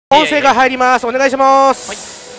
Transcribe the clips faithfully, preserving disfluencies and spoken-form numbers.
音声が入ります。お願いします。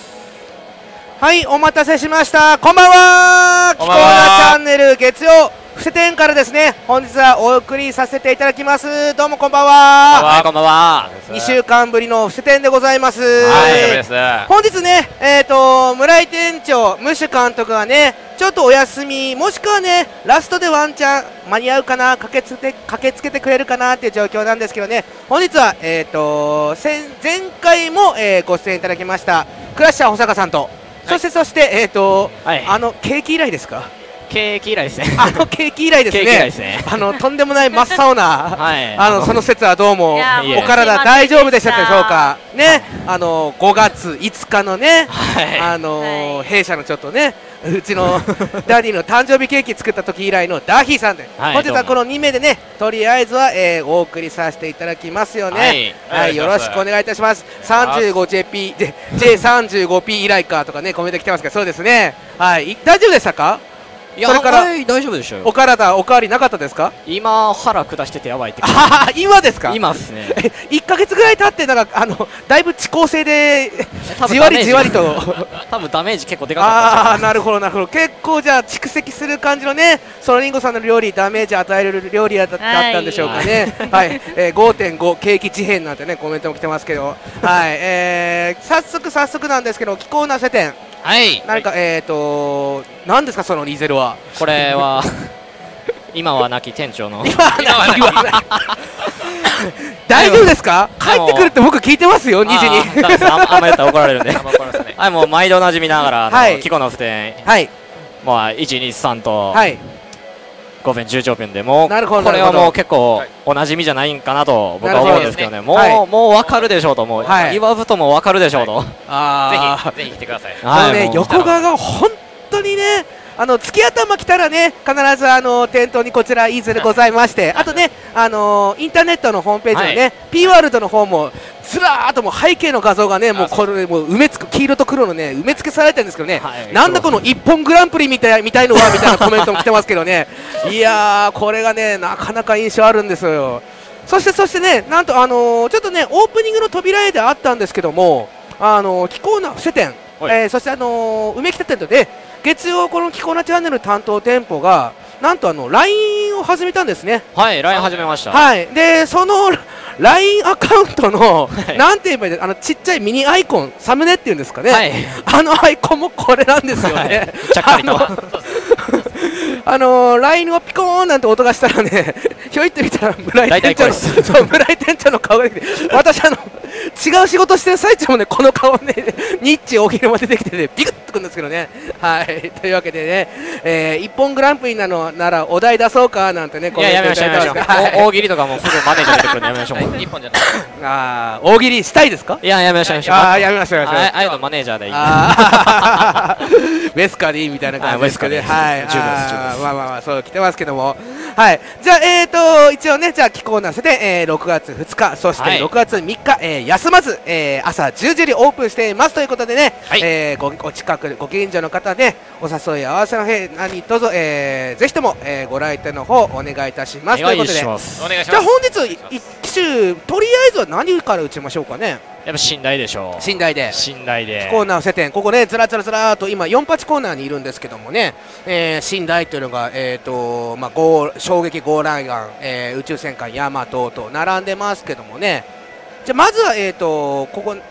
はい、はい、お待たせしました。こんばんは。キコーナチャンネル月曜伏せ店からですね、本日はお送りさせていただきます。どうもこんばんは。 こんばんは。 にしゅうかんぶりの伏せ店でございます。 はい、 本日ね、えっと村井店長、ムッシュ監督がね、ちょっとお休み、もしくはね、ラストでワンチャン間に合うかな、駆けつけて駆けつけてくれるかなっていう状況なんですけどね、本日は、えー、と前回も、えー、ご出演いただきましたクラッシャー保坂さんと、はい、そしてそして、えーとはい、あのケーキ以来ですか、 ケーキ以来ですね。 あのケーキ以来ですね。ですねあのとんでもない真っ青な、はい、あのその説はどうもお体大丈夫でしたでしょうか。ね、あのごがついつかのね、はい、あの、はい、弊社のちょっとね。うちのダディの誕生日ケーキ作った時以来のダーヒーさんで、はい、本日はこのにめいでね、とりあえずは、えー、お送りさせていただきますよね。はい、はい、よろしくお願いいたします。 さんじゅうごジェーピー ジェイさんじゅうごピー 以来かとかね、コメント来てますけど、そうですね、はい、大丈夫でしたか。 いや、それから大丈夫でしょう。 お体お変わりなかったですか。 今腹下しててやばいってあ今ですか。 今ですね。 いっかげつぐらい経ってなんかあのだいぶ遅効性でじわりじわりと多分ダメージ結構でかかった。 ああなるほどなるほど、結構じゃあ蓄積する感じのね、そのリンゴさんの料理ダメージ与える料理だったんでしょうかね。はい、はい、えー、ごてんご ケーキ事変なんてねコメントも来てますけど、はい、えー、早速早速なんですけど、気候なせ店、はい、何か、えっと何ですかそのリーゼルは。 これは今は亡き店長の今は亡き大丈夫ですか。帰ってくるって僕聞いてますよ、にじに。 あんま言ったら怒られるんではい、もう毎度おなじみながらキコのふてん、はい、もういちにさんとごふんじゅうちょうぶんで、もうこれはもう結構おなじみじゃないんかなと僕は思うんですけどね。もうもう分かるでしょうと、もう言わずとも分かるでしょうと、ぜひぜひ来てください。 あのね、横側が本当にね、あの月頭来たらね、必ずあの店頭にこちらイーゼルございまして、あとね、あのインターネットのホームページのね、はい、P ワールドの方もずらーっともう背景の画像がね、もうこれもう埋めつく、黄色と黒のね埋め付けされてるんですけどね、はい、なんだこの一本グランプリみたいみたいのはみたいなコメントも来てますけどねいやーこれがねなかなか印象あるんですよ。そしてそしてね、なんとあのー、ちょっとねオープニングの扉絵であったんですけども、あのー、気候な伏せ店、はい、えー、そしてあのー、梅北店とで月曜このキコナチャンネル担当店舗がなんとあの ライン を始めたんですね。 はい、ライン 始めました。 はい、でその ライン アカウントの、はい、なんて言えばいいんですか、あのちっちゃいミニアイコン、サムネっていうんですかね、はい、あのアイコンもこれなんですよね、はい、ちゃっかりとあの ライン をピコーンなんて音がしたらね、ひょいって見たら村井店長のそう村井店長の顔が出てきて、私あの違う仕事してる最中もねこの顔ねニッチ大喜利も出てきてねビクッとくるんですけどね。はいというわけでね、えー、一本グランプリなのならお題出そうかなんてね、 いややめましょうやめましょう、大喜利とかもすぐマネージャー出てくるんでやめましょう。一本じゃない。 ああ大喜利したいですか。 いややめましょうやめましょう。 ああやめましょうやめましょう。 ああいうのマネージャーでいい。 ウェスカでいいみたいな感じですけどね。はい。十分です十分です。まあまあまあそう来てますけども、はい。じゃあえっと一応ね、じゃあ気候なせて、えー、ろくがつふつか、そしてろくがつみっか、えー、休まず、えー、朝じゅうじよりオープンしていますということでね、はい、えー、ごお近くご近所の方でお誘い合わせのへ何卒、えー、ぜひとも、えー、ご来店の方お願いいたしますということで、お願いします。じゃあ本日機種とりあえずは何から打ちましょうかね。 やっぱ寝台でしょう。 寝台で寝台でコーナー伏せ店、ここねずらずらずらと今よんパチコーナーにいるんですけどもね、えー、寝台というのが、えーとまあ、ゴー衝撃ゴーライガン、えー、宇宙戦艦ヤマトと並んでますけどもね、じゃあまずはえーとここ、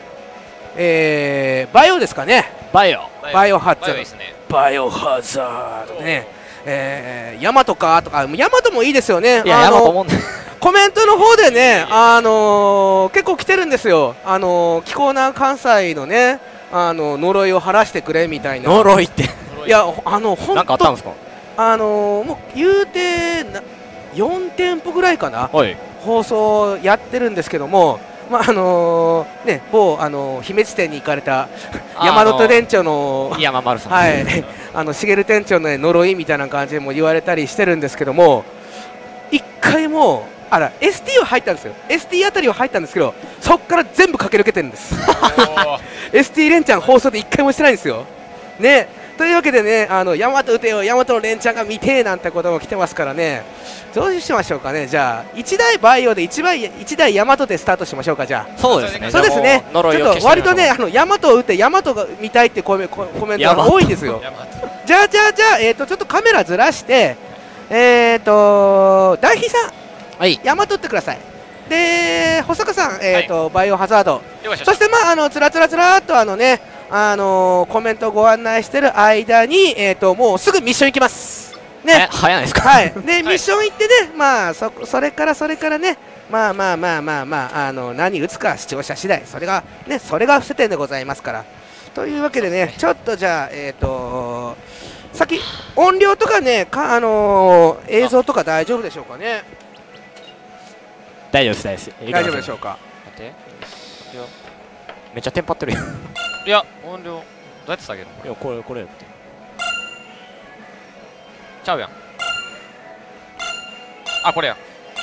えー、バイオですかね。 バイオバイオハザード、バイオハザードでね、えー、ヤマトかとか、ヤマトもいいですよね。 いやヤマトもコメントの方でね、あのー、結構来てるんですよ。あのー、気候な関西のね、あのー、呪いを晴らしてくれみたいな。 呪いって。 いや、あの、本当。 なんかあったんですか。 あのー、もう言うてよん店舗ぐらいかな。はい、放送やってるんですけども、まああのー、ね、某あのー、姫路店に行かれた山本店長の山丸さん、 はい、あの茂店長の、ね、呪いみたいな感じでも言われたりしてるんですけども、一回も。あら エスティー は入ったんですよ。 エスティー あたりは入ったんですけど、そこから全部駆け抜けてるんですエスティー 連チャン放送でいっかいもしてないんですよね。 というわけでね、あのヤマト打てよ、ヤマトの連チャンが見てーなんてことも来てますからね、どうしましょうかね、じゃあ、いちだいバイオでいちだいヤマトでスタートしましょうか、じゃあ。 そうですね、 そうですね、ちょっと割とね、あのヤマトを打って、ヤマトが見たいってコメントが多いんですよ。じゃあ、じゃあ、じゃあ、えーと、ちょっとカメラずらして、えーと、大輝さん、はい、ヤマト打ってください。で、保坂さん、えーと、はい、バイオハザード、そして、まあ、あのつらつらつらっと、あのね、あのー、コメントをご案内している間に、えーと、もうすぐミッション行きます。ね、 早いですか。 はい。で、ミッション行ってね、まあ、そ、それから、それからね、まあまあまあまあまあ、あの、何打つか視聴者次第、それが、ね、それが伏せ点でございますから。というわけでね、ちょっとじゃあ、えっと、先、音量とかね、か、あのー、映像とか大丈夫でしょうかね。 大丈夫です、大丈夫です。 大丈夫でしょうか。 待って。めっちゃテンパってるよ。 いや、音量、どうやって下げるの？ いや、これ、これやって。 ちゃうやん。あ、これや。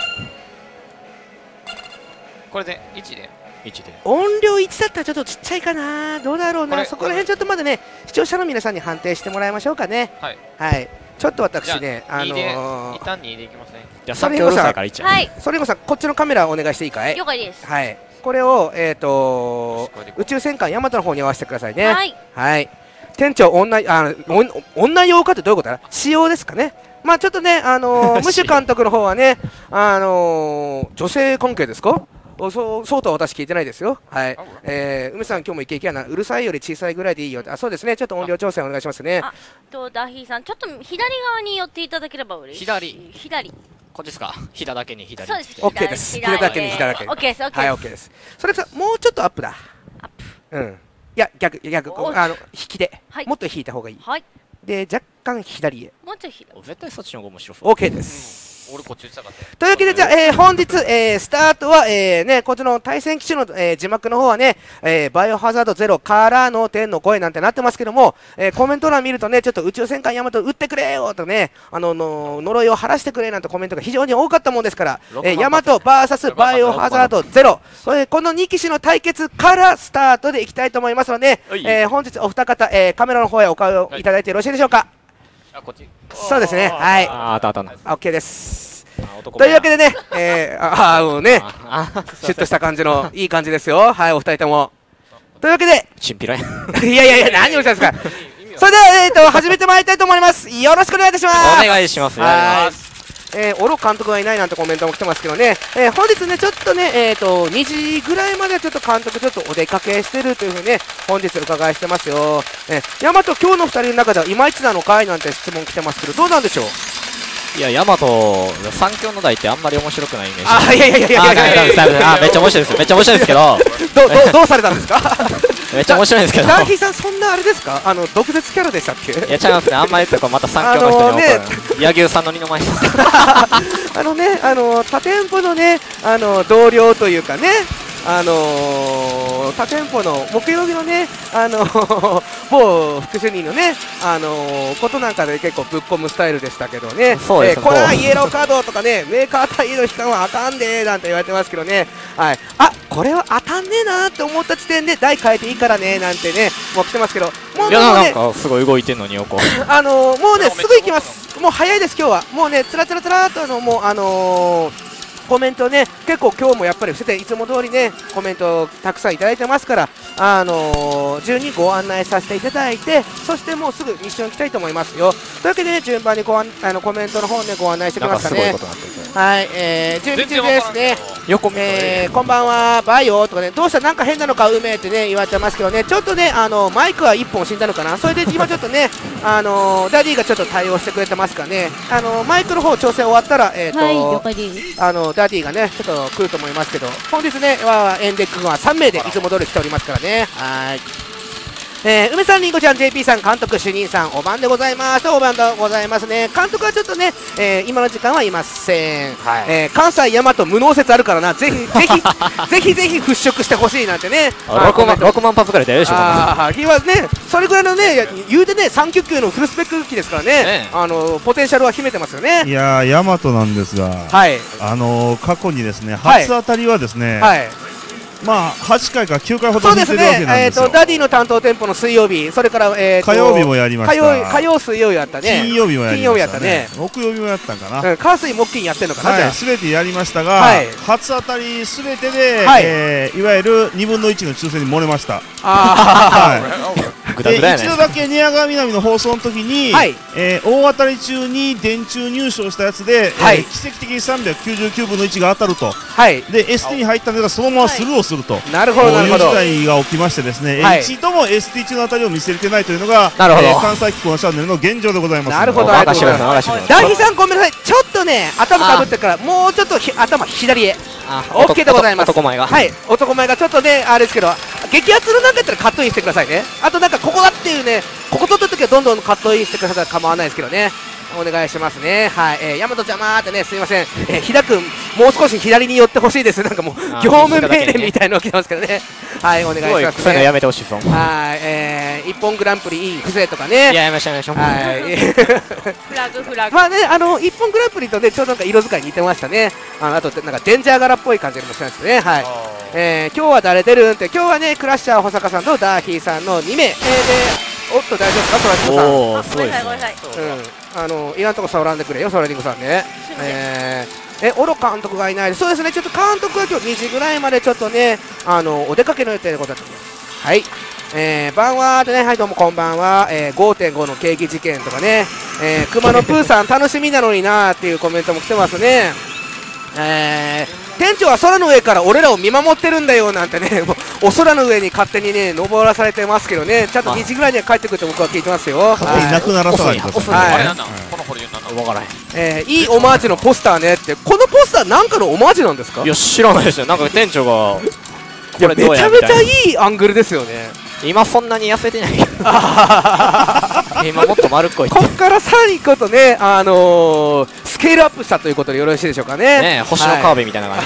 これでいちで。 いちで。 音量いちだったらちょっとちっちゃいかな。どうだろうな。そこら辺ちょっとまだね、視聴者の皆さんに判定してもらいましょうかね。 はい。 はい。ちょっと私ね、あのー、一旦にでいきますね。 じゃあ、さっきうるさいからいっちゃう。 はい。それこそこっちのカメラお願いしていいかい？ 了解です。 はい。これを、えーとー、宇宙戦艦ヤマトの方に合わせてくださいね。 はい。 はい。店長、女、あ、女用かってどういうことだ？仕様ですかね。まあちょっとね、あのー、ムシュ監督の方はね、あのー、女性関係ですか？そう、そうとは私聞いてないですよ。はい。えー、梅さん今日もイケイケやな。うるさいより小さいぐらいでいいよ。あ、そうですね。ちょっと音量調整お願いしますね。 あ、とダーヒーさん、ちょっと左側に寄っていただければ嬉しい。 左。 左。 こっちですか。ひだだけに左。 そうです。 オッケーです。ひだだけにひだだけに。 オッケーです。 はい、オッケーです。それさ、もうちょっとアップだ。 アップ。 うん。いや、逆、逆、あの、引きで。 はい。 もっと引いた方がいい。 はい。 で、若干左へ。 もうちょい左。 絶対そっちの方が面白そう。 オッケーです。 俺こっち打ちたかった。 というわけで、じゃあ、えー、本日、えー、スタートは、えー、ね、こっちの対戦機種の、えー、字幕の方はね、えー、バイオハザードゼロからの天の声なんてなってますけども、えー、コメント欄見るとね、ちょっと宇宙戦艦ヤマト撃ってくれよとね、あのの、呪いを晴らしてくれなんてコメントが非常に多かったもんですから、えー、ヤマト ブイエス バイオハザードゼロ、それこのに機種の対決からスタートでいきたいと思いますので、えー、本日お二方、えー、カメラの方へお顔いただいてよろしいでしょうか。 あ、こっち。 そうですね、はい。 あ、あったあったな。 オッケーです。というわけでね、えー、ああ、もうね、シュッとした感じのいい感じですよ。はい、お二人とも。というわけで、 チンピラいやいやいや、何をしたんですか。それでは、えっと、始めてまいりたいと思います。よろしくお願いいたします。 お願いします。 はい。えー、オロ監督がいないなんてコメントも来てますけどね、えー、本日ね、ちょっとね、えっと、にじぐらいまでちょっと監督ちょっとお出かけしてるというふうにね、本日お伺いしてますよ。えー、ヤマト、今日のふたりの中ではいまいちなのかいなんて質問来てますけど、どうなんでしょう。 いや、ヤマト、三強の台ってあんまり面白くないイメージ。 あ、いやいやいやいやいやいや、 あ、めっちゃ面白いです。めっちゃ面白いですけど。 ど、ど、どうされたんですか。 めっちゃ面白いんですけど。 ダーキーさん、そんなあれですか、あの、毒舌キャラでしたっけ。 いや、違いますね。あんまりとか、また三強の人に怒る。柳生さんの二の前です。 あのね、あの、他店舗のね、あの、同僚というかね。あのー、他店舗の木曜日のね、あのー、某副主任のね、あのー、ことなんかで結構ぶっ込むスタイルでしたけどね、 そうです、 えー、これはイエローカードとかね、メーカー対イエロー引かんはあかんでーなんて言われてますけどね、はい、あ、これは当たんねえなーって思った時点で台変えていいからねーなんてね、もう来てますけど、もう、 いや、なんかすごい動いてんのによこあのー、もうね、すぐ行きます、もう早いです、今日は、もうね、つらつらつらーっとあの、もう、あのー、コメントね、結構今日もやっぱり伏せていつも通りねコメントをたくさんいただいてますから、あのー、順にご案内させていただいて、そしてもうすぐミッション行きたいと思いますよ。というわけで、ね、順番にごああのコメントの方で、ね、ご案内してきますかね。はい、えー、準備中ですね。 横えー、こんばんは、バイオとかね、どうしたなんか変なのか、梅ってね言われてますけどね、ちょっとね、あのマイクはいっぽん死んだのかな、それで今ちょっとね、あのダディがちょっと対応してくれてますからね、あのマイクの方調整終わったら、えーと、はい、了解です。あのダディがね、ちょっと来ると思いますけど、本日ね、はエンデックがさんめいでいつも通り来ておりますからね。はい。えー、梅さん、りんごちゃん、ジェーピー さん、監督、主任さん、お晩でございます。お晩でございますね。監督はちょっとね、えー、今の時間はいません。はい、えー、関西、大和、無能説あるからな、ぜひ、ぜひ、ぜひぜひ払拭してほしいなんてね。 ろくまん、ろくまん発ぐらい出るでしょ。 ああ、今ね、それぐらいのね、言うてね、さんきゅう級のフルスペック機ですからね、ね、あの、ポテンシャルは秘めてますよね。 いやー、大和なんですが、はい、あのー、過去にですね、初当たりはですね、はい、 まあはちかいかきゅうかいほど引いてるわけなんですよ。そうですね、 えーとダディの担当店舗の水曜日、それから、えー、と火曜日もやりました。 火曜、火曜水曜日やったね。 金曜日もやりましたね。金曜日やったね。 木曜日もやったんかな。 うん、火水木金やってんのかな。 はい、すべてやりましたが、 はい、 初当たりすべてで、 はい、 えー、いわゆるにぶんのいちの抽選に漏れました。 あーで一度だけ寝屋川南の放送の時に、はい、えー、大当たり中に電柱入賞したやつで、はい、えー、奇跡的にさんびゃくきゅうじゅうきゅうぶんのいちが当たると、はい、で エスティー に入ったんですがそのままスルーをすると、はい、 なるほどなるほど、 こういう事態が起きましてですね、はい、一度も エスティー 中の当たりを見せれてないというのが、 なるほど、 えー、関西機構のチャンネルの現状でございます。 なるほど、ありがとうございます。ダヒさんごめんなさい、ちょっとね頭かぶってからもうちょっとひ頭左へ。オッケーでございます。 男前が、 はい、男前がちょっとねあれですけど、激アツのなんかやったらカットインしてくださいね。あとなんかここだっていうね、ここ取った時はどんどんカットインしてくださったら構わないですけどね、お願いしますね。はい、えー、大和邪魔ーってね、すいません、えー、ひだくんもう少し左に寄ってほしいです。なんかもう業務命令みたいなの来てますけどね。はい、お願いしますね。 そういうのやめてほしいです。 はい、えー、一本グランプリいい不正とかね。 いや、やめましょうやめましょう。 はい。 フラグフラグ。 まあね、あの一本グランプリとねちょうどなんか色使い似てましたね。あのあとなんかデンジャー柄っぽい感じもしたんですね。はい。えー、今日は誰出るんって、今日はねクラッシャー保坂さんとダーヒーさんのにめい、えー、でおっと大丈夫ですか、ソラリンゴさん。 おお、すごいですね。 うん、あのいらんとこ触らんでくれよ、ソラリンゴさんね。えー、え、オロ監督がいないです。そうですね、ちょっと監督は今日にじぐらいまでちょっとね、あのお出かけの予定でございます。はい。えー、晩はでね、はいどうもこんばんは、えー、ごてんご のケーキ事件とかね、えー、熊野プーさん楽しみなのになーっていうコメントも来てますね。えー、店長は空の上から俺らを見守ってるんだよなんてね、もうお空の上に勝手にね登らされてますけどね、ちゃんとにじぐらいには帰ってくると僕は聞いてますよ。 勝手になくならさないでください。 はい、この堀なんだ分からへん。 えー、いいオマージュのポスターねって、このポスターなんかのオマージュなんですか？ いや知らないですよ。なんか店長がいやめちゃめちゃいいアングルですよね。 今そんなに痩せてない今もっと丸っこい。 こっからさらにことね、あのー、スケールアップしたということでよろしいでしょうかね。 ね、星のカーベみたいな感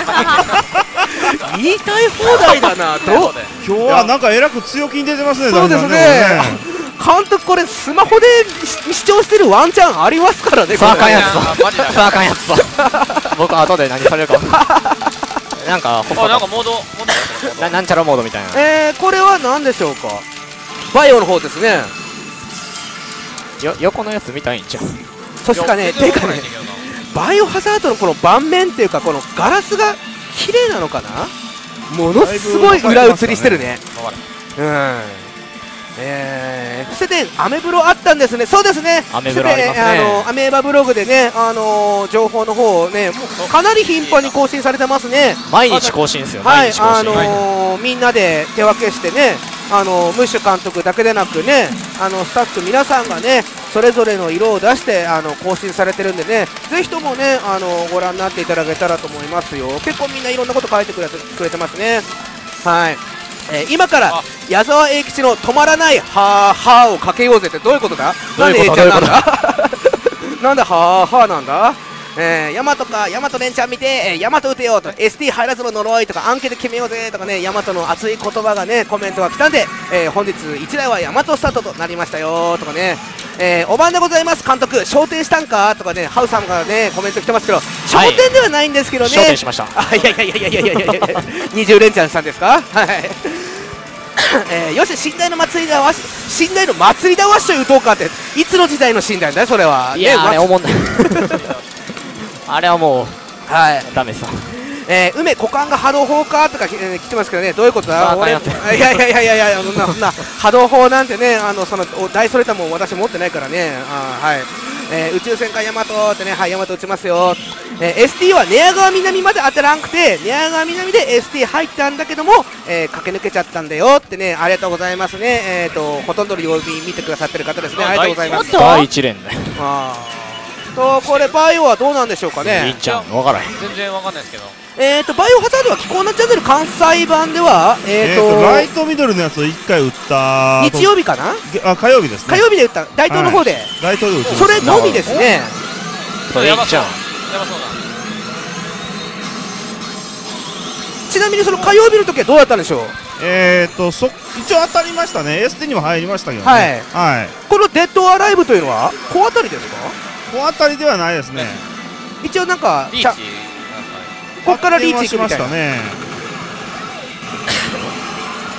じ。言いたい放題だな。どう今日はなんかえらく強気に出てますね。 そうですね。監督これスマホで視聴してるワンチャンありますからね。 さああかんやつさ。さああかんやつさ。僕後で何されるか。なんかあ、なんかモードモードなんちゃらモードみたいな。 えー、これは何でしょうか。バイオの方ですね。 よ横のやつ見たいんちゃう。 そしてかね、てかね、バイオハザードのこの盤面っていうかこのガラスが綺麗なのかな。ものすごい裏映りしてるね。うん。えー、そしてアメブロあったんですね。そうですね。 アメブロありますね。 あのアメーバブログでね、あのー、情報の方をね、もうかなり頻繁に更新されてますね。 毎日更新ですよ。 はい、あのー、みんなで手分けしてね、あのー、ムッシュ監督だけでなくね、あのスタッフ皆さんがね、それぞれの色を出してあの更新されてるんでね、ぜひともね、あのー、ご覧になっていただけたらと思いますよ。結構みんないろんなこと書いてくれてくれてますね。はい。えー、今から矢沢永吉の止まらないはーはーをかけようぜってどういうことだ。なんで A ちゃんなんだなんではーはーなんだ。えー、ヤマトかヤマト連チャン見て、えー、ヤマト打てよと エスティー 入らずの呪いとかアンケで決めようぜとかね、ヤマトの熱い言葉がねコメントが来たんで、えー、本日いちだいはヤマトスタートとなりましたよとかね、えー、お晩でございます監督昇天したんかとかね、ハウさんからねコメント来てますけど、昇天ではないんですけどね。 昇天しました。 あ、いやいやいやいやいやいやいやにじゅう連チャンしたんですか。はいえー、よし、寝台の祭りだわし、寝台の祭りだわっしょ言うとうかって、いつの時代の寝台だよ、それは。 いや、ね、あれ、おもんない。あれはもう、 はい、 ダメさ。 えー、梅、股間が波動砲かとか、えー、来てますけどね、どういうことだ、俺、いやいやいやいやいや、そんな、そんな波動砲なんてね、あのその大それたもん、私持ってないからね、あはい。えー、宇宙戦艦ヤマトってね、はい、ヤマト撃ちますよ、えー、エスティー は寝屋川南まで当てらんくて、寝屋川南で エスティー 入ったんだけども、えー、駆け抜けちゃったんだよってね、ありがとうございますね、えーと、ほとんどの曜日見てくださってる方ですね、ありがとうございます。 だいいち連だよ。 あと、これ、バイオはどうなんでしょうかね。 いいんちゃう、分からへん。 全然分かんないですけど。 えーと、バイオハザードは気候なチャンネル関西版では、えーと、 ライトミドルのやつをいっかい打った日曜日かなあ、火曜日ですね。 火曜日で打った、大東の方で、 大東で打ちました。 それのみですね。 それいいんちゃう。 ちなみにその火曜日の時はどうだったんでしょう。 えーとそ一応当たりましたね。エスティー にも入りましたけどね。 はい、 はい、 このデッドアライブというのは小当たりですか。 小当たりではないですね。 一応なんかリーチここからリーチいくみたいな。 ね、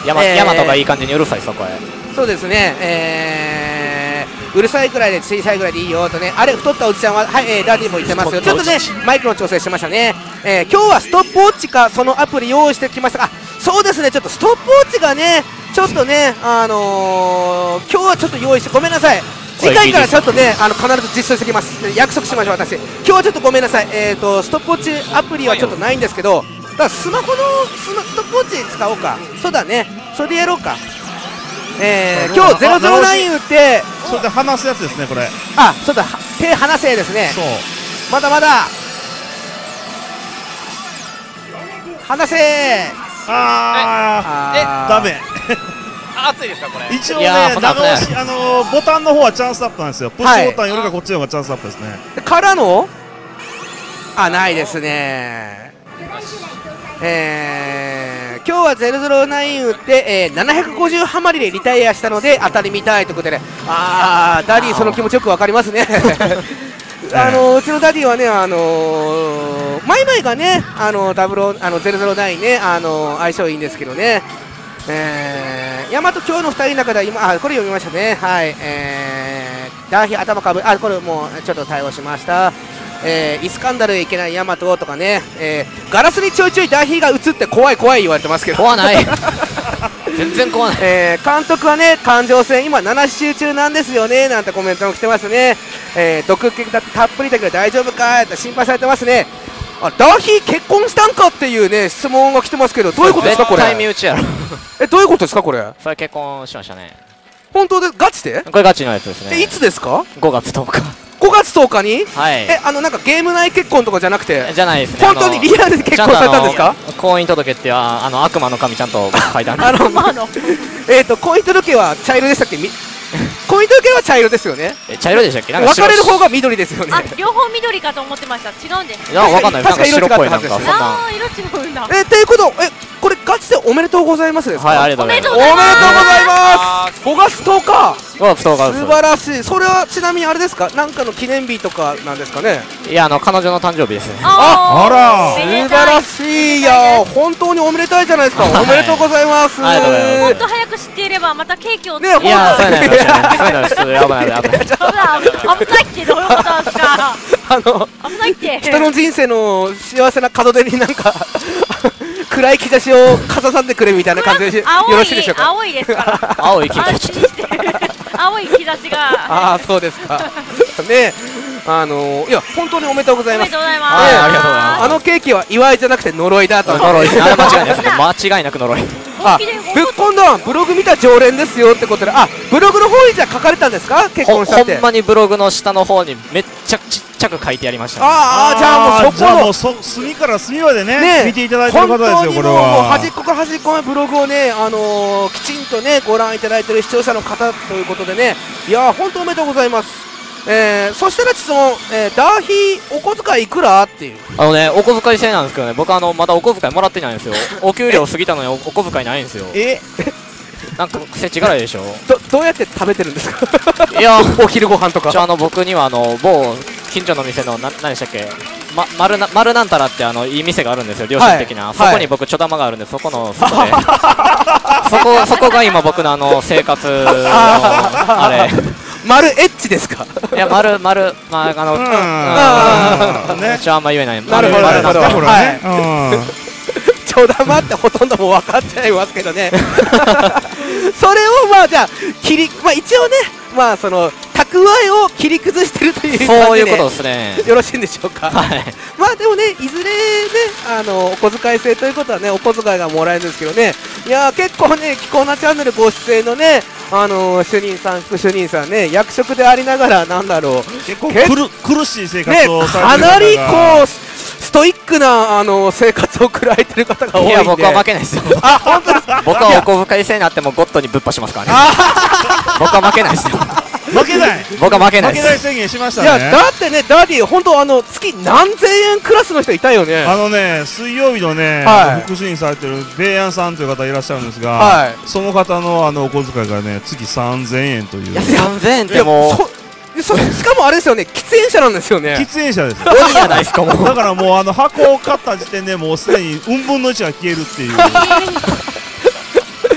ヤマトがいい感じにうるさい、そこへ。 そうですね、えー、うるさいくらいで小さいぐらいでいいよとね、あれ太ったおじちゃんは、はい、えー、ダディも言ってますよ。ちょっとねマイクの調整してましたね。えー、今日はストップウォッチかそのアプリ用意してきましたが、そうですね、ちょっとストップウォッチがねちょっとね、あのー、今日はちょっと用意してごめんなさい。次回からちょっとね、あの必ず実証してきます。約束しましょう、私。今日はちょっとごめんなさい。えっ、ー、とストップウォッチアプリはちょっとないんですけど、だからスマホのスマストップウォッチ使おうか。そうだね、それでやろうか。えー、今日ゼロゼロナイン打って、 それで離すやつですね、これ。 あ、そうだ、手離せですね。そうまだまだ離せー。 あーえダメ熱いですかこれ。 一応ね、長押し、あのー、ボタンの方はチャンスアップなんですよ。プッシュボタンよりかこっちの方がチャンスアップですね。 からのあ、ないですね。えー、今日はゼロゼロナイン打って、えー、ななひゃくごじゅうハマりでリタイアしたので当たり見たいということで、あーダディその気持ちよくわかりますね。あのー、うちのダディはね、あのー、マイマイがね、あのー、ダブルあのゼロゼロナインね、あのー、相性いいんですけどね。えー、大和今日のふたりの中では今、あ、これ読みましたね。はい、えー、ダーヒ頭かぶ、あ、これもうちょっと対応しました。えー、イスカンダルいけない大和とかね、えー、ガラスにちょいちょいダーヒーが映って怖い怖い言われてますけど。 怖ない全然怖ない。 えー、監督はね、感情戦今なな周中なんですよねなんてコメントも来てますね。えー、毒気だってたっぷりだけど大丈夫かって心配されてますね。あ、ダーヒー結婚したんかっていうね質問が来てますけど、どういうことですかこれ。 絶対身内やろえ、どういうことですかこれ。 それ結婚しましたね。 本当でガチで？ これガチのやつですね。 え、いつですか？ ごがつとおか。 ごがつとおかに？ はい。 え、あのなんかゲーム内結婚とかじゃなくて？ じゃないですね。 本当にリアルで結婚されたんですか？ 婚姻届ってああの悪魔の神ちゃんと書いてある。 あのえっと婚姻届は茶色でしたっけ？婚姻届は茶色ですよね。 え、茶色でしたっけ？ なんか別れる方が緑ですよね。 あ、両方緑かと思ってました。違うんです。 いや、わかんない。なんか白っぽいなんかそんな。 ああ、色違うんだ。 え、ということ、え、これガチでおめでとうございますですか？ はい、ありがとうございます。 おめでとうございます。ごがつとおか。 ごがつとおかです。 素晴らしい。それはちなみにあれですか？なんかの記念日とかなんですかね？ いや、あの彼女の誕生日ですね。 あ、あら、素晴らしい。いや、本当におめでたいじゃないですか。おめでとうございます。 もっと早く知っていればまたケーキを。 ね、いや、そういうのそういうのちょっとやばい危ない。 危ないってどういうことなんですか？ あの危ないって。 人の人生の幸せな門出になんか暗い兆しをかざさんでくれみたいな感じでよろしいでしょうか？ 青いですから。 青い兆し。 青い兆しが。 ああ、そうですか。ね、あのいや本当におめでとうございます。 おめでとうございます。 ありがとうございます。 あのケーキは祝いじゃなくて呪いだと。 呪いですね。間違いないですね。間違いなく呪い。 あ、今度はブログ見た常連ですよってことで、あ、ブログの方にじゃ書かれたんですか？結婚したって。 ほんまにブログの下の方にめっちゃちっちゃく書いてありました。 ああ、じゃあもうそこの隅から隅までね見ていただいてる方ですよこれは。 端っこから端っこまでブログをね、あのきちんとねご覧いただいている視聴者の方ということでね、いや本当おめでとうございます。えー、そしたら質問、えー、ダーヒーお小遣いいくらっていう。 あのね、お小遣い制なんですけどね、僕あのまだお小遣いもらってないんですよ。お給料過ぎたのに お, お小遣いないんですよ。 えなんか世知辛いでしょ。 どどうやって食べてるんですか？ いやお昼ご飯とか。 じゃあの僕にはあの某近所の店のな何でしたっけ、ま、丸な丸なんたらってあのいい店があるんですよ、良心的な、はい、そこに僕ちょ玉があるんで、そこのそこでそこそこが今僕のあの生活のあれ。 丸エッチですか？ いや、丸丸まああのうんね、ちょあんま言えない。 なるほどなるほど。はい。ちょ玉ってほとんどもう分かっちゃいますけどね。それをまあじゃあ切りまあ一応ね、まあその蓄えを切り崩してるという感じで、 そういうことですね。 よろしいんでしょうか？ はい。 まあでもね、いずれね、あのお小遣い制ということはね、お小遣いがもらえるんですけどね、いやー結構ね、キコーナチャンネルご出演のね、あのー、主任さん副主任さんね、役職でありながらなんだろう、 結構苦しい生活をされてる方が、ね、かなりこうストイックなあの生活を送られてる方が多いんで。いや、 僕は負けないですよ。 あ、本当ですか？ 僕はお小遣い制になってもゴッドにぶっぱしますからね。僕は負けないですよ。 負けない。 僕は負けないです。 負けない宣言しましたね。 いや、だってね、ダーディー本当あの月何千円クラスの人いたよね。 あのね、水曜日のね、はい、副主任されてるベイヤンさんという方いらっしゃるんですが、はい、その方のあのお小遣いがね、月さんぜんえんという。いや、 さんぜんえんってもう。 そしかもあれですよね、喫煙者なんですよね。 喫煙者です。 鬼じゃないですか。もうだからもうあの箱を買った時点でもうすでにうんぶんのいちが消えるっていう。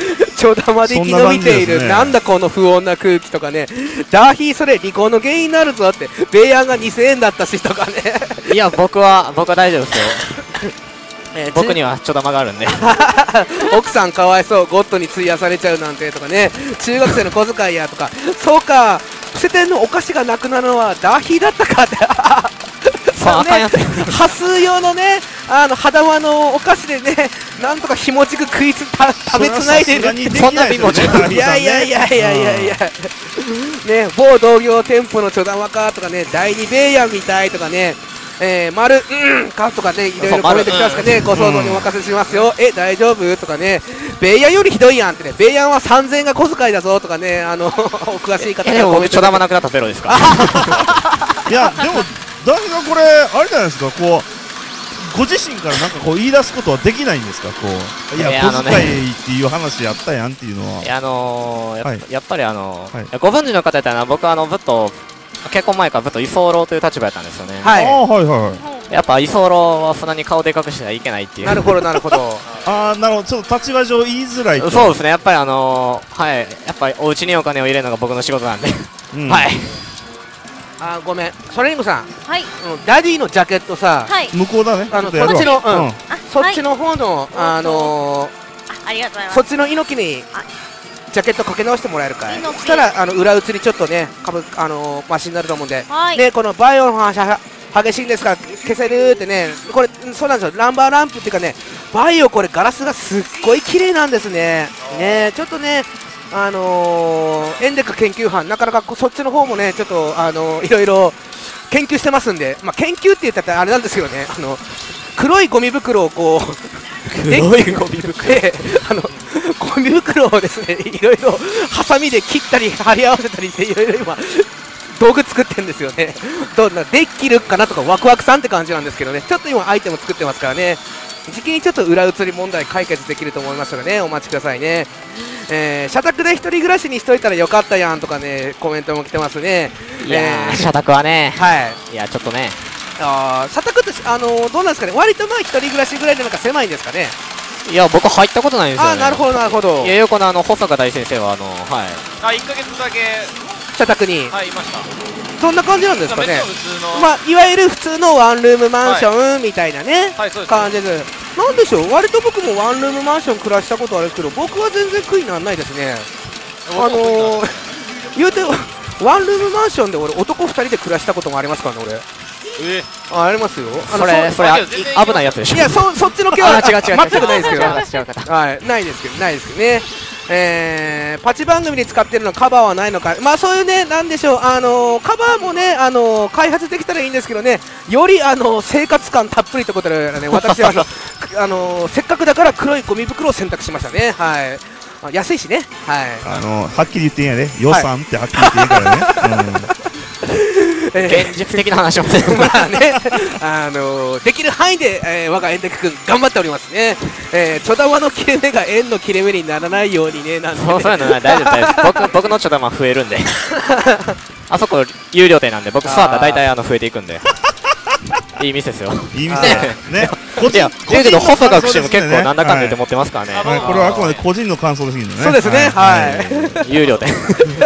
ちょだまで生き延びている、なんだこの不穏な空気とかね、ダーヒーそれ離婚の原因になるぞって、ベイヤンがにせんえんだったしとかね。 いや僕は僕は大丈夫ですよ。えー、僕にはちょだまがあるんで奥さんかわいそう、ゴッドに費やされちゃうなんてとかね、中学生の小遣いやとか、そうか伏せ店のお菓子がなくなるのはダーヒーだったかってそうね、端数用のね、あの肌輪のお菓子でね、なんとかひもちく食いつ食べつないでる、 そんな貧乏じゃん。 いやいやいやいやいやいやね、某同業店舗のちょだまかとかね、第二ベイヤンみたいとかね、えー、丸うんかとかね、いろいろコメント来ますかね、ご想像にお任せしますよ、え大丈夫とかね、ベイヤンよりひどいやんってね、ベイヤンはさんぜんえんが小遣いだぞとかね、あのお詳しい方がコメント、ちょだまなくなったゼロですか。 いやでも大がこれあれじゃないですか、こうご自身からなんかこう言い出すことはできないんですか、こういや小遣いっていう話やったやんっていうのは。 いやあのー、や, はい、やっぱりあのーはい、ご存知の方やったら僕はあのずっと結婚前からずっと居候という立場やったんですよね。 はい、 はいはいはい。 やっぱ居候はそんなに顔でかくしてはいけないっていう。 なるほどなるほど。 ああなるほど、ちょっと立場上言いづらいと。 そうですね、やっぱりあのー、はいやっぱりお家にお金を入れるのが僕の仕事なんで、うん、はい。 あごめん、ソレリングさん、 はい、 うん、ダディのジャケットさ、 はい、 向こうだね、 あのそっちの、うん、そっちの方の、あのありがとうございます。 そっちの猪木にジャケットかけ直してもらえるかい。そしたらあの裏打ちにちょっとね、かぶあのマシになると思うんで、ねこのバイオの話激しいんですから消せるってね、これそうなんですよ、ランバーランプっていうかね、バイオこれガラスがすっごい綺麗なんですね。ねちょっとね。あのー、エンデック研究班、なかなかそっちの方もね、ちょっと、あのー、いろいろ研究してますんで、まあ、研究って言ったらあれなんですけどね、あの黒いゴミ袋をこう、 黒いゴミ袋であのゴミ袋をですね、いろいろハサミで切ったり、貼り合わせたりして、いろいろ今、道具作ってるんですよね、どんなできるかなとか、ワクワクさんって感じなんですけどね、ちょっと今、アイテム作ってますからね。時期にちょっと裏移り問題解決できると思いますのでね、お待ちくださいね。えー、社宅で一人暮らしにしといたらよかったやんとかね、コメントも来てますね。 いやー、えー、社宅はね、 はい、 いやちょっとね、 あ社宅って、あのー、どうなんですかね、割とまあ一人暮らしぐらいでなんか狭いんですかね。 いや僕入ったことないんですよ、ね、 あなるほどなるほど。 いや横のあの保坂大先生はあのはいあいっかげつだけ社宅にはいいました。 どんな感じなんですかね。まあいわゆる普通のワンルームマンションみたいなね、はい、感じです。なんでしょう、割と僕もワンルームマンション暮らしたことあるんですけど、僕は全然悔いにならないですね。あのー、言うてワンルームマンションで俺男ふたりで暮らしたこともありますからね、俺。 えあありますよ。 あそれそれ危ないやつでしょ。 いやそそっちの気は全くないですけど、はいないですけどないですけどね。えー、パチ番組に使ってるのカバーはないのか、まあそういうね、なんでしょう、あのー、カバーもね、あのー、開発できたらいいんですけどね、より、あのー、生活感たっぷりということで、ね、私はあのー、せっかくだから黒いゴミ袋を選択しましたね、はい、安いしね、はい、 あのー、はっきり言っていいんやね、予算ってはっきり言っていいからね。うん現実的な話もまあね、あのー、できる範囲で、えー、我がエンデック君頑張っておりますね。えー、ちょだまの切れ目が円の切れ目にならないようにね、なんで、ね、 そうそういうの大丈夫大丈夫。僕僕のちょだま増えるんであそこ有料店なんで僕座ったら大体あの増えていくんでいい店ですよ。 いい店ね。 個人だけど細川串も結構なんだかんだって持ってますからね。 はい、これはあくまで個人の感想ですけどね。 そうですね、はい、 有料店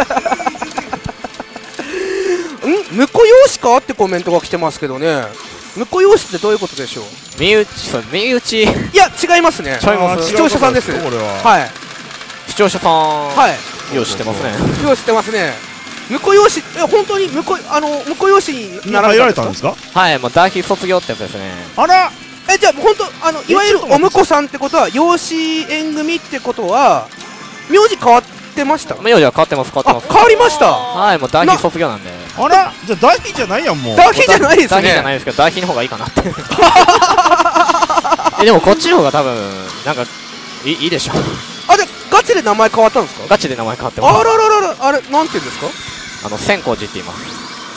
ん婿養子かってコメントが来てますけどね、婿養子ってどういうことでしょう。 身内身内いや違いますね。 違います。 視聴者さんです。 これははい。 視聴者さんはいよう知ってますね。 よう知ってますね。婿養子え本当に婿あの婿養子になられたんですか。 はい、もう大学卒業ってやつですね。 あらえじゃあ本当あのいわゆるお婿さんってことは養子縁組ってことは名字変わってました。 名字は変わってます変わってます。 変わりました。 はい、もう大学卒業なんで。 あらじゃあ大ヒじゃないやんもう。 大ヒじゃないですね。 大ヒじゃないですけど大ヒの方がいいかなってえでもこっちの方が多分なんかいいいいでしょ。 あじゃあガチで名前変わったんですか。 ガチで名前変わってます。 あららららあれなんていうんですか。 あの千光寺って言います。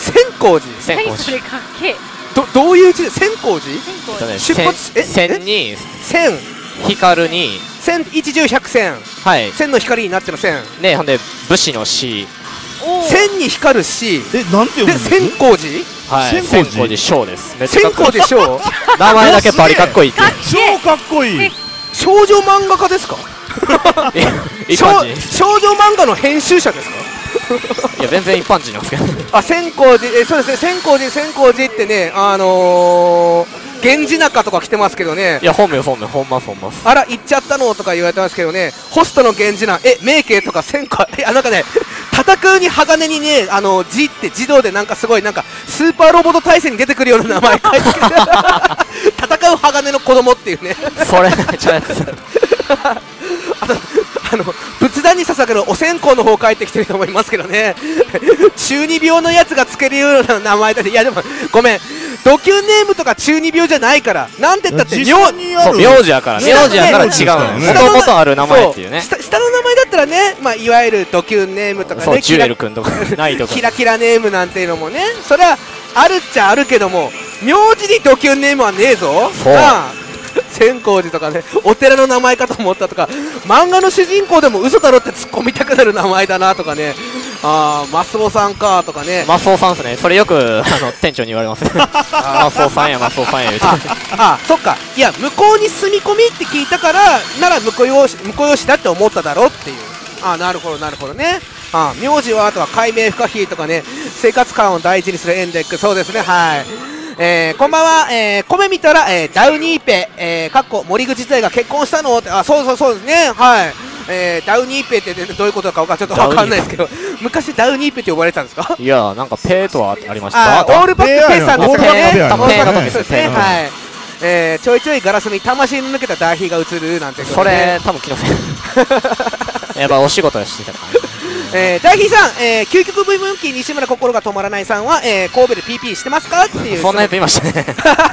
千光寺千光寺かっけえ。 どどういう字で千光寺。 出発え千に千光に千一十百千はい千の光になっての千ねほんで武士の士千に光る士えなんて読むんですか。 千光寺はい千光寺翔です。 千光寺翔名前だけバリかっこいいって。 超かっこいい。 少女漫画家ですか。 少女漫画の編集者ですか？ いや全然一般人なんですけど。 あ、千光寺、えそうですね、千光寺千光寺ってね、あのー、源氏中とか来てますけどね。 いや本名本名本ます本ます。 あら行っちゃったのとか言われてますけどね。ホストの源氏名、え名家とか千光、いやなんかね。戦うに鋼にね、あの字って児童でなんかすごいなんかスーパーロボット対戦に出てくるような名前書いてくる戦う鋼の子供っていうね。 それめっちゃやつ。 あとあの仏壇に捧げるお線香の方書いてきてる人もいますけどね。中二病のやつがつけるような名前だって。いやでもごめん、ドキュンネームとか中二病じゃないから、なんて言ったって名字やから、名字やから違うの。もともとある名前っていうね。 下の名前だったらね、まあいわゆるドキュンネームとかね、 ジュエル君とかないとかキラキラネームなんていうのもね、それはあるっちゃあるけども、名字にドキュンネームはねえぞ。千光寺とかね、お寺の名前かと思ったとか、漫画の主人公でも嘘だろって突っ込みたくなる名前だなとかね。ああ、マスオさんかとかね。 マスオさんですね。それよくあの店長に言われます。マスオさんやマスオさんや言うて。 ああ、そっか。いや向こうに住み込みって聞いたからなら婿養子婿養子だって思っただろっていう。ああ、なるほどなるほどね。ああ、名字はあとは解明不可避とかね、生活感を大事にするエンデック、そうですね。はい。えー、こんばんは、えー、米見たら、えー、ダウニーペ、えー、かっこ森口自体が結婚したのって、あ、そうそうそうですね、はい、えー、ダウニーペってどういうことかちょっと分かんないですけど、昔ダウニーペって呼ばれてたんですか？ いやなんかペーとはありました。 あ、オールバックペーさんですね。 オールバックペーですね、はい。えー、ちょいちょいガラスに魂に抜けたダーヒーが映るなんて、 それ多分気のせい。やっぱお仕事してたから。 えー、ダーヒーさん、えー、究極 ブイムンキー西村心が止まらないさんは、えー、神戸で ピーピー してますかっていう。 そんなやついましたね。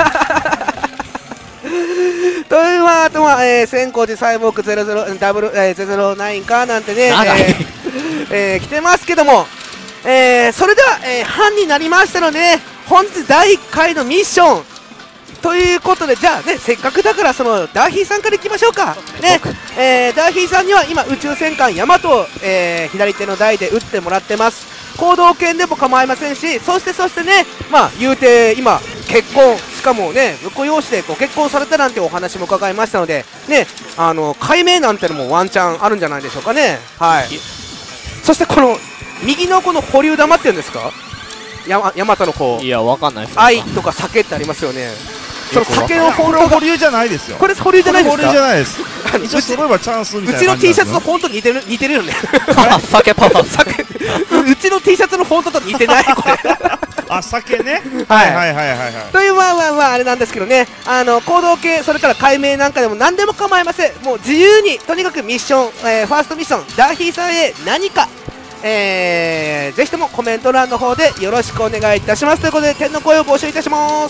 というまあとは、えー、千光寺サイボークゼロゼロダブルゼロゼロナインかなんてね、えーえー、来てますけども、えー、それでは、えー、半になりましたので、ね、本日だいいっかいのミッションということで、じゃあね、せっかくだからそのダーヒーさんからいきましょうかね。えー、ダーヒーさんには今宇宙戦艦ヤマトを、えー、左手の台で打ってもらってます。行動圏でも構いませんし、そしてそしてね、まあ言うて今結婚、しかもね婿養子でご結婚されたなんてお話も伺いましたのでね、あの解明なんてのもワンチャンあるんじゃないでしょうかね。はい。そしてこの右のこの保留玉っていうんですか、ヤマトの方、 いやわかんないです。 愛とか酒ってありますよね。その酒のフォントが保留じゃないですよ。 これ保留じゃないですか？ 保留じゃないです。一応揃えばチャンスみたいな。 うちの T シャツのフォント似てる似てるよね。 酒パワー。 酒。うちの T シャツのフォントと似てないこれ。 あ、酒ね。 はいはいはいはいはい。 というまあまあまああれなんですけどね、あの行動系それから解明なんかでも何でも構いません。もう自由にとにかくミッション、えー、ファーストミッションダーヒーさんへ何か。えー、ぜひともコメント欄の方でよろしくお願いいたしますということで、天の声を募集いたします。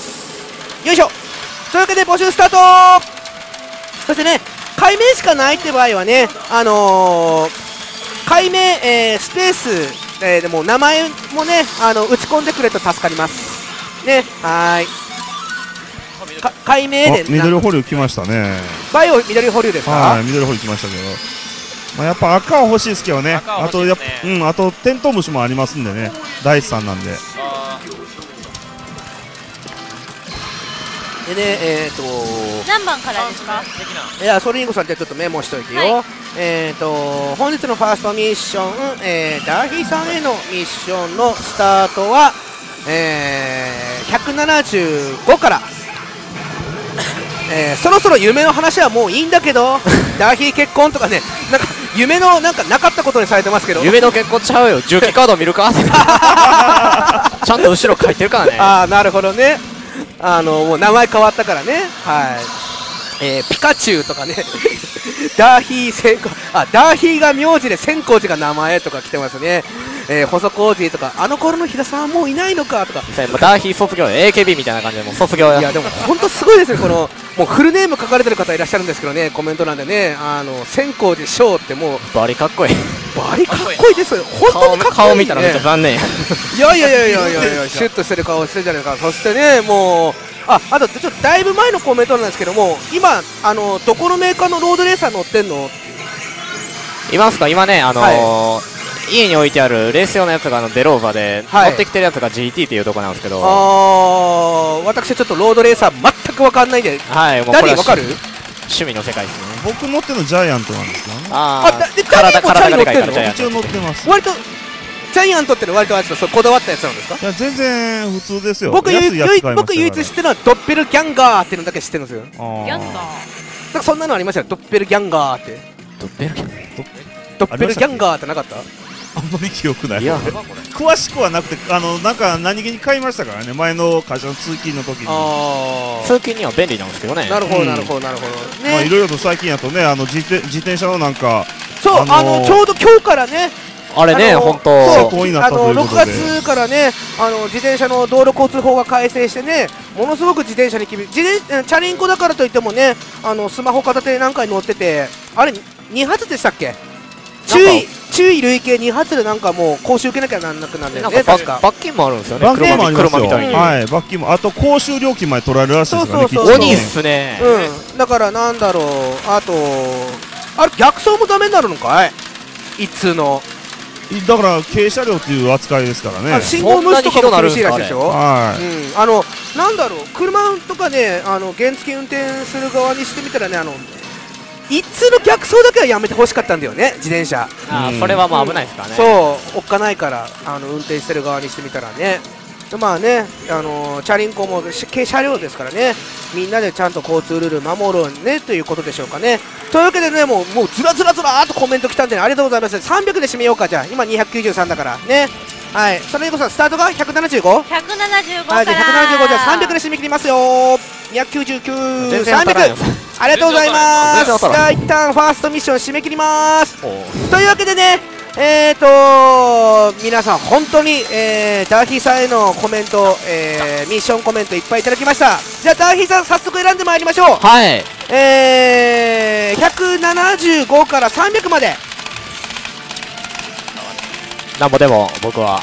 よいしょ。というわけで募集スタート。そしてね、解明しかないって場合はね、あのー、解明、えー、スペース、えー、でも名前もね、あの打ち込んでくれると助かりますね。はーい。解明で緑保留来ましたね。 バイオ緑保留ですか？ はい、緑保留来ましたけど、まあ、やっぱ赤は欲しいですけどね。あとやっぱ、うん、あとテントウムシもありますんでね、大地さんなんで。 でね、えーと何番からですか？ いや、ソリンゴさんってちょっとメモしといてよ。はい、えーと本日のファーストミッション、えー、ダーヒーさんへのミッションのスタートは、えー、ひゃくななじゅうごから。えー、そろそろ夢の話はもういいんだけどダーヒー結婚とかね、なんか夢のなんかなかったことにされてますけど、 夢の結婚ちゃうよ、重機カード見るかちゃんと後ろ書いてるからね。 ああ、なるほどね。あのもう名前変わったからね。はい。えー、ピカチュウとかねダーヒー千光、あ、ダーヒーが名字で千光寺が名前とか来てますね。えー、細小路とか、あの頃の日田さんはもういないのかとか、 ダーヒー卒業 エーケービー みたいな感じでもう卒業や。 いやでも本当すごいですね。このもうフルネーム書かれてる方いらっしゃるんですけどね、コメント欄でね、あの千光寺翔ってもうバリかっこいい、 バリかっこいいですよ。本当にかっこいい、ね、 顔見たらめっちゃ残念や。 いやいやいやいやいやいやシュッとしてる顔してるじゃないですか。そしてね、もうああとちょっとだいぶ前のコメントなんですけども、今あのどこのメーカーのロードレーサー乗ってんの？ いますか？今ね、あのーはい、家に置いてあるレース用のやつがあのデローバで、はい、乗ってきてるやつが ジーティー っていうところなんですけど、 あ私ちょっとロードレーサー全く分かんないんで、はい、もうこれは趣味の世界ですね。 僕乗ってるのジャイアントなんですよね。 ああ、体体がでかいからジャイアント。 一応乗ってます。 割とジャイアントっての割とあれですか、こだわったやつなんですか？ いや全然普通ですよ。 僕唯一知ってるのはドッペルギャンガーっていうのだけ知ってるんですよ。ギャンガー。なんかそんなのありましたよ。ドッペルギャンガーって。 ドッペルギャンガー。 ドッペルギャンガーってなかった？ あんまり記憶ない。いや詳しくはなくて、あのなんか何気に買いましたからね、前の会社の通勤の時に。 あ通勤には便利なんですけどね。 なるほどなるほどなるほど。 まあいろいろと最近やとね、あの自転自転車のなんかそう、あのちょうど今日からね。 あれね、本当あのろくがつからね、あの自転車の道路交通法が改正してね、ものすごく自転車に厳しい。自転チャリンコだからといってもね、あのスマホ片手で何回乗ってて、あれに発でしたっけ？注意注意累計に発でなんかもう講習受けなきゃなんなくなるんだよね。確か罰金もあるんですよね。 罰金もありますよ。はい、罰金もあと講習料金まで取られるらしいですからね。 そうそうそう。 鬼っすね。 うん。だからなんだろう、あとあれ逆走もダメになるのかい？一通の。 だから軽車両っていう扱いですからね。 信号無視とかも厳しいらしいでしょ。 はい。 うん。あのなんだろう、車とかね、あの原付運転する側にしてみたらね、あの一通の逆走だけはやめてほしかったんだよね、自転車。 ああ、それはまあ危ないですからね。 そう、おっかないからあの運転してる側にしてみたらね。まあね、あのチャリンコも軽車両ですからね、みんなでちゃんと交通ルール守ろうねということでしょうかね。というわけでね、もうもうずらずらずらーっとコメント来たんで、ね、ありがとうございます。さんびゃくで締めようか。じゃあ今にひゃくきゅうじゅうさんだからね。はい、それでこそスタートが ひゃくななじゅうご？ ひゃくななじゅうごから、はい、じゃあひゃくななじゅうご、じゃあさんびゃくで締め切りますよ。にひゃくきゅうじゅうきゅう、さんびゃく、ありがとうございます。じゃあ一旦ファーストミッション締め切ります。というわけでね、えーと皆さん本当に、えー、ダーヒーさんへのコメント、えー、ミッションコメントいっぱいいただきました。じゃあダーヒーさん早速選んでまいりましょう。 はい、 えー、ひゃくななじゅうごからさんびゃくまでなんぼでも僕は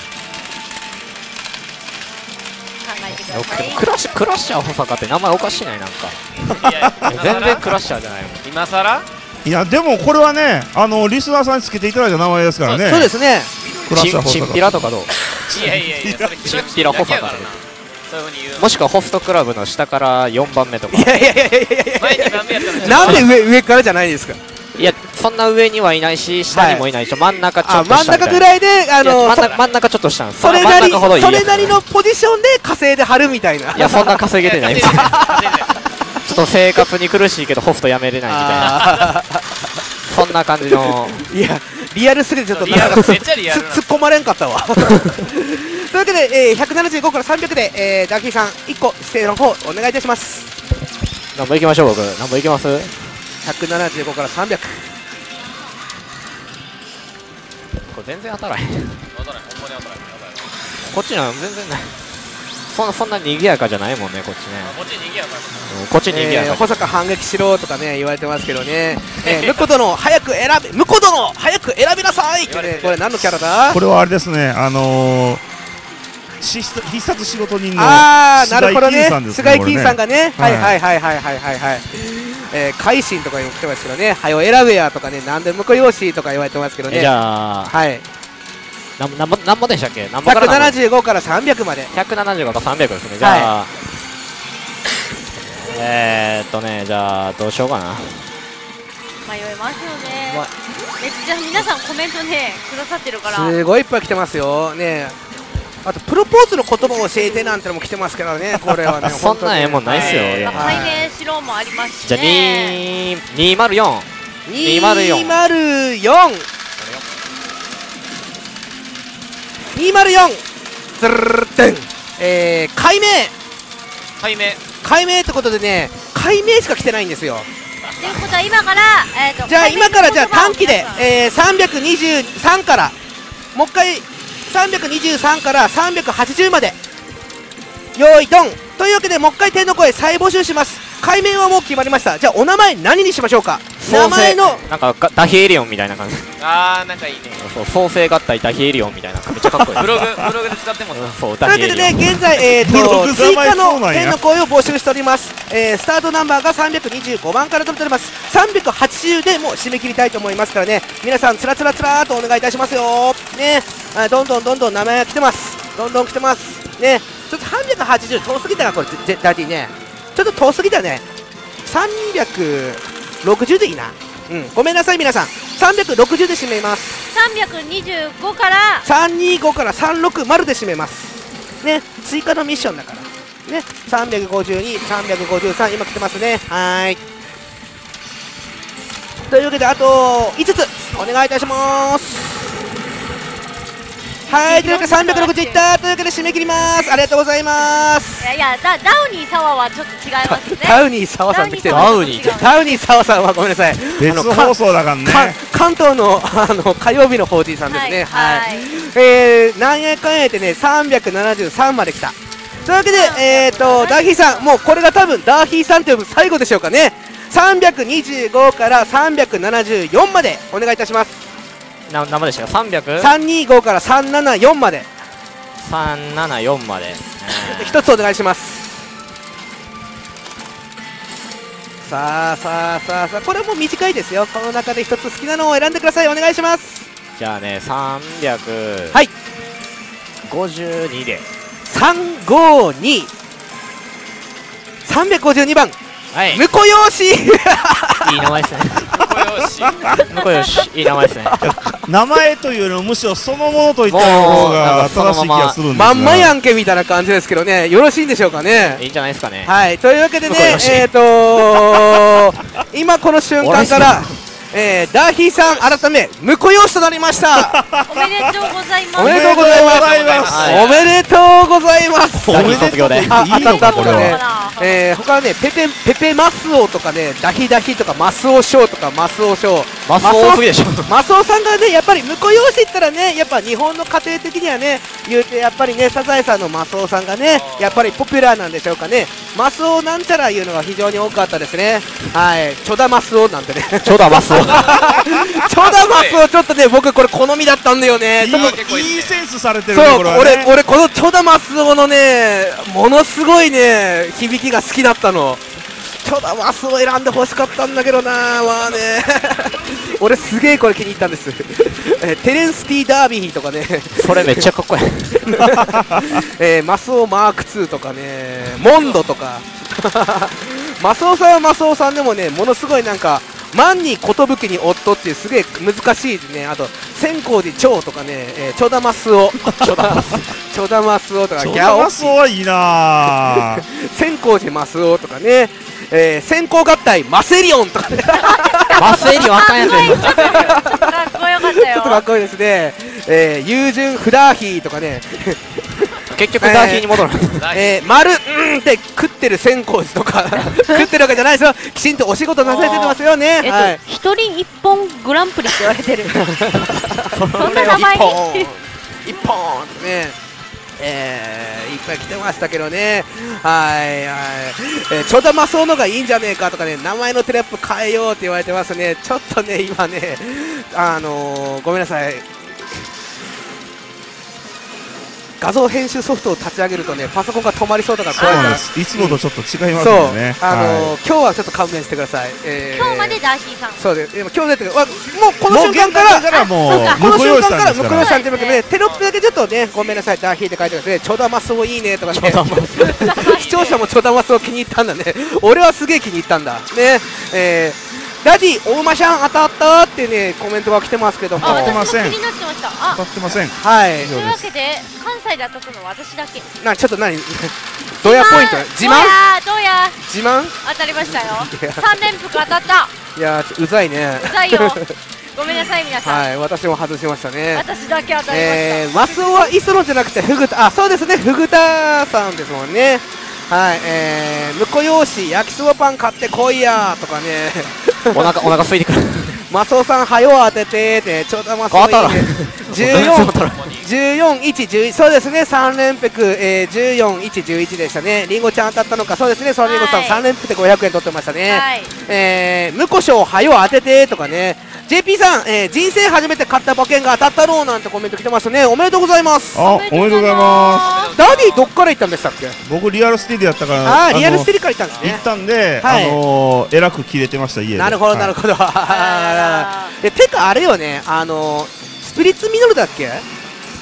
クラッシュクラッシャー保坂って名前おかしいないなんか全然クラッシャーじゃないもん今さら。 いやでもこれはね、あのリスナーさんにつけていただいた名前ですからね。 そうですね。 クラッシャー保坂、チンピラとかどう？ いやいやいや、 チンピラ保坂もしくはホストクラブの下からよんばんめとか。 いやいやいやいやいや、なんで上上からじゃないですか。 いやそんな上にはいないし下にもいないし、真ん中ちょっと下真ん中ぐらいで、あの真ん中ちょっと下なんです。 それなりそれなりのポジションで稼いで張るみたいな。 いやそんな稼げてないですちょっと生活に苦しいけどホストやめれないみたいなそんな感じの。 いやリアルすぎてちょっと突っ込まれんかったわというわけで、えー、ひゃくななじゅうごからさんびゃくで、えー、ダーキーさんいっこ指定の方お願いいたします。 何本いきましょう。僕何本いきます？ ひゃくななじゅうごからさんびゃく。 これ全然当たらへん。こっちなん全然ない。そんなそんな賑やかじゃないもんね、こっちね。 こっち賑やか。 こっち賑やか。 保坂反撃しろとかね言われてますけどね。ムコ殿早く選べ、ムコ殿早く選びなさいってね。これ何のキャラだ？ これはあれですね、あの必殺仕事人の菅井金さんですね。菅井金さんがね、はいはいはいはいはいはいはい。えー、改心とか言ってますけどね、はよ選べやとかね、なんで向こうよしとか言われてますけどね。 じゃあ、 はい。 なんなんぼなんぼでしたっけ？ひゃくななじゅうごからさんびゃくまで。 ひゃくななじゅうごからさんびゃくですね。じゃあ、はい、えーっとね、じゃあどうしようかな。 迷いますよね。めっちゃ皆さんコメントねくださってるから。 すごいいっぱい来てますよね。あとプロポーズの言葉を教えてなんてのも来てますからね、これはね。 そんなええもんないっすよ。 解明しろもありますしね。 じゃあにまるよん。 にまるよん。にまるよん。にまるよん。ズルルルン。えー、解明。 解明。 解明ってことでね、解明しか来てないんですよ。 ということは今から、えーと、 じゃあ今からじゃあ短期で、えー、さんびゃくにじゅうさんからもう一回さんびゃくにじゅうさんからさんびゃくはちじゅうまで用意ドンというわけでもう一回天の声再募集します。解明はもう決まりました。じゃあお名前何にしましょうか。名前のなんかダヒエリオンみたいな感じ。 あーなんかいいね。 そう創生合体ダヒエリオンみたいなめっちゃかっこいい。 ブログブログで使ってもそうというわけでね現在えっと追加の天の声を募集しております。えー、スタートナンバーがさんびゃくにじゅうごばんから取っております。さんびゃくはちじゅうでもう締め切りたいと思いますからね、皆さんつらつらつらーとお願いいたしますよね。あどんどんどんどん名前が来てます。どんどん来てますね。ちょっとさんびゃくはちじゅう遠すぎたなこれ絶対にね。ちょっと遠すぎたね。さんびゃくろくじゅうでいいな。うん、ごめんなさい皆さん。さんびゃくろくじゅうで締めます。 さんびゃくにじゅうごからさんにじゅうごからさんびゃくろくじゅうで締めますね。追加のミッションだからね。さんびゃくごじゅうに、さんびゃくごじゅうさん、今来てますね。はーい。というわけであといつつお願いいたします。はい、というわけでさんびゃくろくじゅういったというわけで締め切ります。ありがとうございます。 いやいや、ダダウニー沢はちょっと違いますね。 ダウニー沢さんって来てる。 ダウニーダウニー沢さんはごめんなさい。 別放送だからね。 関東のあの火曜日の法人さんですね。はい。えー、なんやかんやってね、さんびゃくななじゅうさんまで来た。というわけで、えーと、ダーヒーさん、もうこれが多分ダーヒーさんと呼ぶ最後でしょうかね。さんびゃくにじゅうごからさんびゃくななじゅうよんまでお願いいたします。 な何までしたか。さんびゃくさんにじゅうごからさんななよんまでさんななよんまで一つお願いします。さあさあさあさあ、これも短いですよ。この中で一つ好きなのを選んでください。お願いします。 じゃあね、さんびゃくごじゅうにでさんびゃくごじゅうに、さんびゃくごじゅうにばん、 はい、 婿養子。いい名前ですね。婿養子、いい名前ですね。 名前というよりもむしろそのものと言った方が正しい気がするんですが、 まんまやんけみたいな感じですけどね、よろしいんでしょうかね。 いいんじゃないですかね。 はい、というわけでね、えっと今この瞬間からえー、ダーヒーさん改め婿養子となりました。 おめでとうございます。 おめでとうございます。おめでとうございます。 ダーヒー卒業であ、当たったとかね。えー、他はね、ペペペペマスオとかね、ダヒダヒとかマスオショーとかマスオショー。 マスオすぎでしょ。 マスオさんがね、やっぱり婿養子って言ったらね、やっぱ日本の家庭的にはね、言うてやっぱりね、サザエさんのマスオさんがね、やっぱりポピュラーなんでしょうかね。マスオなんちゃらいうのが非常に多かったですね。はい、チョダマスオなんてね。 チョダマスオ。 チョダマスオちょっとね、僕これ好みだったんだよね。 いいセンスされてるね。 そう、俺俺このチョダマスオのね、ものすごいね、響きが好きだったの。チョダマスオ選んで欲しかったんだけどな、まあね。俺すげえこれ気に入ったんです。テレンス・ティ・ダービーとかね。 それめっちゃかっこいい。 えー、マスオマークツーとかね、モンドとか。マスオさんはマスオさんでもね、ものすごいなんか万に寿に夫っていうすげえ難しいね。あと千光寺長とかね、えー、チョダマスオチョダマスチョダマスオとかギャオマスオはいいな。 千光寺マスオとかね、えー、先行合体マセリオンとかね。 マセリオンあかんやつや。 かっこよかったよ。 ちょっとかっこいいですね。えー、友人フダーヒーとかね。 結局ダーヒーに戻る。 えー、丸うんって食ってる千光寺とか食ってるわけじゃないですよ。きちんとお仕事なされてますよね。 えっと一人一本グランプリって言われてる。そんな名前に一本ね。えー、いっぱい来てましたけどね。はいはい、えー、チョダマスオのがいいんじゃねえかとかね、名前のテロップ変えようって言われてますね。ちょっとね今ね、あのー、ごめんなさい、画像編集ソフトを立ち上げるとね、パソコンが止まりそうだから怖いから。 いつもとちょっと違いますよね。 そう、あのー、今日はちょっと勘弁してください。 えー、今日までダーヒーさん。 そうです。今日でもうこの瞬間からもうこの瞬間から向こうさんって言うけどね、テロップだけちょっとね、ごめんなさい、ダーヒーって書いてますね。チョダマスオいいねとかね。視聴者もチョダマスオ気に入ったんだね。俺はすげえ気に入ったんだね。えーダディ、大間シャン当たったってね、コメントが来てますけども。 あ、私も気になってました。あ、 当たってません。 はい。 というわけで、関西で当たったのは私だけ。 な、ちょっと何ドヤポイント自慢どうや自慢当たりましたよ。さん連複当たった。 いやうざいね。 うざいよ。ごめんなさい、皆さん。 はい、私も外しましたね。 私だけ当たりました。 えー、マスオは磯野じゃなくてフグタ、あ、そうですね、フグタさんですもんね。はい、えー、婿養子焼きそばパン買ってこいやとかね。 お腹お腹空いてくる。 マスオさんはよ当ててってちょうどマスオいいね。じゅうよん、じゅうよん、いち、じゅういち、そうですね、さん連複、えー、じゅうよん、いち、じゅういちでしたね。りんごちゃん当たったのか、そうですね、そのりんごさんさん連複でごひゃくえん取ってましたね。はい、えー、婿賞はよ当ててとかね。ジェーピー さん、えー、人生初めて買った馬券が当たったろうなんてコメント来てますね。おめでとうございます。 あ、おめでとうございます。 ダディどっから行ったんでしたっけ？ 僕リアルステディやったから。 ああ、リアルステディから行ったんですね。 行ったんで、はい、あのー、えらく切れてました家で。 なるほどなるほど。え、てかあれよね、あのー、スピリッツミノルだっけ？ スピ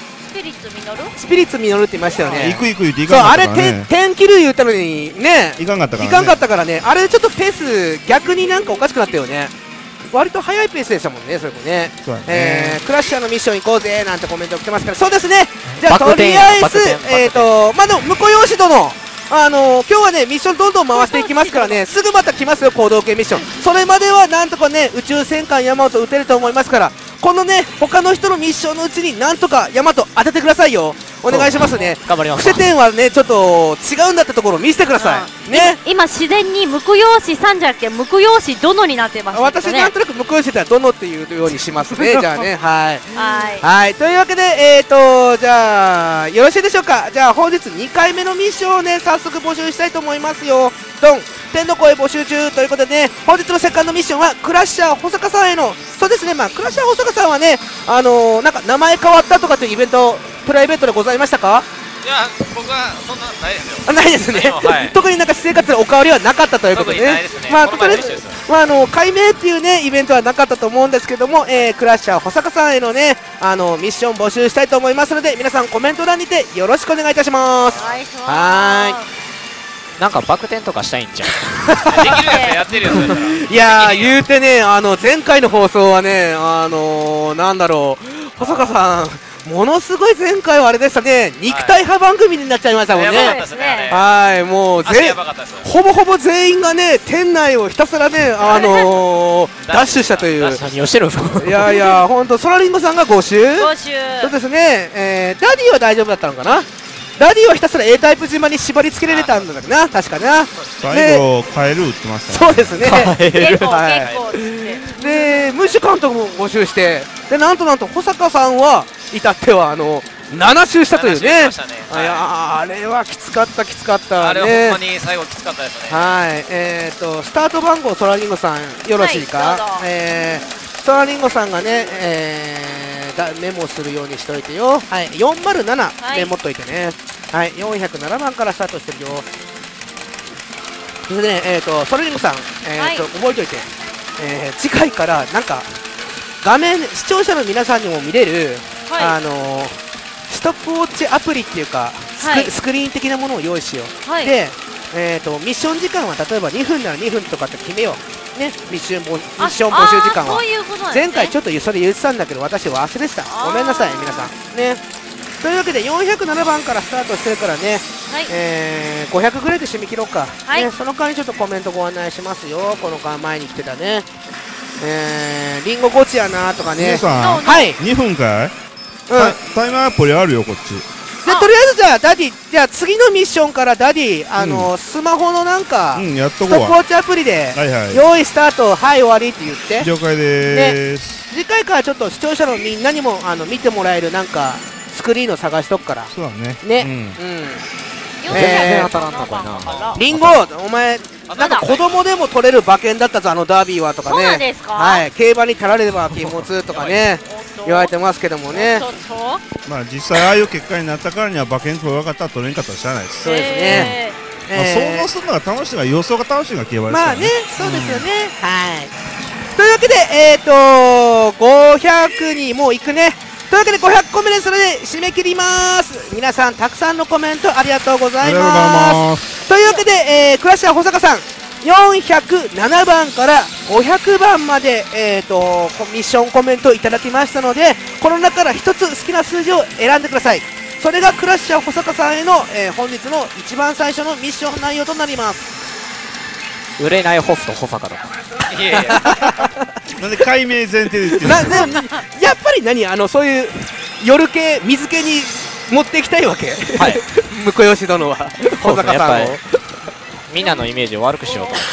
ピリッツミノルスピリッツミノルって言いましたよね。 行く行く言っていそう、あれかんかったからね。 点切る言ったのにね、 いかんかったからね。 いかんかったからね、あれちょっとペース逆になんかおかしくなったよね。割と速いペースでしたもんね、それもね。 そうだねえークラッシャーのミッション行こうぜなんてコメント来てますから、そうですね。じゃあとりあえずえっとまあでも婿養子殿、あのー、今日はねミッションどんどん回していきますからね、すぐまた来ますよ行動系ミッション。それまではなんとかね宇宙戦艦ヤマト撃てると思いますから、このね他の人のミッションのうちになんとかヤマト当ててくださいよ。お願いしますね。 頑張ります。 伏せ点はねちょっと違うんだったところを見せてくださいね。 今自然に婿養子さんじゃなくて婿養子殿になってます。 私なんとなく婿養子は殿っていうようにしますね。じゃあね、はいはいはいというわけでえっとじゃあよろしいでしょうか。じゃあ本日にかいめのミッションをね早速募集したいと思いますよ。ドン天の声募集中ということでね、本日のセカンドミッションはクラッシャー保坂さんへの、そうですね、まあクラッシャー保坂さんはね、あのー、なんか名前変わったとかというイベントプライベートでございましたか？ いや、僕はそんなないですよ。 あ、ないですね、はい、特になんか私生活でお変わりはなかったということでね、まあとりあえず、まああの改名っていうねイベントはなかったと思うんですけども、えー、クラッシャー保坂さんへのねあのミッション募集したいと思いますので、皆さんコメント欄にてよろしくお願いいたします。はい。 なんかバク転とかしたいんちゃうできるやつやってるよ。 いやー言うてね、あの前回の放送はね、あのー、なんだろう、保坂さんものすごい前回はあれでしたね、肉体派番組になっちゃいましたもんね。はい、もうぜほぼほぼ全員がね店内をひたすらねあのー、ダッシュしたという。 何をしてるんですか。 いやいや本当、ソラリンゴさんがご周。 ご周。 そうですね、えー、ダディは大丈夫だったのかな。ダディはひたすら A タイプ島に縛り付けられたんだけどな、確かな。 最後カエル打ってましたね。そうですね。 結構はい、でムッシュ監督も募集して、でなんとなんと保坂さんは至ってはあのなな周したというね。あ、いやあれはきつかったきつかったね。 あれはほんまに最後きつかったですね。 はい、えっ、ー、とスタート番号ソラリンゴさんよろしいか。はい、えー、ソラリンゴさんがね、えー、だメモするようにしといてよ。はい、よんまるななメモっといてね。はい、よんひゃくななばんからスタートしてるよ。それでね、えっ、ー、とソラリンゴさん、えーと、はい、覚えといて、えー、次回からなんか画面視聴者の皆さんにも見れる、はい、あのー、ストップウォッチアプリっていうかスク、はい、スクリーン的なものを用意しよう。はい、で、えーと、ミッション時間は例えばにふんならにふんとかって決めようね。ミッションミッション募集時間は、ね、前回ちょっとそれ言ってたんだけど私忘れてた。ごめんなさい皆さんね。というわけでよんひゃくななばんからスタートしてるからね、はい、えー、ごひゃくぐらいで締め切ろうか、はい、ね、その代わりちょっとコメントご案内しますよ。この前に来てたね、えー、リンゴゴチやなとかね。 皆さん、 はい、 にふんかい、うん、タイマーアプリあるよこっちで。とりあえずじゃあダディ、じゃあ次のミッションからダディ、あのーうん、スマホのなんか、うん、やっとこうストップウォッチアプリで、はいはい、用意スタート、はい終わりって言って了解でーす、 ね、次回からちょっと視聴者のみんなにもあの見てもらえるなんかスクリーンを探しとくから。 そうだね。 ね。うん。うん、えー、リンゴ、お前なんか子供でも取れる馬券だったぞあのダービーはとかね。 そうなんですか。 はい。競馬に足られれば禁物とかね言われてますけどもね。 まあ実際ああいう結果になったからには馬券取れなかったら取れんかったら知らないです。 そうですね。 まあ想像するのが楽しいが予想が楽しいが競馬ですからね。 まあね、そうですよね。はい。というわけでえっとごひゃくにもう行くね。というわけでごひゃくこめでそれで締め切ります。皆さんたくさんのコメントありがとうございます。というわけで、えー、クラッシャー保坂さんよんひゃくななばんからごひゃくばんまで、えー、とミッションコメントいただきましたので、この中からひとつ好きな数字を選んでください。それがクラッシャー保坂さんへの、えー、本日の一番最初のミッション内容となります。 売れないホスト保坂だ。 いやいやなんで解明前提で言ってるななやっぱり何あのそういう夜系水系に持っていきたいわけ。はい。婿養子殿は保坂さんをみんなのイメージを悪くしようと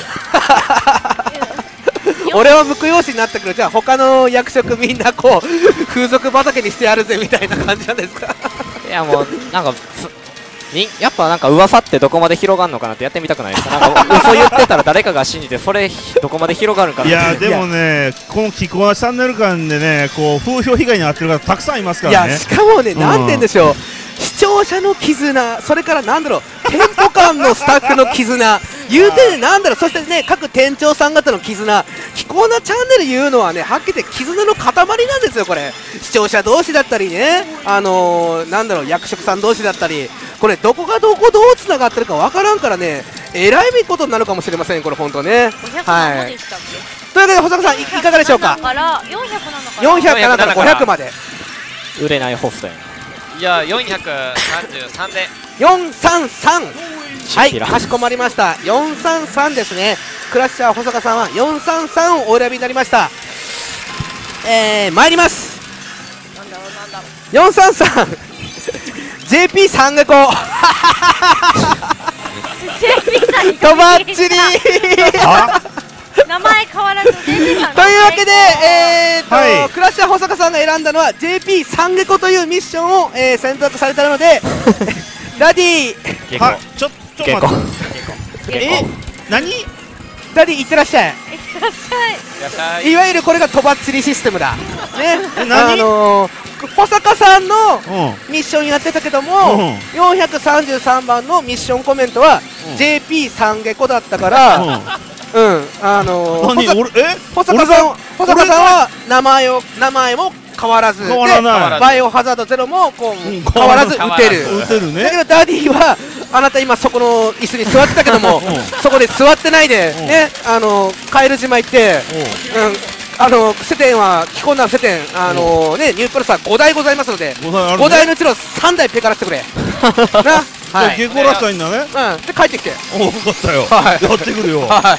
思って。 俺は婿養子になったけど、じゃあ他の役職みんなこう風俗畑にしてやるぜみたいな感じなんですか。 いやもうなんかにやっぱなんか噂ってどこまで広がるのかなってやってみたくないですか。なんか嘘言ってたら誰かが信じてそれどこまで広がるかな。 いやでもね、この気候なチャンネル間でねこう風評被害に遭ってる方たくさんいますからね。 いやしかもね、うん、なんて言うんでしょう、視聴者の絆、それからなんだろう店舗間のスタッフの絆言うてね、なんだろう、そしてね、各店長さん方の絆、キコーナチャンネル言うのはね、はっきり言って絆の塊なんですよ、これ。視聴者同士だったりね、あのー、なんだろう、役職さん同士だったり、これ、どこがどこどうつながってるかわからんからね、えらいことになるかもしれません、これ、本当ね。はい。というわけで、保坂さん、いかがでしょうか。よんひゃくからごひゃくまで。 売れないホストやいや、よんひゃくさんじゅうさんで。 よんさんさん。はい、かしこまりました。よんさんさんですね。クラッシャー保坂さんはよんさんさんをお選びになりました。えー、参ります。なんだろうなんだろう。よんさんさん。ジェーピー さんがこ。 ジェーピー さん。 とばっちり。 名前変わらず ジェーピー さん。 というわけで、えーと、はい、クラッシャー保坂さんが選んだのは ジェーピー さんげこというミッションを、えー、選択されたので、ダディ。 は、ちょっと待って。え、何？ ダディ、いってらっしゃい。 いってらっしゃい。 いわゆるこれがとばっちりシステムだ。ね、あのー、保坂さんのミッションやってたけども、うん、よんひゃくさんじゅうさんばんのミッションコメントは、うん、ジェーピー さんげこだったから、うん、うん、あのー、保坂さん、保坂さんは名前を名前も変わらず、 変わらない。 バイオハザードゼロもこう変わらず打てる。 打てるね。 だけどダディはあなた今そこの椅子に座ってたけども、そこで座ってないでね、あのカエル島行って、うん、あのセテンは着込んだセテン、あのねニュープラスはごだいございますので、ごだいのうちのさんだいペカらせてくれ。な。 はい。ゲコらしたいんだね。 うん。で帰ってきて。 おお、分かったよ。はい。やってくるよ。 はい。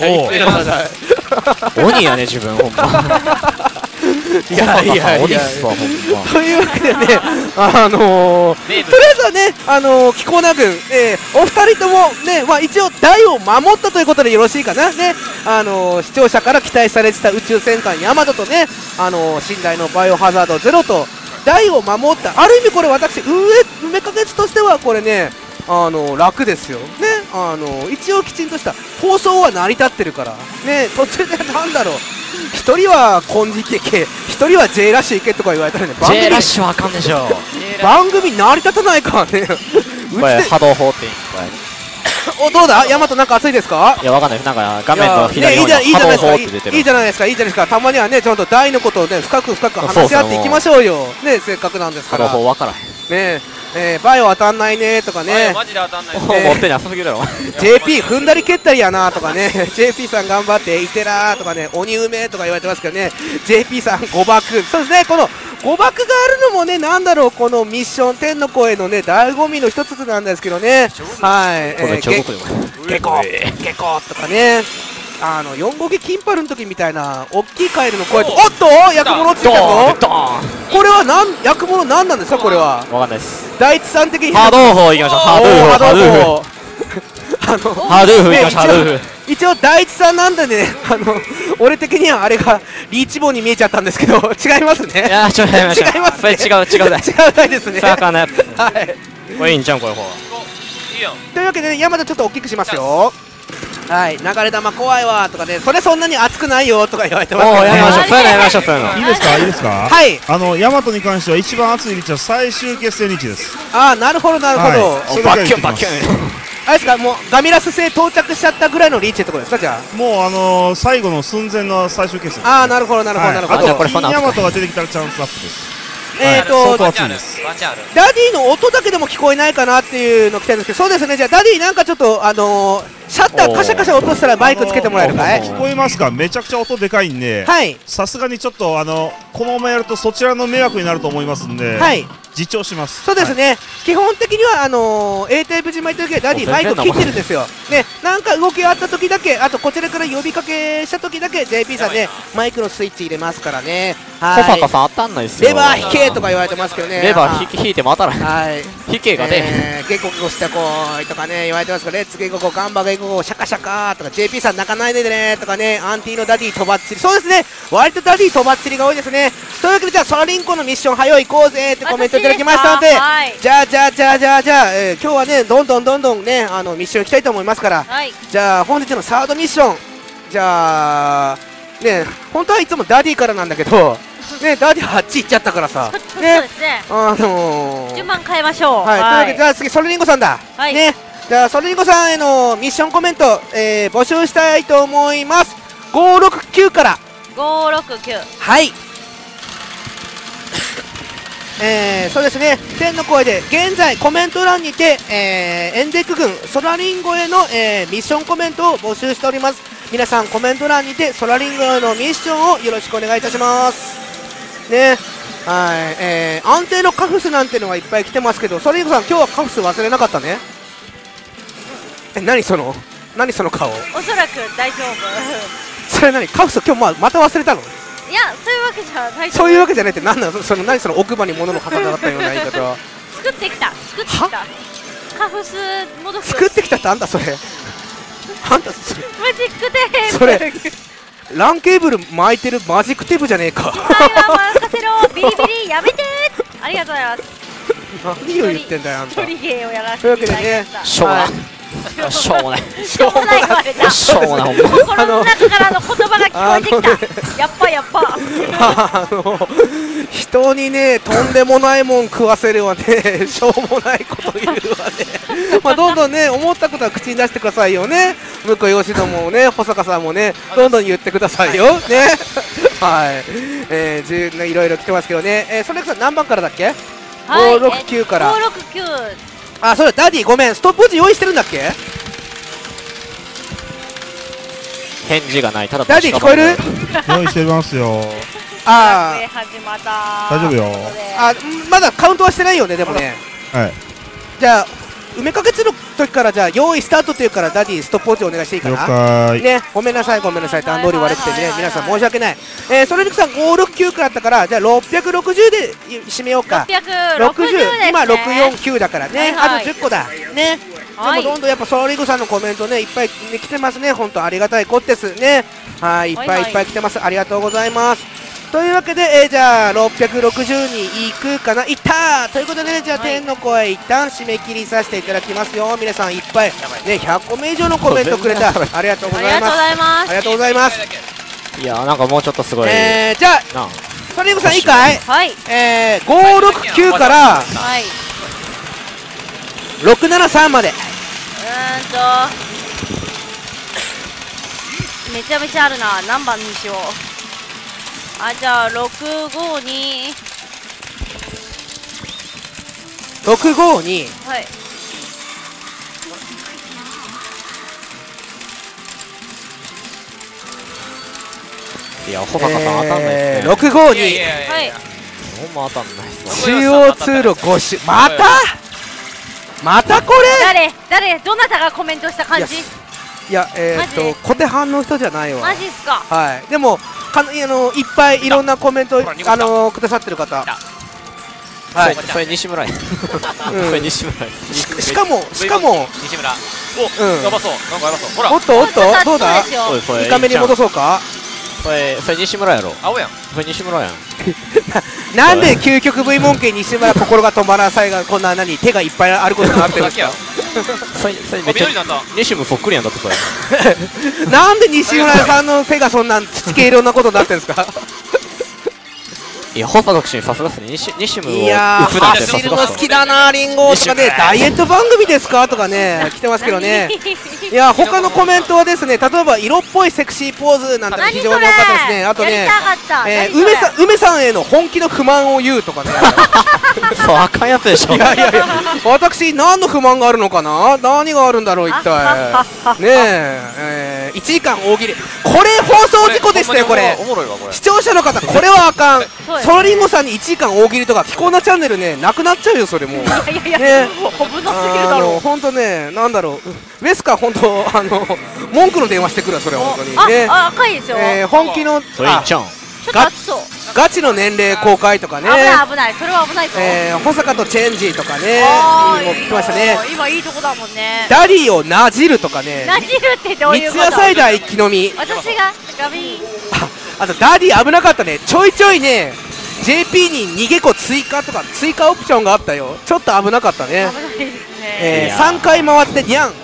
鬼やね自分ほんま。 いやいやいや。というわけでね、あのとりあえずはね、あのキコーナ軍、えお二人ともね、まあ一応台を守ったということでよろしいかなね。あの視聴者から期待されてた宇宙戦艦ヤマトとね、あの信頼のバイオハザードゼロと台を守った。ある意味これ私上めかけつとしてはこれね。あの楽ですよね、あの一応きちんとした放送は成り立ってるからね、途中でなんだろう、一人は金色行け、一人は J ラッシュ行けとか言われたらね、 J ラッシュはあかんでしょ番組成り立たないからね。 これ波動砲ってお、どうだ、ヤマトなんか熱いですか？ いや、わかんない、なんか画面の左の方に波動砲って出てる。 いいじゃないですか、いいじゃないですか、たまにはね、ちゃんと大のことをね、深く深く話し合っていきましょうよ、ね、せっかくなんですから。 波動砲わからへんね。えー、バイオ当たんないねとかね、 マジで当たんないね、 持ってんの遊びだろ。 ジェーピー 踏んだり蹴ったりやなとかね、ジェーピー さん頑張っていてらーとかね、鬼梅とか言われてますけどね、ジェーピー さん誤爆、そうですね、この誤爆があるのもね、なんだろう、このミッション天の声のね、醍醐味の一つなんですけどね、はい、えー、ゲコゲコとかね。あのよん号機キンパルの時みたいな大きいカエルの声と、おっと役物ついたぞ。これはなん役物なんなんですか、これは。 わかんないです。 第一さん的に波動砲いきましょう。波動砲、波動砲。あの波動砲いきましょう。波動砲。 一応第一さんなんでね、あの俺的にはあれがリーチ棒に見えちゃったんですけど、違いますね。 いや違います。違います。違う違うだ。 違うないですね。 さあかね。 はい。 これいいんちゃうこれほら。 というわけでね、山田ちょっと大きくしますよ。はい、流れ弾怖いわとかね、それそんなに熱くないよとか言われてますけど、ね、 やめましょう、そういうのやめましょう、そういうの。 いいですか、いいですか。 はい。 あのヤマトに関しては一番熱いリーチは最終決戦リーチです。 ああ、なるほどなるほど。 はい、バッキュンバッキュン。 あれですか、もうガミラス星到着しちゃったぐらいのリーチってことですか、じゃあ。 もうあのー、最後の寸前の最終決戦。 ああ、なるほどなるほどなるほど。 あと金ヤマトが出てきたらチャンスアップです。 えーとダディの音だけでも聞こえないかなっていうの来てるんですけど、そうですね、じゃあダディなんかちょっとあのー、シャッターカシャカシャ落としたらマイクつけてもらえるかい。 聞こえますか。めちゃくちゃ音でかいんで、さすがにちょっとあのこのままやるとそちらの迷惑になると思いますんで、はい、自重します。 そうですね、はい、基本的にはあのー、A タイプ島行った時はダディマイク切ってるんですよね。なんか動きがあった時だけ、あとこちらから呼びかけした時だけ ジェーピー さんねマイクのスイッチ入れますからね。 小坂さん当たんないですよ。 レバー引けとか言われてますけどね。 レバー引いても当たらない。はい。 引けがね。 ゲコゲコしてこいとかね言われてますから、レッツゲココガンバゲココシャカシャカとか ジェーピー さん泣かないでねとかね、アンティのダディとばっちり。そうですね、割とダディとばっちりが多いですね。というわけでじゃあソラリンコのミッション早い行こうぜってコメントいただきましたので、じゃあじゃあじゃあじゃあじゃあ、えー、今日はねどんどんどんどんねあのミッション行きたいと思いますから、はい、じゃあ本日のサードミッション、じゃあね本当はいつもダディからなんだけどね、ダディはあっち行っちゃったからさ、 ね、そうですね、 あのー、 順番変えましょう。 はい、というわけでじゃあ次ソルリンゴさんだ、はい、ね、 じゃあソルニコさんへのミッションコメント、えー、募集したいと思います。ごーろくきゅうからごーろくきゅう、 はい。えー、そうですね、天の声で現在コメント欄にて、えー、エンデック軍ソラリンゴへの、えー、ミッションコメントを募集しております。皆さんコメント欄にてソラリンゴへのミッションをよろしくお願いいたしますね。はい、えー、安定のカフスなんてのがいっぱい来てますけど、ソラリンゴさん今日はカフス忘れなかったね。え、何その何その顔。 おそらく大丈夫。 それ何カフス今日ままた忘れたの。 いや、そういうわけじゃない。 そういうわけじゃないって何なの。その何その奥歯に物の挟まったような言い方は。 作ってきた作ってきたカフス戻す。 作ってきたってあんたそれあんたそれマジックテープそれランケーブル巻いてるマジックテープじゃねえか。 機械は任せろビリビリやめてありがとうございます。 何を言ってんだよあんた。 一人芸をやらせというわていけでね、 ただきました。 しょうがないしょうもないしょうもない言われた。 しょうもないほんま心の中からの言葉が聞こえてきた。やっぱやっぱあの人にねとんでもないもん食わせるわねしょうもないこと言うわねまあどんどんね思ったことは口に出してくださいよね。向こう吉野もね保坂さんもねどんどん言ってくださいよねはい、えー、じゅうねいろいろ来てますけどね、えー、それこそ何番からだっけ。 はい、 ごろくきゅうからごろくきゅう。 あ、そうだ、ダディごめん、ストップウォッチ用意してるんだっけ。 返事がない。ただダディ聞こえる用意してますよ。 あー始まった大丈夫よ。 あ、まだカウントはしてないよね、でもね。 はい。 じゃあ埋めかけつの時からじゃあ用意スタートっていうからダディストップウォッチお願いしていいかな。 了解ね、ごめんなさいごめんなさい段取り悪くてね皆さん申し訳ない。えー、それでくさんごろくきゅうからあったからじゃあろっぴゃくろくじゅうで締めようか。 ろっぴゃくろくじゅうですね。 今ろくよんきゅうだからね、 はいはい、 あとじゅっこだね。 はい、 でもどんどんやっぱソロリンゴさんのコメントねいっぱい、ね、来てますね。本当ありがたいことですね。はいいっぱいいっぱい来てます、はいはい、ありがとうございます。というわけで、えー、じゃあろっぴゃくろくじゅうにいくかな。いったーということでね、じゃあ、はい、天の声一旦締め切りさせていただきますよ。皆さんいっぱいねひゃっこめ以上のコメントくれたありがとうございます。ありがとうございます。 いやーなんかもうちょっとすごい、 えー、じゃあソリンゴさんいいかい。 はい、 えー、ごろくきゅうからはいろくななさんまで。うーんとめちゃめちゃあるな。何番にしよう。あ、じゃあろくごにろくごに。 はい。 いや、保坂さん当たんないですね。 ろくごに。はい。 ほんま当たんないっす。 中央通路ご周。またまたこれ誰誰どなたがコメントした感じ。 いや、えー、っと小手半の人じゃないわ。 マジっすか。 はい。でもかあのいっぱいいろんなコメントあのくださってる方。 はい。それ西村や。それ西村や。 しかもしかも西村。お、やばそう。なんかやばそう。ほら。 おっとおっとどうだ。いいかめに戻そうか。 それそれ西村やろ。 青やん。 それ西村やん。 なんで究極 V モンキー西村心が止まらない際がこんな何手がいっぱいあることになってるんですか。 それそれめっちゃ西村そっくりやんだってそれ。 なんで西村さんの手がそんな土系いろんなことになってるんですか。 いや、保坂氏さすがっすね。西西村をいやー走るの好きだなリンゴとかねダイエット番組ですかとかね来てますけどね。いや他のコメントはですね例えば色っぽいセクシーポーズなんて非常に多かったですね。あとね梅さん梅さんへの本気の不満を言うとかね。 そうあかんやつでしょ。 いやいやいや私何の不満があるのかな。何があるんだろう一体ねえ。いちじかん大喜利これ放送事故でしたよこれ。視聴者の方これはあかん。ソロリンゴさんにいちじかん大喜利とかピコーナチャンネルねなくなっちゃうよそれもう。いやいやいや危なすぎるだろう。 本当ねなんだろうウェスカ本当あの文句の電話してくるそれは本当にね。 あ赤いですよ。 本気のそれいっちゃうん。 ガチの年齢公開とかね。 危ない危ないそれは危ないぞ。 え保坂とチェンジとかね聞きましたね。 今いいとこだもんね。 ダディをなじるとかね。 なじるってどういうこと。 三ツ矢サイダー一気飲み。 私がガビー。 あとダディ危なかったね。ちょいちょいね ジェーピー に逃げ子追加とか追加オプションがあったよ。ちょっと危なかったね。 危ないですね。 えー、さんかい回ってニャン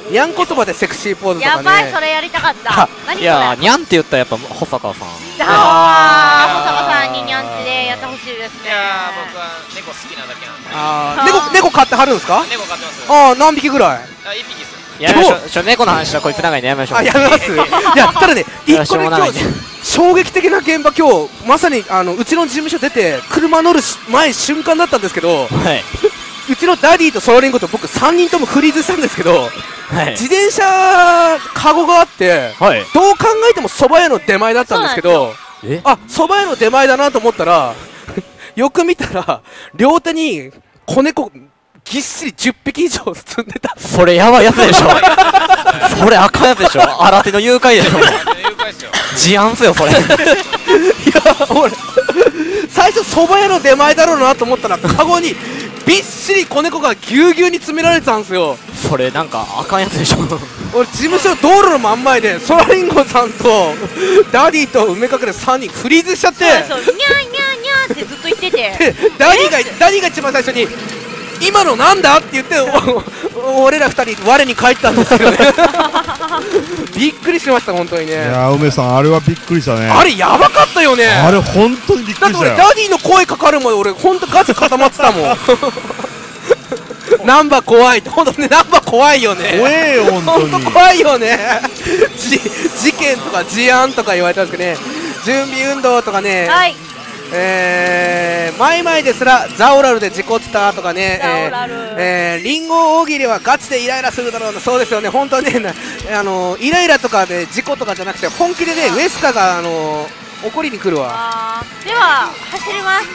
にゃん言葉でセクシーポーズとかね。 やばい、それやりたかった。 いやー、にゃんって言ったらやっぱ保坂さん。 ああ、保坂さんににゃんってでやってほしいですね。 いやー、僕は猫好きなだけなんで。 ああ、猫猫飼ってはるんですか？ 猫飼ってます。 ああ、何匹ぐらい？ あ、一匹です。 やめましょう。ちょ猫の話はこいつ長いんでやめましょう。 あ、やめます。いや、ただね、一個ね今日衝撃的な現場、今日まさにあのうちの事務所出て車乗る前瞬間だったんですけど、はい、うちのダディとソロリンゴと僕さんにんともフリーズしたんですけど、はい、自転車カゴがあって、はい、どう考えても蕎麦屋の出前だったんですけど、あ、蕎麦屋の出前だなと思ったらよく見たら両手に子猫ぎっしりじゅっぴき以上積んでた。 それやばいやつでしょそれあかんやつでしょ。新手の誘拐でしょ事案っすよそれいや俺最初蕎麦屋の出前だろうなと思ったらカゴにびっしり子猫がぎゅうぎゅうに詰められてたんですよ。 それなんかあかんやつでしょ俺事務所道路の真ん前でソラリンゴさんとダディと梅かけでさんにんフリーズしちゃって、 そうそうニャーニャーニャーってずっと言っててダディがダディが一番最初に今のなんだって言って俺らふたり我に返ったんですけどねびっくりしました本当にね。いや梅さんあれはびっくりしたね。 あれやばかったよね。 あれ本当にびっくりしたよ。 だって俺ダディの声かかるまで俺本当ガチ固まってたもんナンバ怖い本当ね、ナンバ怖いよね。 怖えよ本当に本当怖いよねじ事件とか事案とか言われたんですけどね、準備運動とかね、はい、えー、マイマイですらザオラルで事故ったとかね、えーえー、リンゴ大喜利はガチでイライラするだろうな。そうですよね本当ねあのイライラとかで事故とかじゃなくて本気でねウエスカがあの怒りに来るわ。 あでは走ります。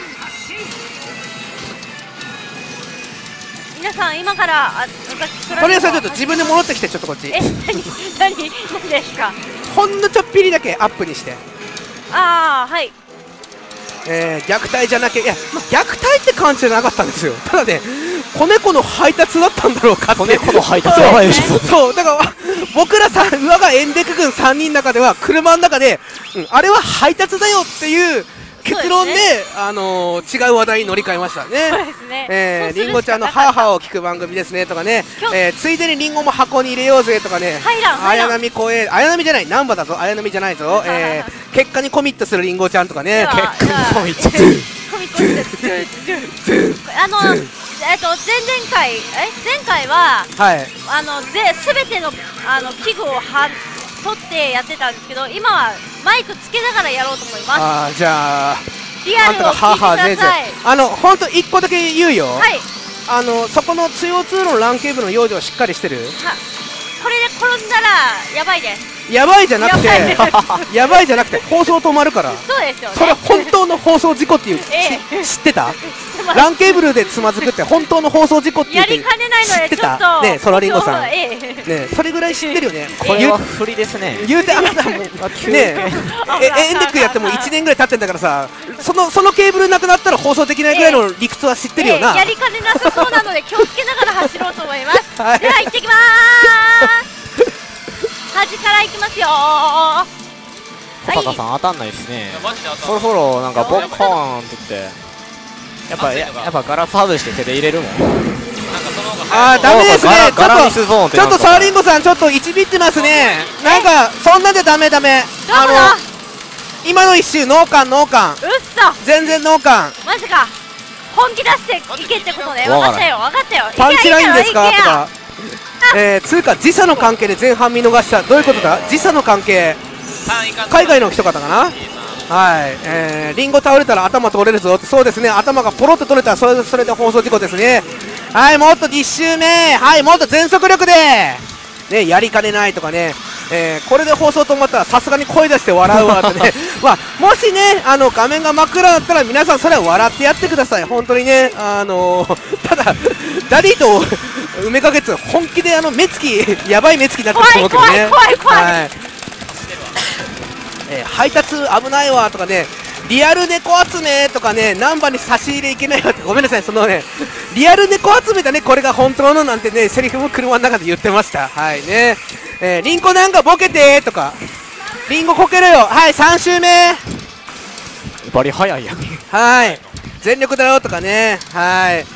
皆さん今からあとりあえずちょっと自分で戻ってきてちょっとこっち。 え何何何ですか。 ほんのちょっぴりだけアップにして。 ああはい。 えー、虐待じゃなきゃいや、まあ、虐待って感じじゃなかったんですよ。ただね子猫の配達だったんだろうかって。子猫の配達やばいでしょ。 そうだから僕らさ我がエンデク軍さんにんの中では車の中で、うん、あれは配達だよっていう結論で、ね、あのー、違う話題に乗り換えましたね。 そうですね。 えー、リンゴちゃんのハーハーを聞く番組ですねとかね、えー、ついでにリンゴも箱に入れようぜとかね、綾波声綾波じゃない難波だぞ綾波じゃないぞ、えー、結果にコミットするリンゴちゃんとかね、 結果にコミットコミットしてあのえっと前々回え前回は、はい、あのぜ全てのあの器具をは取ってやってたんですけど、今はマイクつけながらやろうと思います。 あーじゃあリアルを聞いてください。 あの本当一個だけ言うよ。 はい。 あのそこのつよ通路のランケーブルの養生はしっかりしてる。 はこれで転んだらやばいです。 やばいじゃなくてやばいじゃなくて放送止まるから。 そうですよね。 それ本当の放送事故っていう、ええ、知ってた？ランケーブルでつまずくって本当の放送事故って言ってやりかねないのでちょっとね、ソラリンゴさん、 ええね、それぐらい知ってるよね。 これは振りですね。 言うてあなたもねえエンデックやってもいちねんぐらい経ってんだからさ、そのそのケーブルなくなったら放送できないぐらいの理屈は知ってるよな。 ええ、やりかねなさそうなので気をつけながら走ろうと思います。はい、では行ってきまーす。端から行きますよー。 小坂さん当たんないですね。そろそろなんかボッコーンって言ってやっぱやっぱガラス外して手で入れるもん。 あーダメですね。ちょっとちょっとサーリンゴさんちょっといちびってますね。なんかそんなんでダメダメ。あの今の一周ノーカンノーカン。うっそ。 全然ノーカン。 マジか。本気出していけってことね。分かったよ分かったよ。 パンチラインですかとか。えー、つうか時差の関係で前半見逃した。どういうことだ時差の関係。海外の人方かな。はい、えー、リンゴ倒れたら頭取れるぞって。そうですね頭がポロッと取れたらそれそれで放送事故ですね。はいもっといっ周目はいもっと全速力でねやりかねないとかね、えー、これで放送と思ったらさすがに声出して笑うわってねまあもしねあの画面が真っ暗だったら皆さんそれは笑ってやってください本当にね。あのー、ただダディと梅かけつ本気であの目つきやばい目つきになってると思うけどね。 怖い怖い怖い、はいえー、配達危ないわとかねリアル猫集めとかねナンバに差し入れいけないわってごめんなさいそのねリアル猫集めだねこれが本当のなんてねセリフも車の中で言ってましたはいね。えー、リンゴなんかボケてとかリンゴこけろよはいさん周目バリ早いやんはい全力だよとかねはい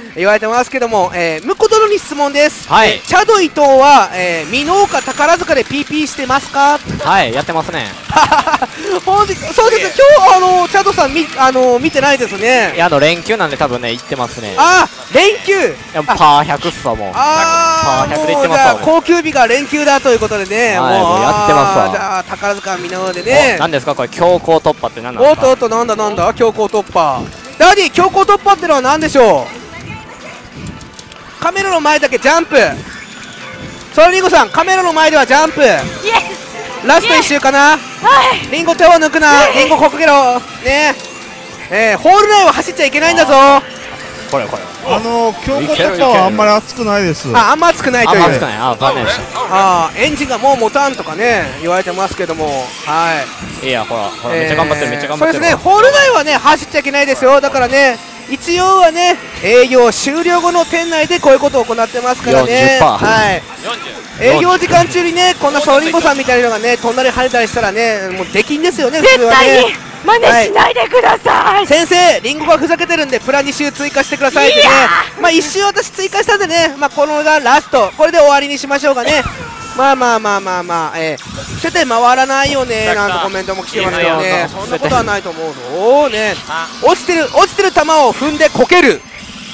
言われてますけども、えー、向こう殿に質問です。 はい。 チャド伊藤は、えー、美濃岡宝塚で ピーピー してますか？ はい、やってますね。 本日そうです。今日あのチャドさんみあの見てないですね。 いや、あの連休なんで多分ね行ってますね。 あー、連休。 いやパーひゃくっすわもう。 あー、 パーひゃくで行ってますわ。 高級日が連休だということでね。 はい、もうやってますわ。 じゃあ宝塚美濃でね。 何ですかこれ、強行突破って何なんですか？ おっとおっと、なんだなんだ強行突破。ダディ、強行突破ってのは何でしょう？カメラの前だけジャンプ。ソラリンゴさん、カメラの前ではジャンプ。ラストいっ周かな。リンゴ手を抜くな。リンゴこけろねえ。ホール内を走っちゃいけないんだぞ。 これこれあの強行突破はあんまり熱くないです。 あ、あんま熱くないという。 あんま熱くない。あ、残念でした。 あ、エンジンがもう持たんとかね言われてますけども、はい。 いや、ほらほら、めっちゃ頑張ってる、めっちゃ頑張ってる。 そうですね。ホール内はね走っちゃいけないですよ。だからね、一応はね、営業終了後の店内でこういうことを行ってますからね。はい。営業時間中にね、こんなソーリンゴさんみたいなのがね飛んだり跳ねたりしたらね、もう出禁ですよね。普通はね。 真似しないでください、はい、 先生、リンゴがふざけてるんでプラに周追加してくださいってね。まあいっ周私追加したんでね、まあこのがラスト、これで終わりにしましょうかね。まあまあまあまあまあ、えー、伏せて回らないよねなんてコメントも来てますけどね。そんなことはないと思うぞね。落ちてる落ちてる球を踏んでこける。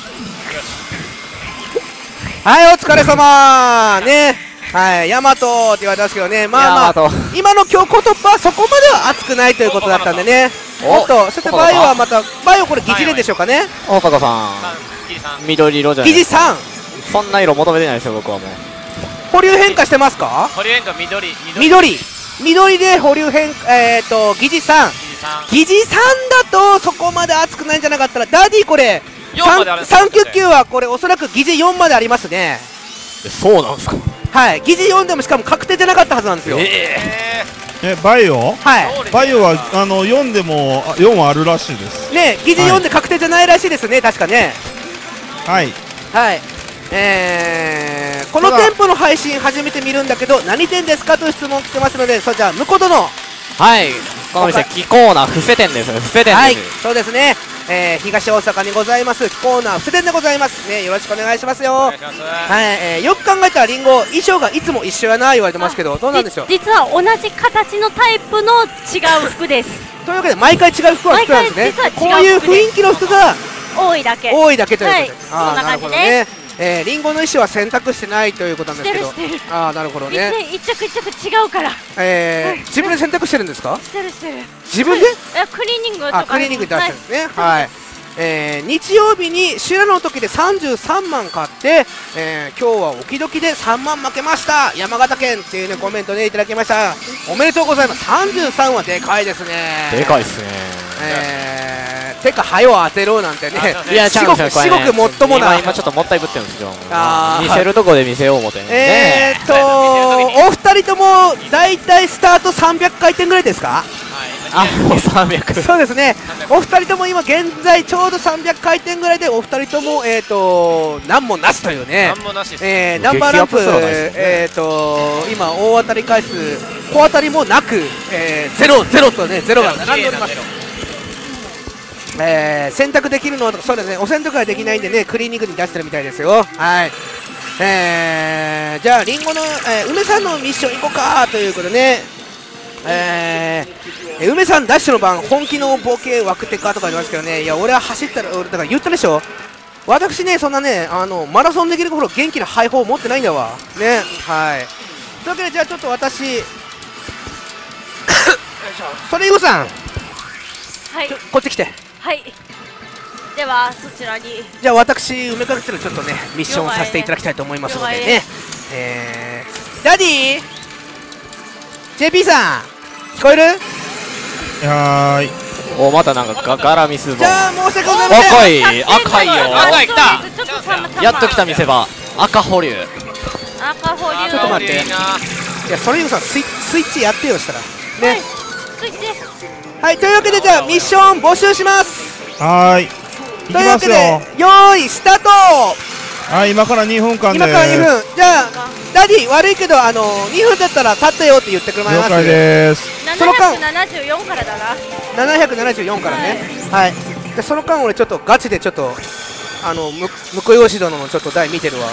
はい、お疲れ様ね。はい、ヤマトって言われたんですけどね、まあまあ今の強行突破はそこまでは熱くないということだったんでね。おっと、そしてバイオはまたバイオこれ疑似連でしょうかね。 大阪さん、緑色じゃない。 疑似さん、 そんな色求めてないですよ僕はもう。 保留変化してますか？ 保留変化緑緑緑で保留変化、えっと疑似さん疑似さんだとそこまで熱くないんじゃなかったら、ダディこれさんきゅうきゅうはこれおそらく疑似よんまでありますね。 そうなんですか？ はい、疑似よんでもしかも確定じゃなかったはずなんですよ。 えー、えバイオ、 はい、 バイオはあのよんでもよんはあるらしいですね。疑似よんで確定じゃないらしいですね、確かね。 はいはい、えー、この店舗の配信初めて見るんだけど何店ですかという質問来てますので、それじゃあ向こう殿。 はい、この店キコーナー布施店です。布施店です。 はい、そうですね。えー、東大阪にございますキコーナー布施店でございますね。よろしくお願いしますよ。はい、えー、よく考えたらリンゴ衣装がいつも一緒やな言われてますけど、どうなんでしょう。 実は同じ形のタイプの違う服です。 というわけで毎回違う服は服なんですね。こういう雰囲気の服が多いだけ多いだけということで、 はい、そんな感じです。 えー、リンゴの衣装は選択してないということなんですけど、ああなるほどね。 一着一着違うから、 えー、自分で選択してるんですか？ してるしてる。 自分で？ え、クリーニングとか。 あ、クリーニング出してるんですね。はい。えー、日曜日に修羅の時でさんじゅうさんまん買って、えー、今日はおきどきでさんまん負けました山形県っていうねコメントねいただきました。おめでとうございます。さんじゅうさんはでかいですね。 でかいですね。 えー、てかはよ当てろなんてね。 いや、 至極至極もっともな。 今ちょっともったいぶってるんですよ。見せるとこで見せよう思ってね。 えーっとお二人ともだいたいスタートさんびゃくかいてんぐらいですか？ あ、もうさんびゃく。 そうですね。お二人とも今現在ちょうどさんびゃくかいてんぐらいで、お二人ともえっと何もなしというね。 何もなしです。 えー、ナンバーランプえっと今大当たり回数小当たりもなく、えー、ゼロゼロとねゼロが並んでおります。えー、選択できるのはそうですね。お選択ができないんでね、クリーニングに出してるみたいですよ。はい。えー、じゃあリンゴの、えー、梅さんのミッション行こうかということでね。えー、梅さんダッシュの番本気のボケ枠手かとかありますけどね。いや俺は走ったら俺だから言ったでしょ。私ねそんなねあのマラソンできるほど元気なハイホー持ってないんだわね。はい。というわけでじゃあちょっと私それゆうさん、 はい、 こっち来て。 はい。ではそちらにじゃあ私梅かけてるちょっとねミッションをさせていただきたいと思いますのでね。えー、ダディ ジェーピー さん聞こえる？ はーい。 お、またなんかガガラミスボン。 じゃあ申し訳ございません。 赤い赤いよ。 赤い来た。 やっと来た見せ場。赤保留。 赤保留。 ちょっと待って。いやそれゆうさんスイスイッチやってよしたらね。はい、 スイッチ。 はい、というわけでじゃあミッション募集します。 はーい。 というわけでよーいスタート。 はい、今からにふんかんで今からにふん。じゃあダディ悪いけどあのにふんだったら立ってよって言ってくれます。 了解です。 ななひゃくななじゅうよんからだな。 ななひゃくななじゅうよんからね。はい。でその間俺ちょっとガチでちょっとあのむ婿養子殿のちょっと台見てるわ。はい。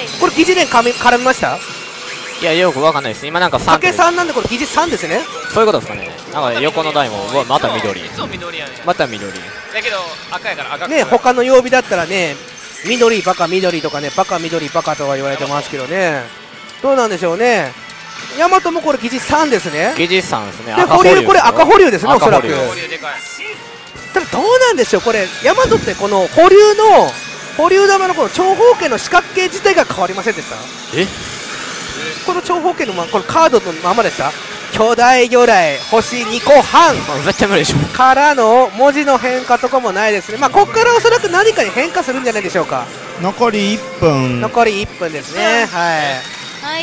これ疑似連絡みました？ いや、よくわかんないです。今なんかさん。かけさんなんでこれ疑似さんですね。 そういうことですかね。なんか横の台もまた緑。また緑。だけど赤やから赤。 ね、他の曜日だったらね、緑バカ緑とかね、バカ緑バカとか言われてますけどね。どうなんでしょうね。大和もこれ疑似さんですね。 疑似さんですね。 で保留これ赤保留ですね、おそらく。ただどうなんでしょう、これ大和ってこの保留の保留玉のこの長方形の四角形自体が変わりませんでした？ え？ この長方形のまこのカードのままでした？巨大魚雷星にこはん絶対無理でしょからの文字の変化とかもないですね。まあここからおそらく何かに変化するんじゃないでしょうか。 残りいっぷん。 残りいっぷんですね。はい。 はい。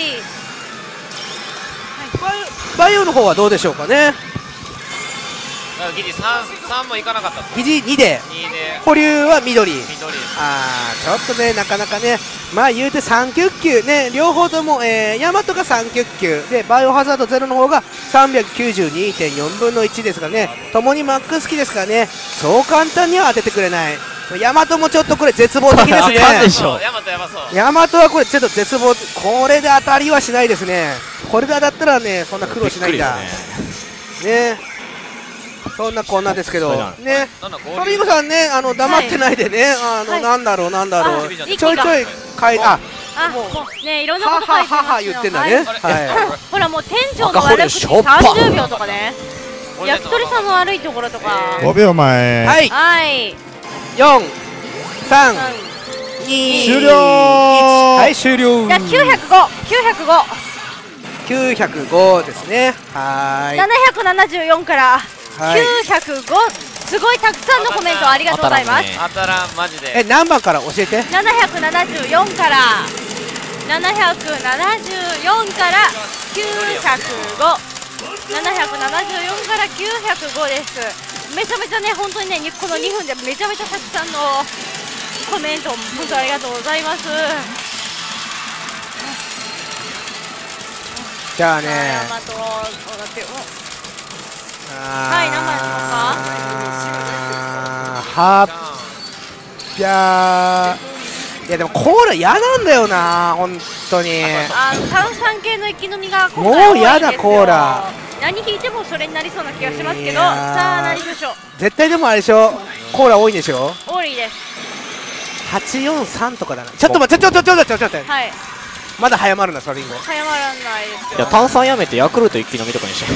バイオの方はどうでしょうかね。 疑似さん、さんもいかなかった。 疑似にで保留は緑。 緑。 ああちょっとねなかなかね、まあ言うてさんきゅうきゅうね、両方とも、えー、ヤマトがさんきゅうきゅうでバイオハザードゼロの方が さんびゃくきゅうじゅうにてんよんぶんのいちですからね、ともにマックス機ですからね、そう簡単には当ててくれない。ヤマトもちょっとこれ絶望的ですね。 ヤマトやばそう。 ヤマトはこれちょっと絶望、これで当たりはしないですね。これで当たったらねそんな苦労しないんだね。そんなこんなですけどね。トリンゴさんね、あの黙ってないでね、あのなんだろうなんだろう、ちょいちょいかい、あもうねいろんなこと書いてますよ。 言ってんだね。 ほらもう店長の悪口さんじゅうびょうとかね、焼き鳥さんの悪いところとか。 ごびょうまえ。 はいはいよんさんに終了。 はい終了。 じゃあきゅうひゃくご、きゅうひゃくご、 きゅうひゃくごですね。はい。 ななひゃくななじゅうよんからきゅうひゃくご、すごいたくさんのコメントありがとうございます。 当たらんマジで。 え何番から教えて。 ななひゃくななじゅうよんからななひゃくななじゅうよんからきゅうひゃくご、ななひゃくななじゅうよんからきゅうひゃくごです。めちゃめちゃね本当にねこのにふんでめちゃめちゃたくさんのコメント本当ありがとうございます。 じゃあね。 はい、何枚ですか？ はっぴゃー。いやでもコーラ嫌なんだよな本当に。 あの炭酸系の息飲みがもう嫌だコーラ。 何引いてもそれになりそうな気がしますけど、さあ何でしょう。 絶対でもあれでしょ、コーラ多いんでしょ。 多いです。 はちよんさんとかだな。ちょっと待ってちょっとちょっとちょっと待って。 はい。 まだ早まるな、それリンゴ。 早まらないですよ。 いや炭酸やめてヤクルト一気飲みとかにして。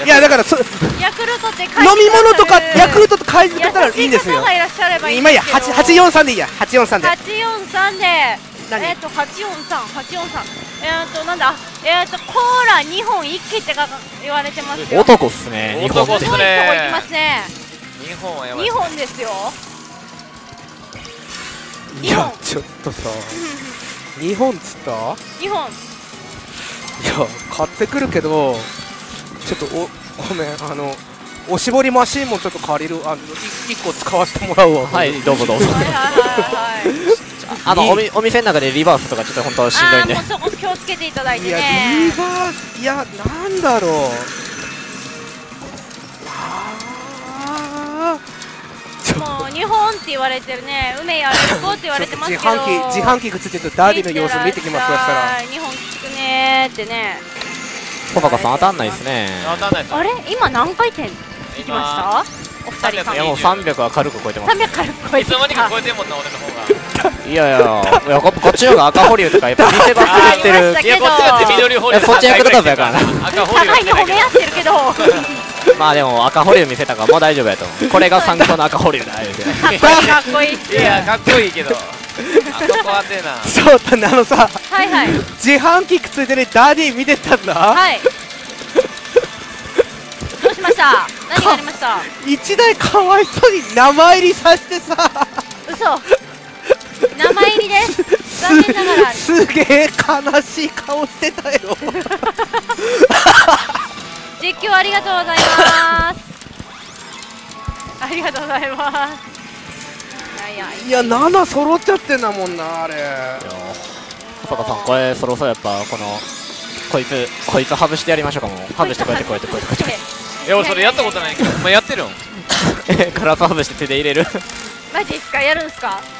いやだからそヤクルトって飲み物とかヤクルトと買い付けたらいいんですよ。今やはちよんさんでいいや。はちよんさんで。 はちよんさんで。えっとはちよんさん、はちよんさん。えっとなんだ。えっとコーラにほん一気ってか言われてますよ。 男っすね。にほん。 男っすね。 すごいとこ行きますね。 にほんはやばい。 にほんですよ。 いやちょっとさ。にほんっつった？ にほん。 いや買ってくるけどちょっとおごめんあのおしぼりマシーンもちょっと借りるあのいっこ使わせてもらうわ。 はいどうぞどうぞ。あのおみお店の中でリバースとかちょっと本当しんどいんで。 あもうそこ気をつけていただいてね。 いやリバースいやなんだろう。あもう日本って言われてるね。梅やる子って言われてますけど。 自販機自販機がついてるとダーディの様子見てきます。そしたら日本きつくねーってね。 小高さん当たんないですね。 当たんないです。 あれ今何回転いきました？お二人さん。 いやもうさんびゃくは軽く超えてます。 さんびゃく軽く超えていつの間にか超えてんもんな俺の方が。 いやいやいやこっちの方が赤保留とかやっぱ店が作ってる。 いやこっちだって緑保留。 そっち役立たずやからな。 赤保留。 互いに褒め合ってるけど。 まあでも赤保留見せたからもう大丈夫やと思う。これが参考の赤保留だ。かっこいいっす。 いやかっこいいけど。あそこはてな。 そうだねあのさ。 はいはい。 自販機くついてるダーディ見てたんだ。 はい。どうしました？何がありました？ 一台かわいそうに名前入りさせてさ。 嘘。名前入りです。残念ながら。 すげえ悲しい顔してたよ。 実況ありがとうございます。ありがとうございます。いやいやなな揃っちゃってんだもんなあれ。 小坂さんこれそろそろやっぱこのこいつこいつ外してやりましょうか。もう外してこうやってこうやってこうやってこうやって。 いや俺それやったことないけどお前やってるん？ ガラス外して手で入れる。 マジですか？やるんすか？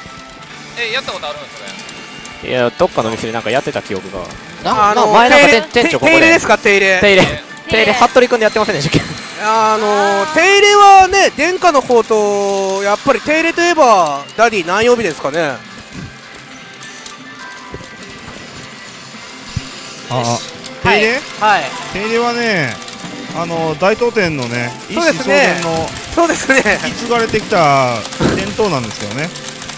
え、やったことあるんですか？いや、どっかの店でなんかやってた記憶が。 あの前なんか店長ここで。手入れですか？手入れ。 手入れ。手入れ服部君でやってませんでしたっけ？ あの手入れはね、殿下の方とやっぱり手入れといえばダディ何曜日ですかね。 あ、手入れ？はい。手入れはね、あの大東店のね、一子相伝のそうですね。 引き継がれてきた伝統なんですけどね。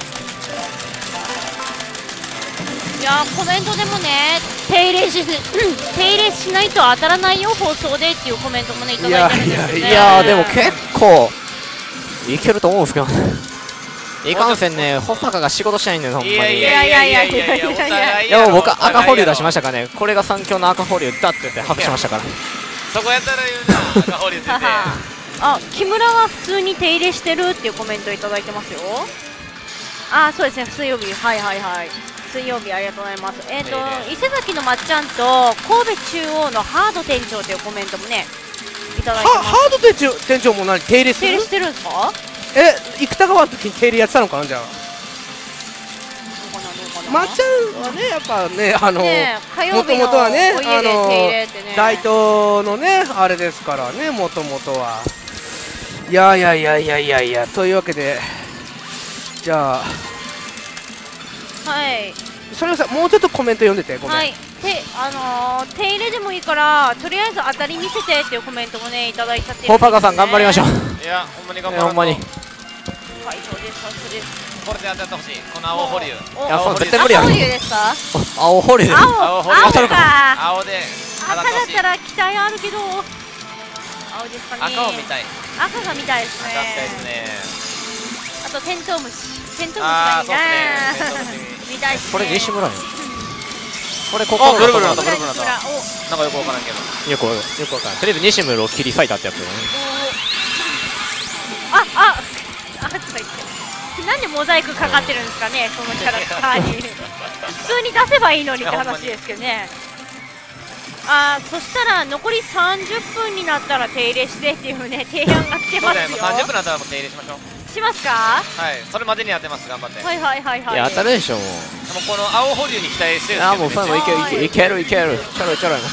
いやコメントでもね、手入れし手入れしないと当たらないよ放送でっていうコメントもねいただいてるんですよね。 いやでも結構いけると思うんですけど。いかんせんね、保坂が仕事したいんだよ、ほんまに。いやいやいやいやいやいやいやいや、もう僕赤保留出しましたからね。これが三強の赤保留だって言って拍手しましたから。 そこやったら言うな、赤保留って言って。 あ、木村は普通に手入れしてるっていうコメントいただいてますよ。あ、そうですね、水曜日、はいはいはい。水曜日ありがとうございます。えっと伊勢崎のまっちゃんと神戸中央のハード店長というコメントもねいただいてます。 ハード店長店長も何手入れする？ 手入れしてるんですか？ え、生田川の時に手入れやってたのかなじゃあ。まっちゃんはねやっぱねあのもともとはねあの大東のねあれですからねもともとは。いやいやいやいやいやいやというわけでじゃあ。 はい。 それをさもうちょっとコメント読んでてごめん。はい。 手あのー、手入れでもいいからとりあえず当たり見せてっていうコメントもねいただいちゃってるんですね。 ホーパカさん頑張りましょう。 いやほんまに頑張ろう。 ほんまに。 はいそうですそうです。 これで当たってほしい。この青保留。いやそう絶対無理や。 青保留ですか？ 青保留。 青青当たるか。青で。 赤だったら期待あるけど。青ですかね。 赤を見たい。 赤が見たいですね。 赤見たいですね。 あとテントウムシ。テントウムシがいいな。 これ西村やん。これここのブルブルなったブルブルなった。なんかよくわからんけど。 よくよくわからん。とりあえず西村を切り裂いたってやつだね。 あああとか言って。なんでモザイクかかってるんですかねそのキャラクターに。普通に出せばいいのにって話ですけどね。あーそしたら残りさんじゅっぷんになったら手入れしてっていうね提案が来てますよ。 さんじゅっぷんになったらもう手入れしましょう。 しますか？ はい、それまでにやってます頑張って。 はいはいはいはい。 いや当たるでしょもう。 でもこの青保留に期待してるんですけど。 あもうファンもいけるいけるいけるちょろちょろ。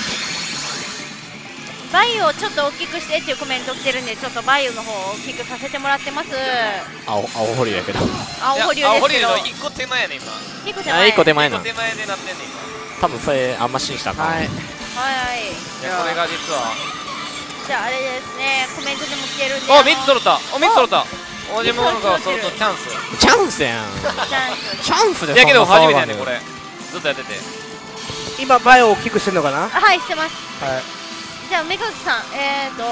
バイオをちょっと大きくしてっていうコメント来てるんでちょっとバイオの方を大きくさせてもらってます。 青青保留やけど。 青保留ですけど。青保留のいっこ手前やね今。 いっこ手前。 いっこ手前な。 いっこ手前でなってんね今。多分それあんま信じたか。はい。 はい。 いやこれが実は。 じゃああれですねコメントでも来てるんで。 おみっつ揃った。おみっつ揃った。大島物が揃うとチャンス。 チャンスやん。チャンスで。 いやけど初めてやねこれ。ずっとやってて。 今バイオを大きくしてんのかな？ はいしてます。 はい。 じゃあ梅垣さんえーと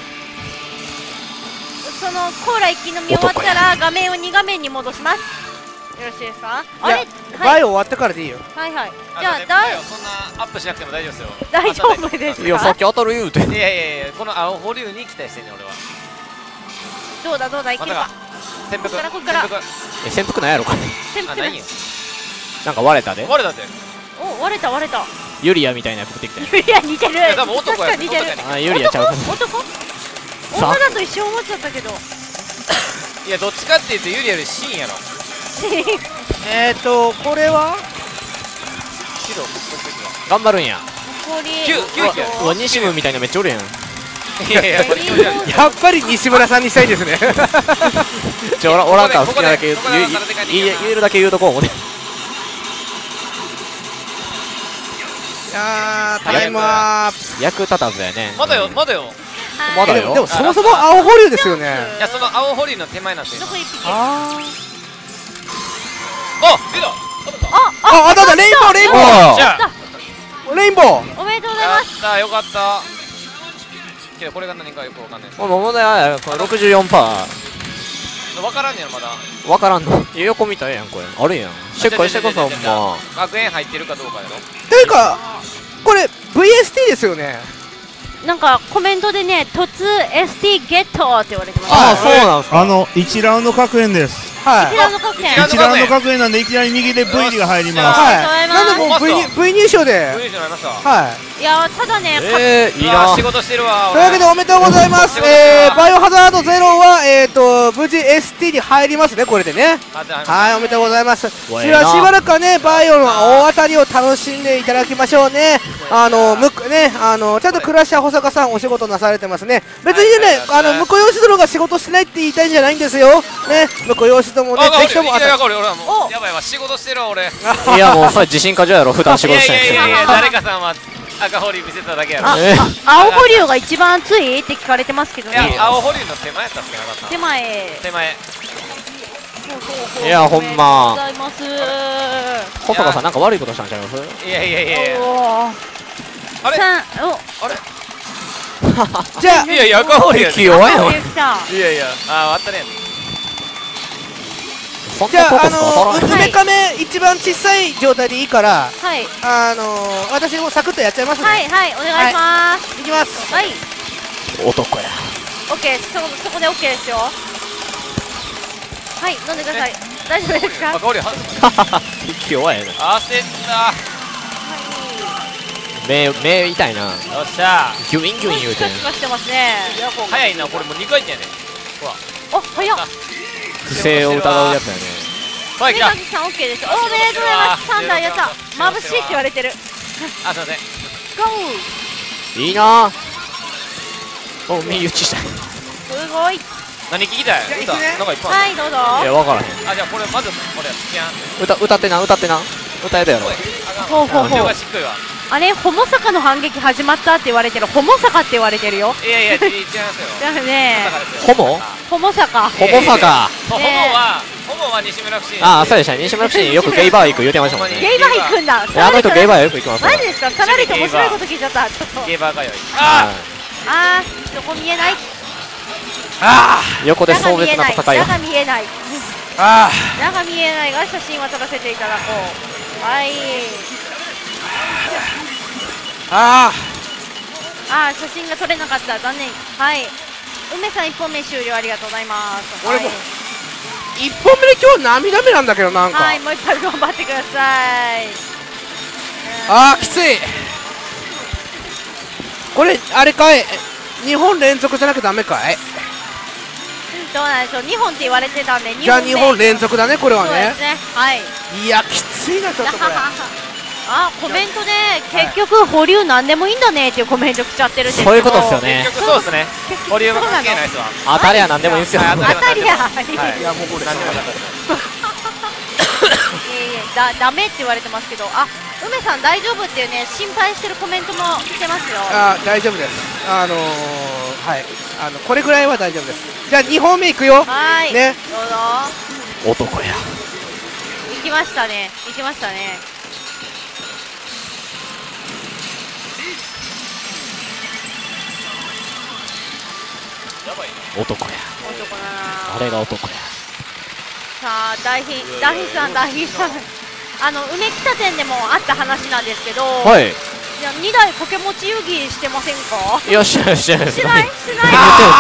そのコーラ一気飲み終わったら画面をに画面に戻します。よろしいですか？あれバイオ終わってからでいいよ。 はいはい。じゃあバイオそんなアップしなくても大丈夫ですよ。 大丈夫ですか？ いやさっき当たる言うて。いやいやいやこの青保留に期待してんね俺は。 どうだどうだいけるか。 潜伏。 ここからえ潜伏なんやろか。 潜伏ないよ。 なんか割れたで。 割れたで。 お割れた割れた。 ユリアみたいなやつ出てきた。 ユリア似てる。 多分男や。 似てる。 あユリアちゃうか。 男？女だと一瞬思っちゃったけど。 いやどっちかっていうとユリアよりシーンやろ。 えっとこれは？ 白頑張るんや。 残り。 九九うわ西村みたいなめっちゃおるやん。 いやいややっぱり西村さんにしたいですね。 ちょおらおらんから好きなだけ言えるだけ言うとこう思て。 いやータイムアップ。 役立たずやね。 まだよまだよ。 まだよ。 でもそもそも青保留ですよね。 いやその青保留の手前なんですよ。 ああ出た。 ああ当たったレインボーレインボーレインボー。 おめでとうございます。 やったよかった。けどこれが何かよくわかんないです。 もう問題はこれろくじゅうよんパー。わからんねやろまだ。 わからんの。横見たらええやんこれ。あるやん。チェックしてこそもう。学園入ってるかどうかやろ。 というかこれ ブイエスティー ですよね。 なんかコメントでね突 エスティー ゲットって言われてます。 ああそうなんですか。 あのいちラウンド確変です。 一覧の各園一覧の各園なんでいきなり右で V が入ります。 はいなんでもう V 入賞で V 入賞になりました。 はいいやただねえいいな仕事してるわ。 というわけでおめでとうございます。えバイオハザードゼロはえっと無事 エスティー に入りますねこれでね。はいおめでとうございます。しばらくはねバイオの大当たりを楽しんでいただきましょうね。あのむねあのちゃんとクラッシャー保坂さんお仕事なされてますね。別にねあの向こう吉殿が仕事してないって言いたいんじゃないんですよね。向こう吉殿もねぜひともいやこれ俺はもうやばいわ仕事してる俺。 いやもうそれ自信過剰やろ普段仕事してないいやいやいや誰かさんは赤堀見せただけやろ。 青堀が一番熱いって聞かれてますけどね。 いや青堀の手前やったっけなかった。 手前手前いやほんま保坂さんなんか悪いことしたんちゃいます？ いやいやいやあれあれじゃあいやいや赤堀やね。 弱いよいやいやああったね。 じゃあ、あのー、梅亀一番小さい状態でいいから、 はい、 あのー、私もサクッとやっちゃいますね。 はいはいお願いします。 はい、いきます。 はい。 男や。 オッケーそそこでオッケーですよ。はい飲んでください。大丈夫ですか？ 赤堀は弱いね。 焦った。 目目痛いな。よっしゃギュインギュイン言うてる。 してますね。 早いなこれもうにかい転やね。ほらお早っ。 不正を疑うやつやね。 はい、 来た。さんオッケーです。おめでとうございます。さんだいやった。眩しいって言われてる。 あ、すいません。 ゴー。 いいな。お、身打ちしたい。 すごい。 何聞きたい？歌なんかいっぱい。 はいどうぞ。 いやわからへん。 あじゃあこれまずこれスキャン。 歌歌ってな歌ってな歌えたやろ。 ほうほうほう。あれホモ坂の反撃始まったって言われてる。ホモ坂って言われてるよ。 いやいや違いますよ。 だね。 ホモ？ ホモ坂。 ホモ坂。 ホモはホモは西村不審。 ああそうでした。西村不審よくゲイバー行く言うてましたもんね。 ゲイバー行くんだ。 あの人ゲイバーよく行きます。 マジですか？さらりと面白いこと聞いちゃった。ちょっと。 ゲイバーがよい。あああそこ見えない。 ああ横で壮絶な戦いが。 矢が見えない。 ああ矢が見えないが写真は撮らせていただこう。はい。 あああ写真が撮れなかった残念。はい梅さんいっぽんめ終了ありがとうございます。 俺もいっぽんめで今日涙目なんだけどなんか。 はいもう一回頑張ってください。 ああきつい。これあれかいにほん連続じゃなきゃダメかい。 どうなんでしょうにほんって言われてたんでじゃあにほん連続だねこれはね。 そうですねはい。 いやきついなちょっとこれ。 あコメントで結局保留なんでもいいんだねっていうコメント来ちゃってるんですけど。 そういうことですよね。 結局そうですね。保留は関係ないですわ。 当たりはなんでもいいんですよ。 当たりや。 いやもうこれなんでもなかった。 いえいえだダメって言われてますけどあ梅さん大丈夫っていうね心配してるコメントも来てますよ。 あ大丈夫です。あのー、はいあのこれぐらいは大丈夫です。じゃあにほんめいくよ。 はいねどうぞ。 男や。 行きましたね行きましたね。 男や。 男だな。 あれが男や。 さあ大ヒ大ヒさん大ヒさんあの梅北店でもあった話なんですけど。はい。じゃあにだい掛け持ち遊戯してませんか？ いやしないしないしないしない。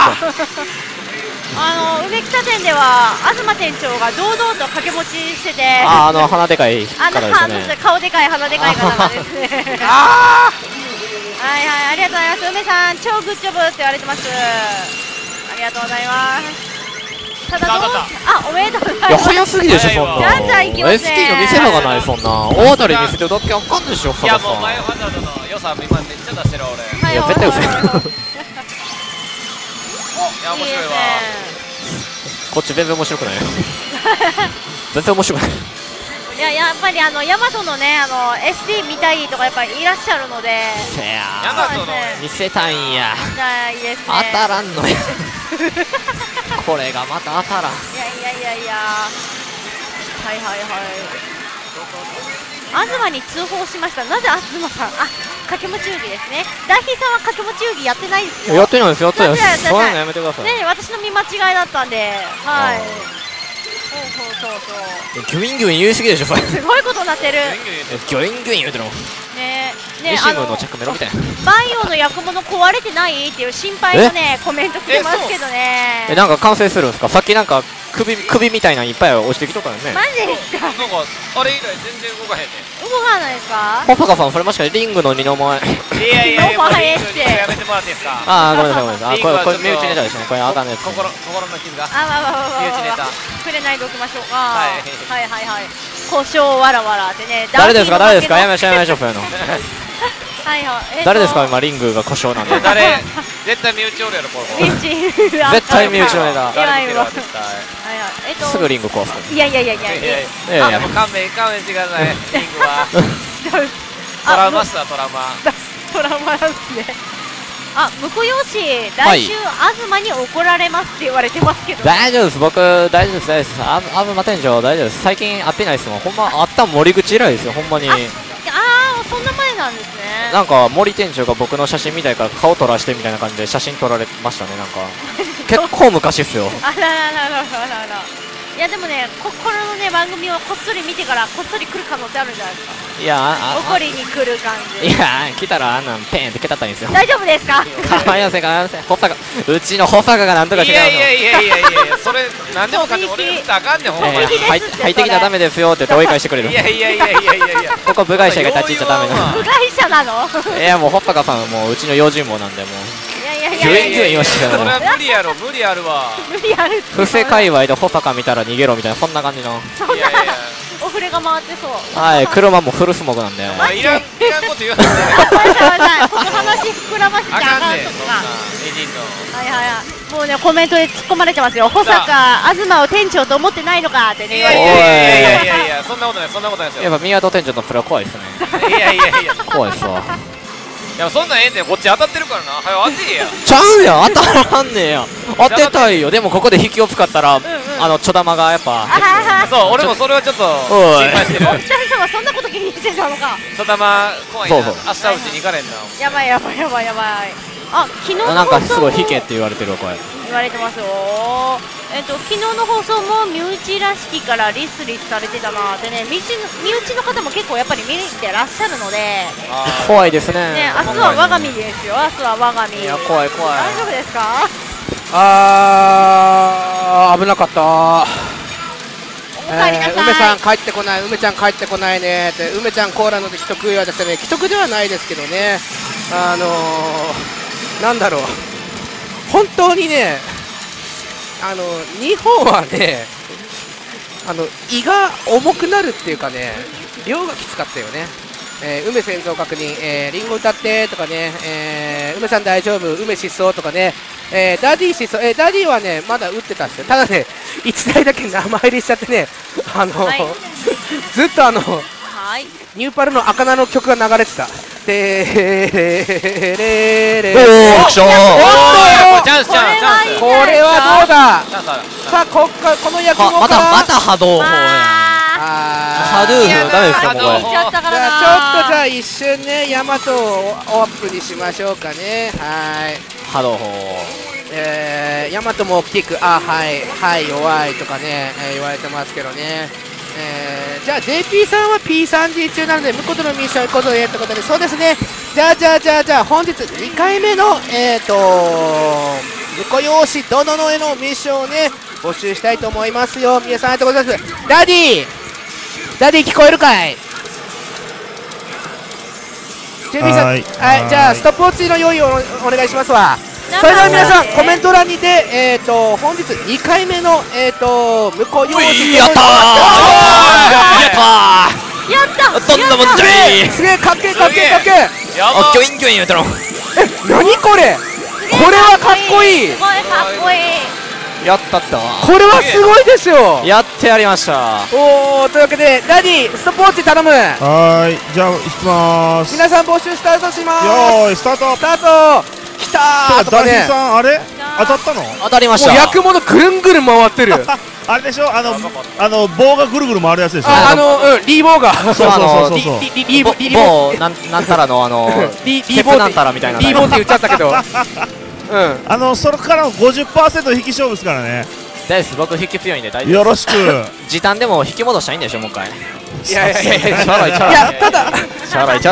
あの梅北店では東店長が堂々と掛け持ちしてて。 ああの鼻でかい方ですね。 顔でかい鼻でかい方なんですね。 ああ。 はいはいありがとうございます。梅さん超グッジョブって言われてます。ありがとうございます。ただどうあおめでとうございます。 いや早すぎでしょそんな。 じゃんじゃんいきますね。 エスティー の見せ場がないそんな。大当たり見せてるだけあかんでしょ。 いやもうバイオハザードの良さ今めっちゃ出してる俺。 いや絶対嘘や。 いや面白いわ。 こっち全然面白くないよ。全然面白くない。 いややっぱりあのヤマトのねあの エスティー 見たいとかやっぱりいらっしゃるので。 せや。 ヤマトの見せたいんや。 いいですね。 当たらんのや。これがまた当たらん。 いやいやいやいや。はいはいはい。東に通報しました。なぜ東さんあ掛け持ち遊戯ですね。大輝さんは掛け持ち遊戯やってないですよ。 やってないですやってないです。そういうのやめてください。 ね私の見間違いだったんではい。そうそうそうそう。 ギュインギュイン言い過ぎでしょそれ。 すごいことになってる。 ギュインギュイン言うてるもん。 ねねニシムの着メロみたいな。 バイオの役物壊れてないっていう心配のねコメント来てますけどね。 えなんか完成するんですか。さっきなんか首首みたいなのいっぱい落ちてきとったよね。 マジですか。 なんかあれ以来全然動かへんね。 動かないですか。 保坂さんそれもしかしてリングの二の前。 いやいやいや、 もう前ってやめてもらっていいですか。 ああごめんなさいごめんなさい。あこれこれ身内ネタですね。これあかんやつ。 心心の傷が。 あわわわわわ。 身内ネタ。 触れないでおきましょうか。 はいはいはいはい。故障わらわらってね。 誰ですか誰ですか。やめましょうやめましょうそういうの。 はいはい。 誰ですか今リングが故障なんで。 誰絶対身内おるやろこれ。 身内。 絶対身内のネタ。 偉いわ。 絶対。 はいはい。えっとすぐリング壊す。 いやいやいやいや。 いやいや。もう勘弁勘弁してください。リングは。トラウマっすわトラウマ。 トラウマなんですね。あ、婿養子来週東に怒られますって言われてますけど。 大丈夫です僕大丈夫です大丈夫です。あ東店長大丈夫です。最近会ってないですもん。ほんま会った森口以来ですよほんまに。 ああそんな前なんですね。 なんか森店長が僕の写真見たいから顔撮らしてみたいな感じで写真撮られましたね。なんか結構昔っすよ。 あららららららら。いやでもね、ここのね番組をこっそり見てからこっそり来る可能性あるんじゃないですか。 いやあ怒りに来る感じ。 いや来たらあんなんペンって蹴ったったらいいんですよ。 大丈夫ですか。 かわいませんかわいません。保坂うちの保坂がなんとかしてくれるの。 いやいやいやいやいやそれ何でもかんでも俺言ったらあかんねんほんまに。 入ってきたらダメですよって言って追い返してくれる。 いやいやいやいやいやいや。 ここ部外者が立ち入っちゃダメなの。 部外者なの。 いやもう保坂さんはもううちの用心棒なんでもう。 いやいやいやギュインギュイン言わしてそれは無理やろ無理あるわ。 無理ある。 伏せ界隈で保坂見たら逃げろみたいなそんな感じの。 そんなお触れが回ってそう。 はい車もフルスモークなんで。 いらんいらんこと言わない。 ごめんなさいごめんなさい。この話膨らませちゃあかんとか。 エジンの。 はいはいはい。もうねコメントで突っ込まれてますよ。保坂東を店長と思ってないのかってね言われて。 いやいやいやいやいやそんなことないそんなことないですよ。 やっぱ宮戸店長のプレー怖いですね。 いやいやいや怖いっすわ。 いやそんなんええんだよこっち当たってるからな。はよ当てや。 ちゃうやん当たらんねや。当てたいよ。でもここで引きを使ったらあのちょ玉がやっぱ。 そう俺もそれはちょっと心配してる。 お二人様そんなこと気にしてたのか。 ちょ玉怖いな。明日うちに行かれんな。 やばいやばいやばいやばい。あ昨日のなんかすごい引けって言われてるわこれ。 言われてますよ。えっと昨日の放送も身内らしきからリスリスされてたなってね。身内の身内の方も結構やっぱり見てらっしゃるので。 怖いですね。 ね明日は我が身ですよ。明日は我が身。 いや怖い怖い。 大丈夫ですか。 あー危なかった。 おかえりなさい。 梅さん帰ってこない梅ちゃん帰ってこないねって梅ちゃんコーラので既得はですね既得ではないですけどねあのー、なんだろう本当にねあの日本はねあの胃が重くなるっていうかね量がきつかったよね。えー、梅先祖確認、えー、リンゴ歌ってとかね、えー、梅さん大丈夫梅失踪とかね、えー、ダディ失踪、えー、ダディはねまだ打ってたんですよ。ただねいちだいだけ生入りしちゃってねあの、はい、ずっとあの、はい、ニューパルの赤菜の曲が流れてた。でーれれれおーきしょー。 チャンスチャンスチャンス。 これはどうだ。さあこっかこの役もまたまた波動砲やん。 ハドゥーフダメですよもうこれ。 じゃあちょっとじゃあ一瞬ねヤマトをアップにしましょうかね。はい波動砲。 えー、ヤマトも大きくあはいはい弱いとかね、えー、言われてますけどね。えー、じゃあ ジェーピー さんは ピースリージー 中なので向こうとのミッション行こうぞえってことでそうですね。じゃあじゃあじゃあじゃあ本日にかいめのえーと婿養子殿のへのミッションをね募集したいと思いますよ。皆さんありがとうございます。ダディダディ聞こえるかい。 ジェーピー さんはい、はい、じゃあストップウォッチの用意をお願いしますわ。それでは皆さんコメント欄にてえーと本日にかいめのえーと婿養子やったーやったーやったどんなもんじゃい。 すげえかっけえかっけえかっけえ。 あギョインギョイン言うたろ。 え何これこれはかっこいい。 すごいかっこいい。 やったったわ。 これはすごいですよ。 やってやりました。 おおというわけでダディストップウォッチ頼む。 はーいじゃあ行きまーす。 皆さん募集スタートします。 よーいスタートスタートきたーとかね。 ダディさんあれ当たったの。 当たりました。 もう役物ぐるんぐるん回ってるあれでしょあのあの棒がぐるぐる回るやつでしょ。 ああのうんリーボーがそうそうそうそうリリリーボーリーボーなんなんたらのあのリリーボーなんたらみたいなリーボーって言っちゃったけどうんあのそれからの ごじゅっパーセント 引き勝負ですからね。 大丈夫僕引き強いんで大丈夫。 よろしく時短でも引き戻したいんでしょもう一回。 いやいやいやいやチャラいチャラい。 いやただチャラいチャラい。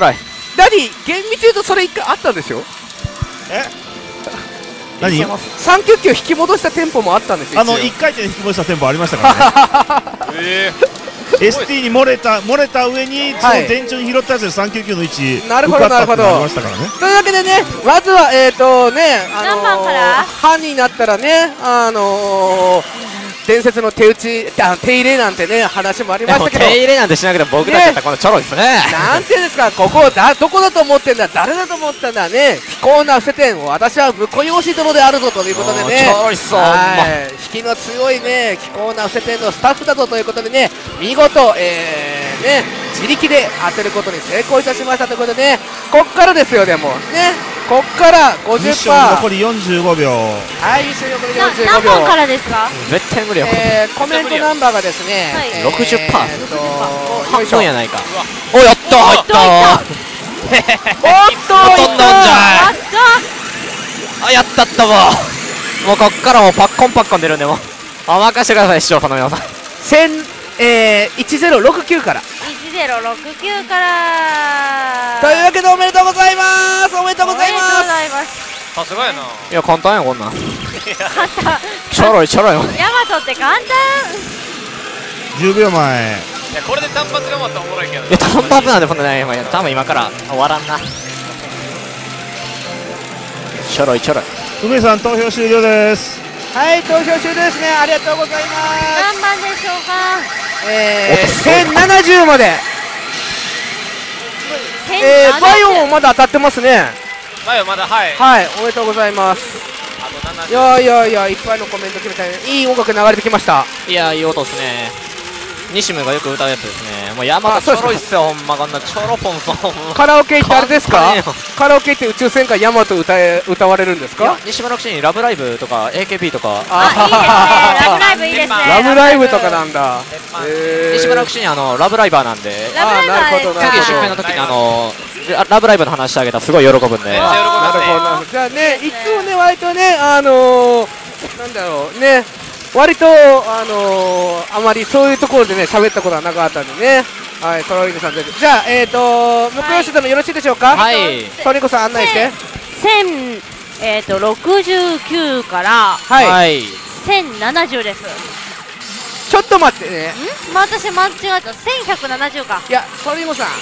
ダディ厳密に言うとそれいっかいあったんですよ。 え何さんきゅうきゅう引き戻したテンポもあったんですよ。 あのいっかい転引き戻したテンポありましたからね。えー、エスティー に漏れた漏れた上にその電柱に拾ったやつでさんきゅうきゅうの位置なるほどなるほど。というわけでね、まずはえっとね、 何番から？ 班になったらね、あの伝説の手打ちあ手入れなんてね話もありましたけど、 手入れなんてしなくても僕たちだったらこのチョロですね。 なんていうんですか、ここだどこだと思ってんだ、誰だと思ったんだね、非行な伏せ点、私は婿養子殿であるぞということでね、引きの強いね非行な伏せ点のスタッフだぞということでね、見事、えー、ね自力で当てることに成功いたしましたということでね、こっからですよ。でもね、こっから ごじゅっパーセント残りよんじゅうごびょう。 はい、ミッション残りよんじゅうごびょう。 何番からですか？ 絶対無理よ。 えー、コメントナンバーがですね、 はいえー、 ろくじゅっパーセント、半分やないか。 お、 やった入ったおっとほとんどんじゃやっあ、やったったわ。もうこっからもうパッコンパッコン出るんで、もうあ任せてください、視聴者の皆さん。 せん、えー、いちぜろろくきゅうからいちぜろろくきゅうからというわけでおめでとうございます。おめでとうございます。 さすがやな。 いや簡単やこんなん。 簡単。 ちょろいちょろいよ。 ヤマトって簡単。 じゅうびょうまえ。 いやこれで単発がまたおもろいけど。 いや単発なんでこんなね、多分今から終わらんな。ちょろいちょろい。 梅さん投票終了です。 はい、投票終了ですね。ありがとうございます。 何番でしょうか。 えー、せんななじゅうまで。えー、バイオもまだ当たってますね。 バイオまだ、はいはい、おめでとうございます。いやいやいや、いっぱいのコメント決めたい。いい音楽流れてきました。 いや、いい音ですね。西村がよく歌うやつですね。もう山田ちょろいっすよ、ほんま。こんなチョロポンさん。 カラオケ行ってあれですか？カラオケ行って宇宙戦艦ヤマト歌え歌われるんですか？ 西村口にラブライブとか エーケービー とか。 あ、いいですね。ラブライブいいですね。 ラブライブとかなんだ。 西村口にあのラブライバーなんで。 ラブライバーですか。 次出品の時にあのラブライブの話してあげたらすごい喜ぶんで。なるほど。じゃあね、いつもね割とねあのなんだろうね。割と、あのー、あまりそういうところでね喋ったことはなかったんでね、はい、トロインさんで、じゃあ、えーと、向吉殿よろしいでしょうか。 はい。 トリコさん案内して。 せん、えーと、ろくじゅうきゅうから、 はい。 せんななじゅうです。 ちょっと待ってね。 ん？まあ、私間違えた。せんひゃくななじゅうか。 いや、トリコさん。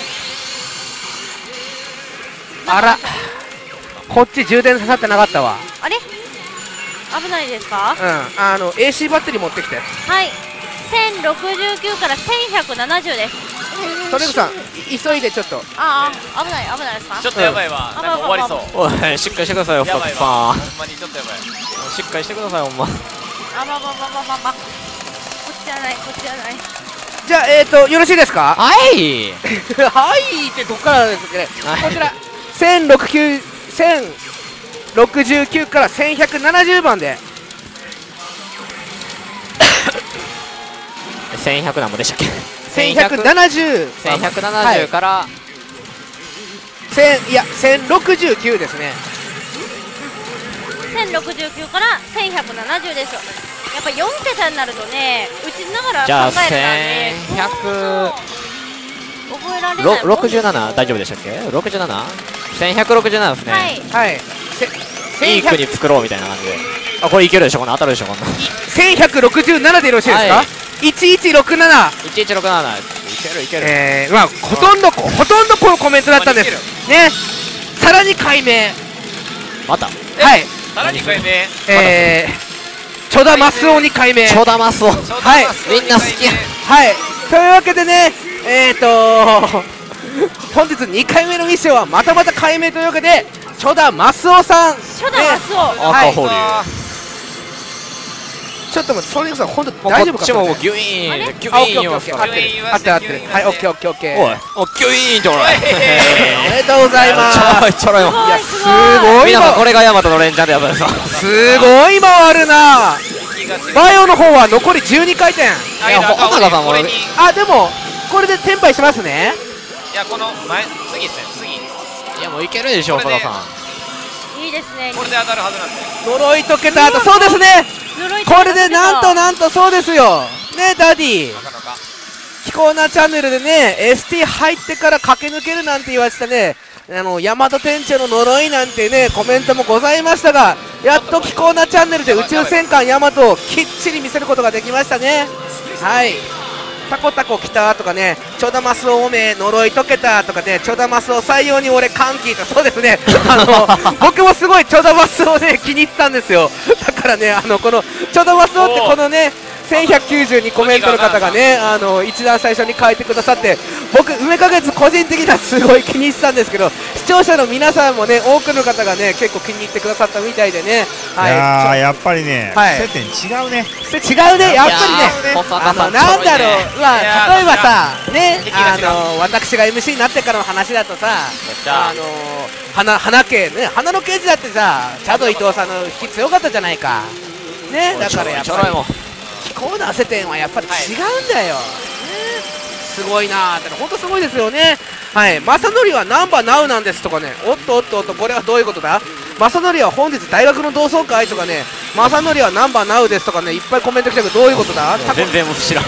うん。あら、こっち充電刺さってなかったわ。 あれ？危ないですか？ うん、あの エーシー バッテリー持ってきて。 はい、せんろくじゅうきゅうからせんひゃくななじゅうです。 トレコさん、急いでちょっと。 ああ、危ない危ないですか？ ちょっとやばいわ。なんか終わりそう。 おい、しっかりしてくださいよ、ファックさん。 ほんまにちょっとやばい。 しっかりしてください、ほんま。 あまままままま。こっちじゃない、こっちじゃない。 じゃあ、えっと、よろしいですか？ はい。 はいってどっからですかね。こちら、せんろくじゅうきゅう、せんろくじゅうきゅうからせんひゃくななじゅうばんでせんひゃくなんぼでしたっけ？ せんひゃくななじゅうせんひゃくななじゅうからせんいやせんろくじゅうきゅうですね。 せんろくじゅうきゅうからせんひゃくななじゅうです。やっぱよんけたになるとね、打ちながら考えるなんでせんひゃく覚えられない。 ろくじゅうなな大丈夫でしたっけ？ ろくじゅうなな？ せんひゃくろくじゅうななですね。 はい。 いい国作ろうみたいな感じで。あ、これいけるでしょ、この当たるでしょ、こんな。 せんひゃくろくじゅうななでよろしいですか？いちいちろくなな。 いちいちろくなな。いけるいける。 えー、まあほとんどほとんどこのコメントだったんですね。さらに解明。 また。 はい。 さらに解明。 えー、チョダマスオに解明。 チョダマスオ。 はい。 みんな好きや。 はい。というわけでね、えーと本日にかいめのミッションはまたまた解明というわけで、チョダマスオさん。 チョダマスオ。 赤保留。 ちょっと待って、ソニックさん本当大丈夫か？ こっちもギュイーン、ギュイーンを合ってる、 合ってる合ってる。はい、オッケーオッケーオッケー。 おい、おギュイーンってほら。 おめでとうございます。 ちょろいちょろい。いや、すごい。 皆さんこれがヤマトのレンチャンでやばいさ。 すごい回るな。バイオの方は残りじゅうにかいてん。 いや、穂高さんも。 あ、でもこれでテンパイしますね。 いや、この前次ですね、次。 いや、もういけるでしょ、穂高さん。 いいですね。 これで当たるはずなんで。 呪い解けた後、そうですね。これでなんとなんとそうですよね、ダディ。 キコーナーチャンネルでね エスティー 入ってから駆け抜けるなんて言われてたね、あの大和店長の呪いなんてねコメントもございましたが、やっとキコーナーチャンネルで宇宙戦艦ヤマトをきっちり見せることができましたね。はい、タコタコ来たとかね、チョダマスオおめえ呪い解けたとかね、チョダマスオ採用に俺歓喜と、そうですね、あの僕もすごいチョダマスオね気に入ってたんですよ。だからね、あのこのチョダマスオってこのねせんひゃくきゅうじゅうにコメントの方がね、あの一番最初に書いてくださって、僕梅花月個人的にはすごい気に入ってたんですけど、視聴者の皆さんもね多くの方がね結構気に入ってくださったみたいでね、 はい、いやーやっぱりね、はい、接点違うね、 違うね、やっぱりね、あのなんだろう、まあ例えばさね、あの私が エムシー になってからの話だとさ、あの花花系ね、花の刑事だってさ、チャド伊藤さんの引き強かったじゃないかね、だからやっぱりキコーナー世点はやっぱり違うんだよ、はい、すごいなーって、本当すごいですよね。はい、正則はナンバーナウなんですとかね、おっとおっとおっと、これはどういうことだ、正則は本日大学の同窓会とかね、正則はナンバーナウですとかね、いっぱいコメント来たけど、どういうことだ、 全然も知らん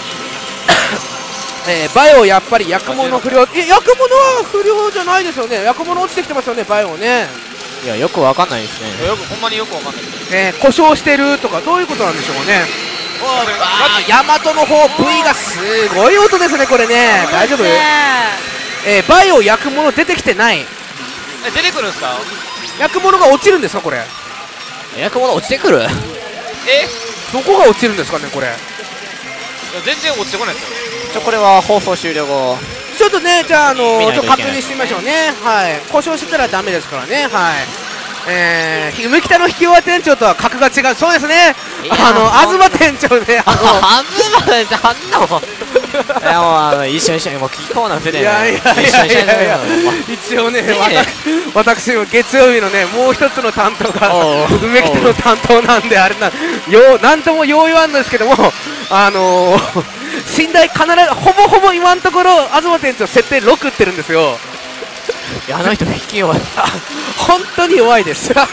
えー、バイオやっぱり薬物不良、え薬物は不良じゃないですよね、薬物落ちてきてますよね、バイオね。 いやよくわかんないですね、 よくほんまによくわかんないです、 えー、故障してるとかどういうことなんでしょうね。ヤマトの方 V がすごい音ですね、これね、大丈夫、えー、バイオ薬物出てきてない、 え出てくるんですか、 薬物が落ちるんですか、これ薬物落ちてくる、 えどこが落ちるんですかね、これ全然落ちてこないですよ。 ちょこれは放送終了後ちょっとね、じゃあ、あのー、ちょっと確認してみましょうね、はい、故障してたらダメですからね、はい、えー、梅北の引き弱店長とは格が違う、そうですね、あの東店長ね、あの東店長、あんなもん、いやもうあの一緒に一緒にもう聞こうなんてね、 いやいやいやいやいや、一応ね、私、月曜日のね、もう一つの担当が梅北の担当なんで、あれな、よなんともよう言わんのですけども、あのー、信頼必ずほぼほぼ今のところ東店長設定ろくってるんですよ。 いやあの人引き弱い本当に弱いですで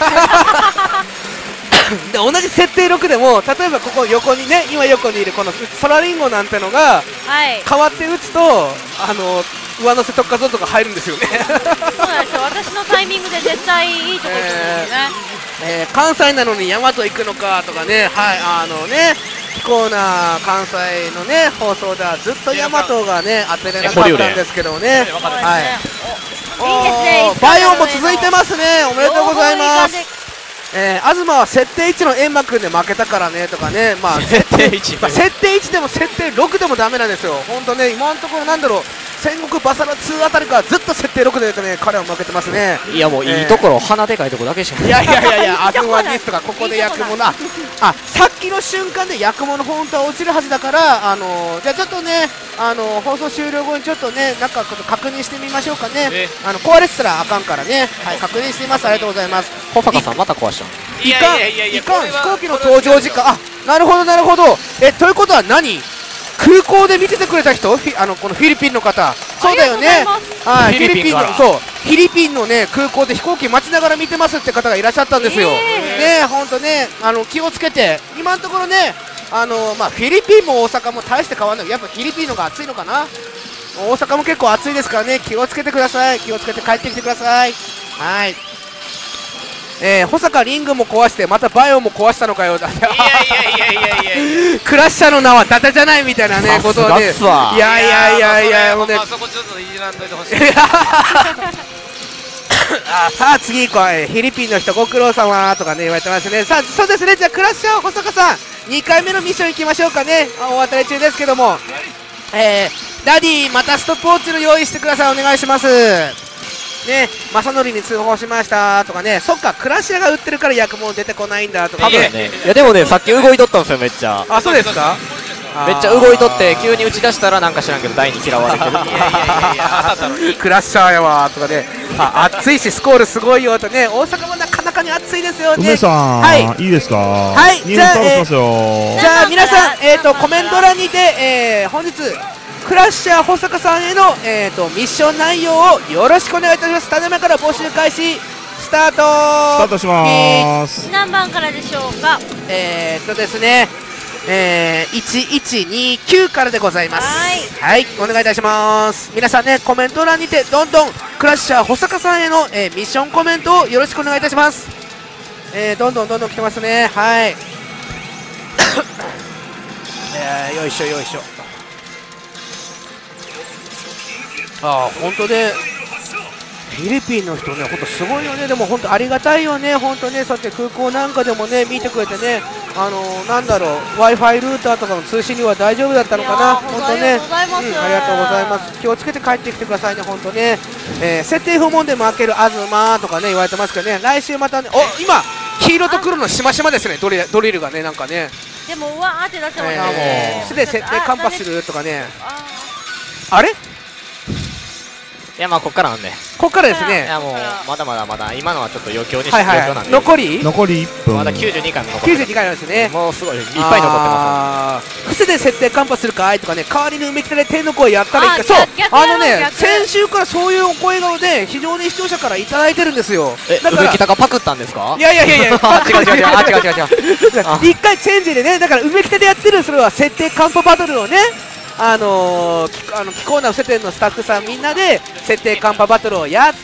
同じ設定ろくでも、例えばここ横にね、今横にいるこのソラリンゴなんてのが変わって打つと、あの上乗せ特化ゾーンとか入るんですよねそうなんですよ、私のタイミングで絶対いいとこ行くんですよね、 えーえー、関西なのに大和行くのかとかね、はい、あのねキコーナー関西のね放送ではずっと大和がね当てれなかったんですけどね、はい、 いいですね、 バイオも続いてますね、おめでとうございます。えー、東は設定いちのエンマくんで負けたからねとかね、まあ設定いち、まあ、設定いちでも設定ろくでもダメなんですよ、本当ね、今のところなんだろう、戦国バサラツーあたりからずっと設定ろくでね、彼は負けてますね。 いやもういいところ、鼻でかいところだけしかない。 いやいやいやいや、東はニスとかここで薬物、あ、あ、さっきの瞬間で薬物本当は落ちるはずだから、あのー、じゃあちょっとね、あのー、放送終了後にちょっとね、なんか確認してみましょうかね。あの壊れてたらあかんからね、はい、確認しています。ありがとうございます。 保坂さんまた壊したの？ いかんいかん、飛行機の搭乗時間、あ、なるほどなるほど、えということは何、空港で見ててくれた人、あのこのフィリピンの方、そうだよね、はい、フィリピンの、そうフィリピンのね空港で飛行機待ちながら見てますって方がいらっしゃったんですよ。ね、本当ね、あの気をつけて、今のところね、あのまあフィリピンも大阪も大して変わらない、やっぱフィリピンのが暑いのかな、大阪も結構暑いですからね、気をつけてください、気をつけて帰ってきてください。はい。えー、保坂リングも壊してまたバイオも壊したのかよ、いやいやいやいやいやクラッシャーの名はダタじゃないみたいなねことで、いやいやいやいや、もうね、 そこちょっといじらんといてほしいあ、さあ次行こう、えー、フィリピンの人ご苦労様とかね言われてますね。さあそうですね、じゃあクラッシャー保坂さんにかいめのミッション行きましょうかね。大当たり中ですけども、えー、ダディまたストップウォッチの用意してください、お願いしますね。正則に通報しましたとかね、そっかクラッシャーが売ってるから薬物出てこないんだとかね。 いやでもね、さっき動いとったんですよ、めっちゃ。 あ、そうですか。 めっちゃ動いとって急に打ち出したらなんか知らんけど台に嫌われてるクラッシャーやわとかね、あ、暑いしスコールすごいよとね、大阪もなかなかに暑いですよね。 梅さん、はい、いいですか。 はい、じゃあ、えー、じゃあ皆さん、えーとコメント欄にて、えー、本日クラッシャー保坂さんへの、えー、とミッション内容をよろしくお願いいたします。ただいまから募集開始スタートスタートします。 何番からでしょうか。 えー、っとですね、 えー、いちいちにきゅうからでございます。はい、お願いいたします。皆さんね、コメント欄にてどんどんクラッシャー保坂さんへの、えー、ミッションコメントをよろしくお願いいたします。えー、どんどんどんどん来てますね。はい。えー、よいしょよいしょ。ああ、本当で、フィリピンの人ね、本当すごいよね。でも本当ありがたいよね、本当ね。そうやって空港なんかでもね、見てくれてね、あのー、なんだろう、Wi-Fi ルーターとかの通信には大丈夫だったのかな。本当ね、うん、ありがとうございます。気をつけて帰ってきてくださいね、本当ね。えー、設定不問で負ける東とかね、言われてますけどね、来週またね、お、今、黄色と黒のしましまですね、ドリル、ドリルがね、なんかね。 でも、うわーってなってますね。 すでに設定カンパするとかね。あれ？ いや、まあここからなんで、 ここからですね。 いや、もうまだまだまだ今のはちょっと余興にして、 はいはい、 なんで残り残りいっぷん、 まだきゅうじゅうにかいも残ってきゅうじゅうにかいなんですね。 もうすごいいっぱい残ってます。 伏せで設定カンパするかいとかね、代わりに梅北で天の声やったらいいか。そう、あのね、先週からそういうお声がね、非常に視聴者からいただいてるんですよ。 え、梅北がパクったんですか？ いやいやいやいや、 あ、違う違う違う、あ、違う違う違う、 一回チェンジでね、だから梅北でやってるそれは設定カンパバトルをね、あのー、あの気候な伏せ店のスタッフさんみんなで設定カンパバトルをやって、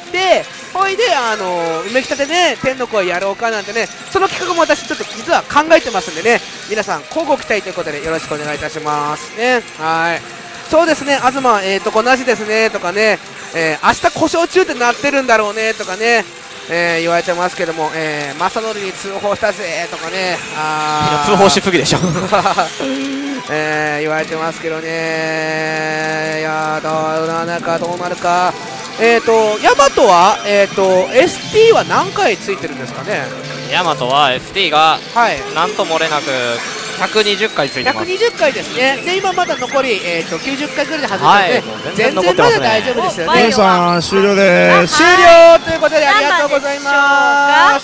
ほいで、あのー、梅北でね、天の声やろうかなんてね、その企画も私ちょっと実は考えてますんでね、皆さん交互期待ということでよろしくお願いいたしますね。はい、そうですね、東、えーとこなしですねとかね、えー、明日故障中ってなってるんだろうねとかね、えー、言われてますけども、えー、正則に通報したぜとかね、 あ通報しすぎでしょえー、言われてますけどね。いやー、どうなるかどうなるか。えーとヤマトは、えーと エスティー は何回ついてるんですかね。 ヤマトは エスティー がなんと漏れなくひゃくにじゅっかいついてます。 ひゃくにじゅっかいですね。で今まだ残り、えー、ときゅうじゅっかいぐらいで外してね、はい、全然まだ大丈夫ですよね。 皆さん終了です。 終了ということでありがとうございます。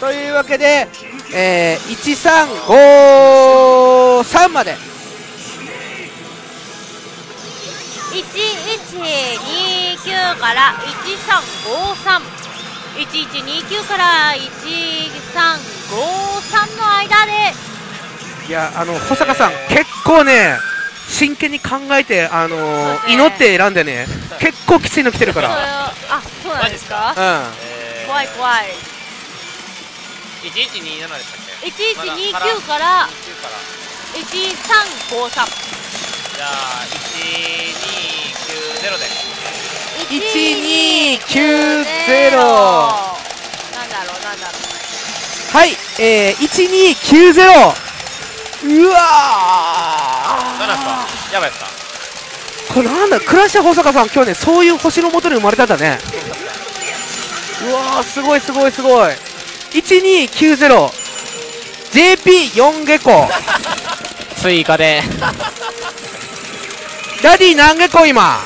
というわけで、えー、いちさんごさんまでいちいちにきゅうからいちさんごさん、いちいちにきゅうからいちさんごさんの間で、 いや、あの保坂さん結構ね真剣に考えて、あのーね、祈って選んでね、結構きついの来てるから。 あ、そうなんですか。 うん、えー、怖い怖い。 いちいちにじゅうななでしたっけ。 いちいちにきゅうからいちさんごさん。 じゃあいちにきゅうゼロでいちにきゅうゼロ。 なんだろうなんだろう。 はい、えー、いちにきゅうゼロ。うわー、なんですか、やばいですか。 これなんだ、クラッシャー保坂さん今日ね、そういう星のもとに生まれたんだね。うわー、すごいすごいすごい。いちにきゅうゼロ ジェーピーよん ゲコ追加でダディ何ゲコ今。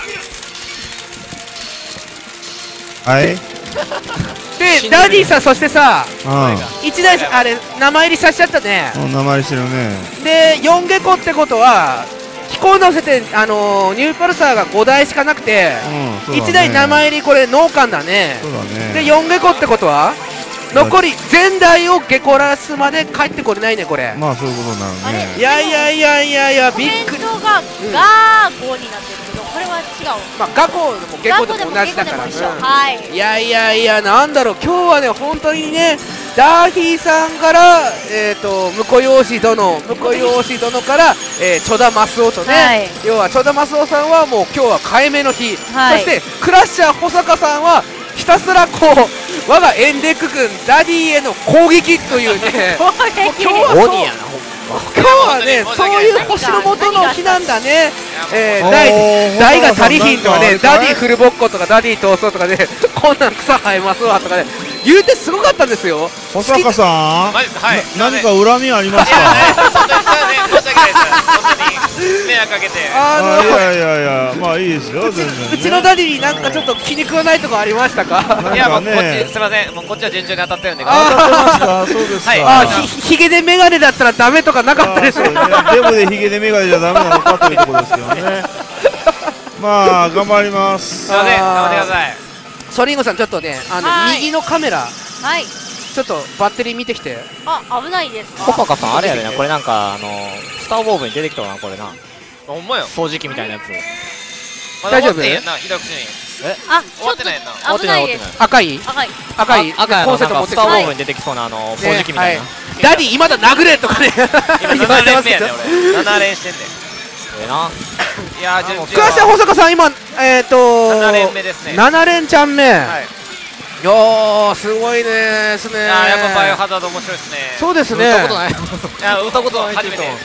はい。 でダディさ、そしてさ、一台あれ名前入りさせちゃったね。 名前入りしてるね。 でよんゲコってことは気候乗せて、あのー、ニューパルサーがごだいしかなくて、うん、いちだい名前入りこれ農館だね。 そうだね。 でよんゲコってことは残り全台をゲコラスまで帰ってこれないねこれ。 まあそういうことになるね。 いやいやいやいやいや、びっくり。 コメントがガーゴになってるけど、これは違う。 まあガコでもゲコでも同じだから。 はい。 いやいやいや、なんだろう、今日はね本当にね、ダーヒーさんからえっと婿養子殿、婿養子殿からえチョダマスオとね、要はチョダマスオさんはもう今日は替え目の日、そしてクラッシャー保坂さんはひたすらこう我がエンデック軍ダディへの攻撃というね、今日はそう鬼やな、ほんま今日はねそういう星の元の日なんだね。えー、大大が足りひんとかね、ダディフルボッコとかダディ闘争とかね、こんなん草生えますわとかね言うてすごかったんですよ。 保坂さん、 マジですか。はい、 何か恨みありますか。 いや、ね、本当に申し訳ないです。本当に迷惑かけて。 あのいやいやいや、まあいいですよ、全然、ね、 うちのダディになんかちょっと気に食わないとこありましたか。 いや、もうこっちすみません、もうこっちは順調に当たってるんで。 当たってますか。そうですか。 あ、ひひげでメガネだったらダメとかなかったですよね。 デブでひげでメガネじゃダメなのかというところですけどね。まあ頑張ります。 すみません、頑張ってください。 ソリンゴさんちょっとね、あの、はい、右のカメラ、 はい、 ちょっとバッテリー見てきて。 あ、危ないですか。 ホサカさんあれやでな、これなんかあのスターウォーズに出てきたな、これな。 ほんまや、 掃除機みたいなやつ。 大丈夫？ え、 あ、 終わってないな。 危ないです。 赤い？ 赤い。 赤い。 赤い。コンセント持ってきた。スターウォーズに出てきそうなあの掃除機みたいな。 ダディ今だ殴れとかね。 今なな連目やで俺。なな連してんねん。 ええな。 いやー、 クラッシャー保坂さん今えっとなな連目ですね。 なな連チャン目。はい。いやーすごいですね。 あーやっぱバイオハザード面白いですね。 そうですね。 打ったことない。いや打ったこと初めて初めて打った。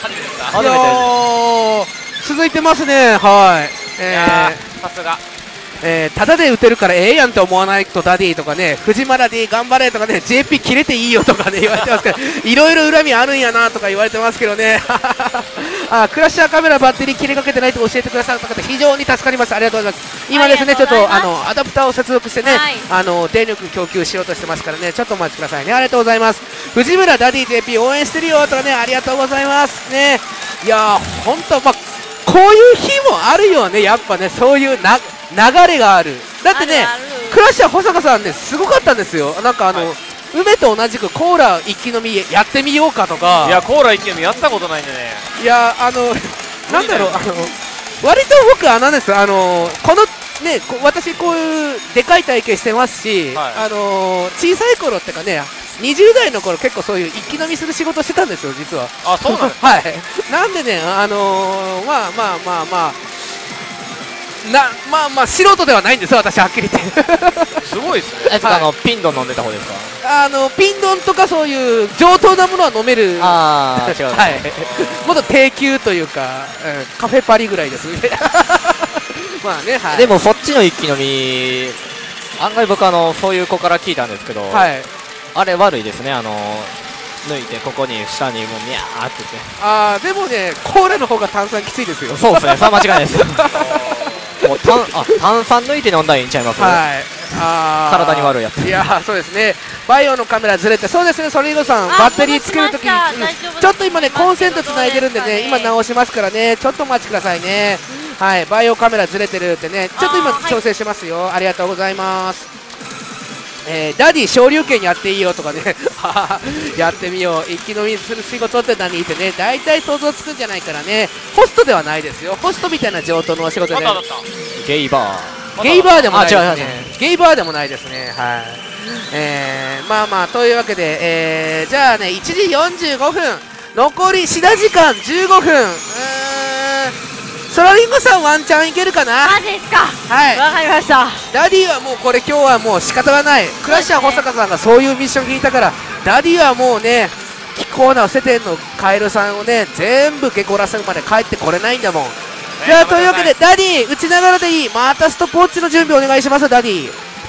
初めて。 続いてますね。はい。 えー、さすが。 えー、ただで打てるからええやんって思わないとダディとかね、藤間ダディ頑張れとかね、ジェーピー 切れていいよとかね言われてますけど、いろいろ恨みあるんやなとか言われてますけどね。あ、クラッシャーカメラバッテリー切れかけてないと教えてくださった方非常に助かります。ありがとうございます。今ですねちょっとあのアダプターを接続してね、はい、あの電力供給しようとしてますからね、ちょっとお待ちくださいね。ありがとうございます。藤村ダディ ジェーピー 応援してるよとかね、ありがとうございますね。いやー本当まあこういう日もあるよね、やっぱね、そういうな流れがある。だってね、クラッシャー保坂さんねすごかったんですよ。なんかあの、はい、梅と同じくコーラ一気飲みやってみようかとか。 いやコーラ一気飲みやったことないんでね。 いやあのなんだろう、あの割と僕あのです、あのこのねこ私こういうでかい体型してますし、はい、あの小さい頃ってかねにじゅう代の頃結構そういう一気飲みする仕事してたんですよ実は。 あ、そうなんですか。 はい。なんでね、あのー、まあまあまあまあなまあまあ素人ではないんですよ私はっきり言ってすごいですね。 あのピンドン飲んでた方ですか。 あのピンドンとかそういう上等なものは飲める。 ああ違う、 はい、もっと低級というか、うん、カフェパリぐらいですまあね、はい、 でもそっちの一気飲み案外僕あのそういう子から聞いたんですけど、はい、あれ悪いですね。あの抜いてここに下にもうミャーって言って。 ああでもねコーラの方が炭酸きついですよ。 そうですね、それは間違いないですもう炭あ炭酸抜いて飲んだらいいんちゃいます。はい、あ体に悪いやつ。 いやそうですね、バイオのカメラずれて、そうですね、ソリーゴさんバッテリーつけるときに、うん、ちょっと今ねコンセントつないでるんでね、今直しますからね、ちょっとお待ちくださいね。はい、バイオカメラずれてるってね、ちょっと今調整してますよ。ありがとうございます。えー、ダディ昇竜拳やっていいよとかねやってみよう、一気飲みする仕事って何ってね大体想像つくんじゃないからね。ホストではないですよ、ホストみたいな上等のお仕事で、 ゲイバーゲイバーでもないですね、ゲイバーでもないですね。はい、えー、まあまあというわけで、えー、じゃあねいちじよんじゅうごふん、残りシダ時間じゅうごふん、うーんソラリンゴさんワンチャンいけるかな。 マジですか。 はい、 わかりました。 ダディはもうこれ今日はもう仕方がない。クラッシャー保坂さんがそういうミッション聞いたから、ダディはもうね気候な世間のカエルさんをね全部ゲコらせるまで帰ってこれないんだもん。じゃあというわけでダディ打ちながらでいい、またストップウォッチの準備お願いします。ダディ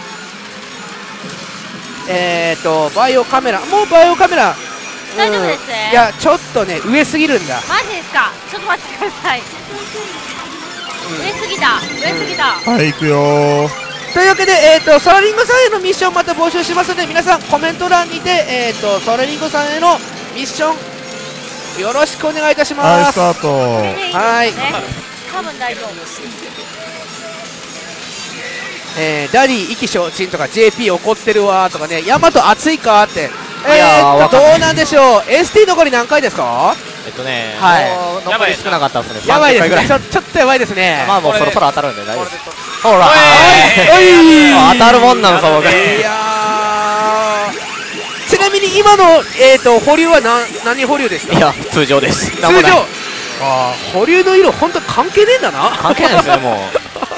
えーとバイオカメラ、もうバイオカメラ大丈夫ですね。 いやちょっとね上すぎるんだ。 マジですか。ちょっと待ってください。上すぎた上すぎた。 はい行くよ。 というわけで、えー、とソラリンゴさんへのミッションまた募集しますので、皆さんコメント欄にて、えー、とソラリンゴさんへのミッションよろしくお願いいたします。 はいスタート。 はい、 多分大丈夫。 えー、ダディ意気消沈とか ジェーピー 怒ってるわとかね、ヤマト熱いかって、えー、っとどうなんでしょう。 エスティー 残り何回ですか。 えっとね、 はい、 残り少なかったですね。 やばいですね、ちょちょっとやばいですね。 まあもうそろそろ当たるんで大丈夫です。ほら当たるもんなんさ、僕。いやちなみに今の、えー、と保留は何何保留でした。 いや通常です。 通常。あ保留の色本当関係ねえんだな。 関係ないですよもう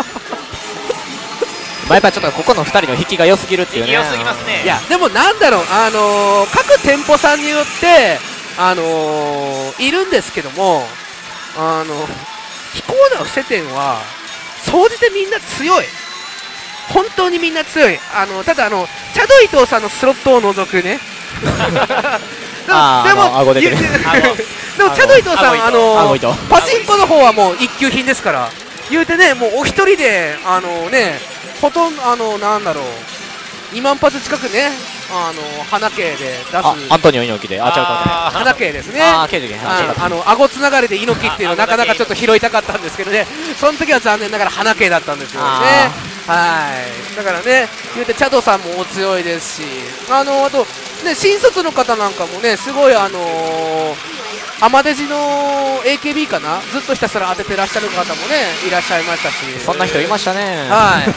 やっぱちょっとここのふたりの引きが良すぎるっていうね。 良すぎますね。 いやでもなんだろう、あのー、各店舗さんによってあのー、いるんですけども、あの非行な世店は総じてみんな強い、本当にみんな強い。あのただあのチャド伊藤さんのスロットを除くねでもでもチャド伊藤さんあのパチンコの方はもう一級品ですから、言うてねもうお一人であのねほとんどあのなんだろうにまん発近くねあの花系で出す。 アントニオ猪木で、あちゃうか花系ですね。 あ刑事系。 あの顎つながりで猪木っていうのをなかなかちょっと拾いたかったんですけどね、その時は残念ながら花系だったんですよね。 はいだからね言うてチャドさんもお強いですし、あのあとね新卒の方なんかもねすごいあのー、アマデジの エーケービー かなずっとひたすら当ててらっしゃる方もねいらっしゃいましたし、 そんな人いましたね。 はい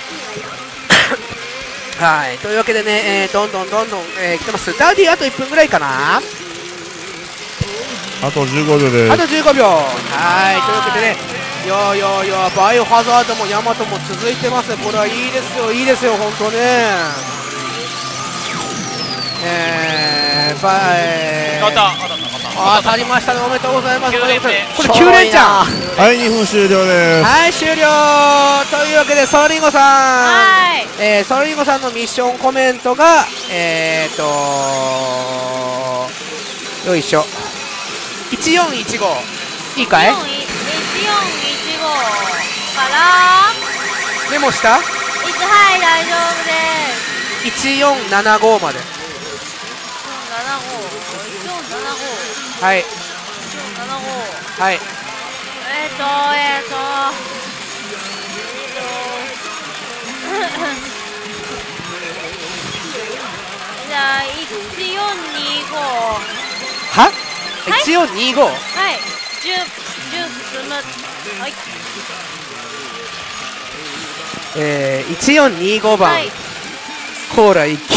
はいというわけでね、えー、どんどんどんどん、えー、来てます。ダーディーあといっぷんぐらいかな。 あとじゅうごびょうです。 あとじゅうごびょう。はいというわけでね、いやいやいやバイオハザードもヤマトも続いてますね。これはいいですよいいですよ本当ね。えー、バイあ当たりましたね。おめでとうございます。これきゅうれんちゃん。 はいにふん終了です。 はい終了というわけでソリンゴさん、はい、えー、ソリンゴさんのミッションコメントがえーとよいしょいちよんいちごいいかいいちよんいちごからメモしたはい大丈夫です。いちよんななごまでいちよんななごはいいちよんななごはいえっとえっとじゃあいちよんにごはいちよんにごはいじゅう進むはいえー、いちよんにごばん、はい、コーラ一気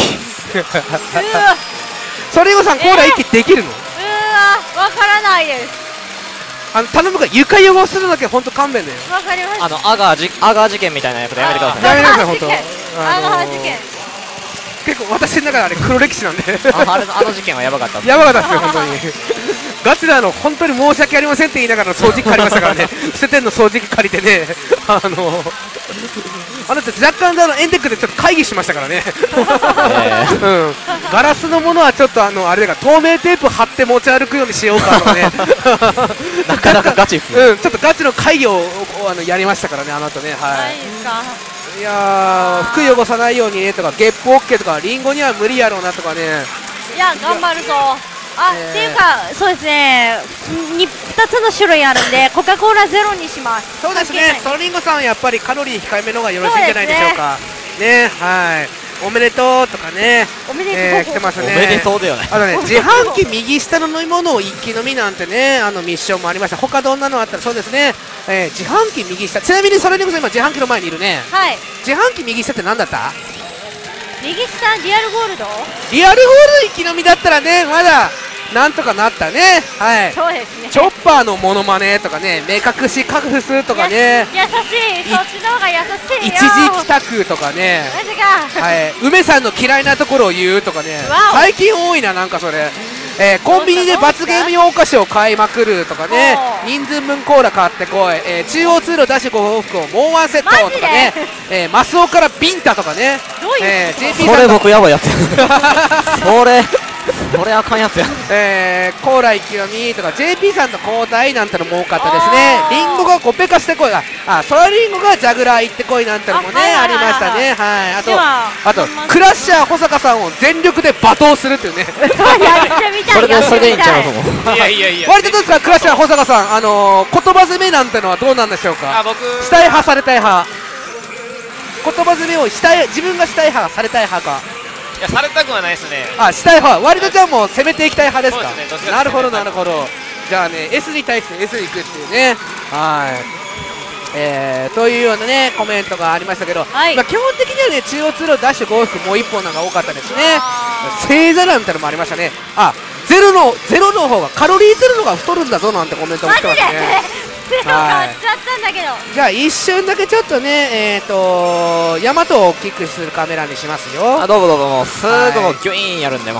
ソリンゴさんコーラ一気できるの？うわわからないです。あの頼むから床汚するだけ本当勘弁だよ。わかりました。 あのアガーじアガー事件みたいなやつやめてください。 やめてください本当。アガー事件結構私の中であれ黒歴史なんであ, あ, れあの事件はやばかったやばかったですよ本当にガチであの本当に申し訳ありませんって言いながら掃除機借りましたからね捨ててんの掃除機借りてねあのあなた若干あのエンテックでちょっと会議しましたからね、えーうん、ガラスのものはちょっとあのあれだから透明テープ貼って持ち歩くようにしようかとかねなかなかガチっす、 うん、ちょっとガチの会議をあのやりましたからねあの後ねはいいやー服汚さないようにねとかゲップ OK とかリンゴには無理やろうなとかねいや頑張るぞあ、えー、っていうかそうですねにふたつの種類あるんでコカ・コーラゼロにします。そうですねソリンゴさんはやっぱりカロリー控えめの方がよろしいんじゃないでしょうかねはいおめでとうとかねおめでとう、えー、来てますね。 おめでとうだよね。 あとね自販機右下の飲み物を一気飲みなんてねあのミッションもありました。他どんなのあったらそうですね、えー、自販機右下ちなみにソリンゴさん今自販機の前にいるね。はい自販機右下って何だった？右下リアルゴールドリアルゴールド一気飲みだったらねまだなんとかなったね。はいそうですねチョッパーのモノマネとかね目隠しカフスとかね優しいそっちの方が優しいよ一時帰宅とかねマジかはい梅さんの嫌いなところを言うとかね最近多いななんかそれえー、コンビニで罰ゲーム用お菓子を買いまくるとかね人数分コーラ買ってこい、えー、中央通路ダッシュご往復をもうワンセットとかね、えー、マスオからビンタとかねえー、ジェーピー さんそれ僕やばいやつそれそれあかんやつやえー、コーラ一気飲みとか ジェーピー さんと交代なんてのも多かったですね。リンゴがコペカしてこいあソラリンゴがジャグラー行ってこいなんてのもねありましたね。はいあとあとクラッシャー保坂さんを全力で罵倒するっていうねそれでそれでいいんちゃうと思う。 いやいやいや割とどうですかクラッシャー保坂さんあのー、言葉攻めなんてのはどうなんでしょうか。 あ僕したい派されたい派言葉攻めをしたい自分がしたい派されたい派か。 いやされたくはないですね。 あしたい派割とじゃあもう攻めていきたい派ですか。 そうですね、 なるほどなるほど。じゃあね S に対して S に行くっていうねはいえー、というようなねコメントがありましたけど、はい、まあ基本的にはね中央通路ダッシュご往復もういっぽんなんか多かったですね。聖ザラみたいなのもありましたね。あゼロのゼロの方がカロリーゼロの方が太るんだぞなんてコメントも来てますね。ゼロ買っちゃったんだけど、はい、じゃあ一瞬だけちょっとねえっ、ー、とヤマトを大きくするカメラにしますよ。 あどうぞどうぞもうすぐもうギュイーンやるんでも、はい、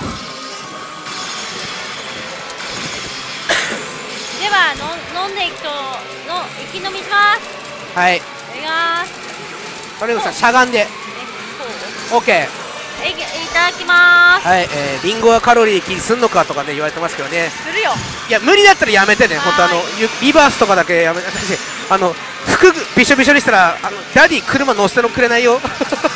ではの飲んでいくとの息飲みします。 はいいただきます。 それをさしゃがんで OK いただきます。 はい、えー、リンゴはカロリー気にすんのかとかね言われてますけどね。 するよ。 いや無理だったらやめてね。本当あのリバースとかだけやめて。あの服びしょびしょにしたらあのダディ車乗せてのくれないよ。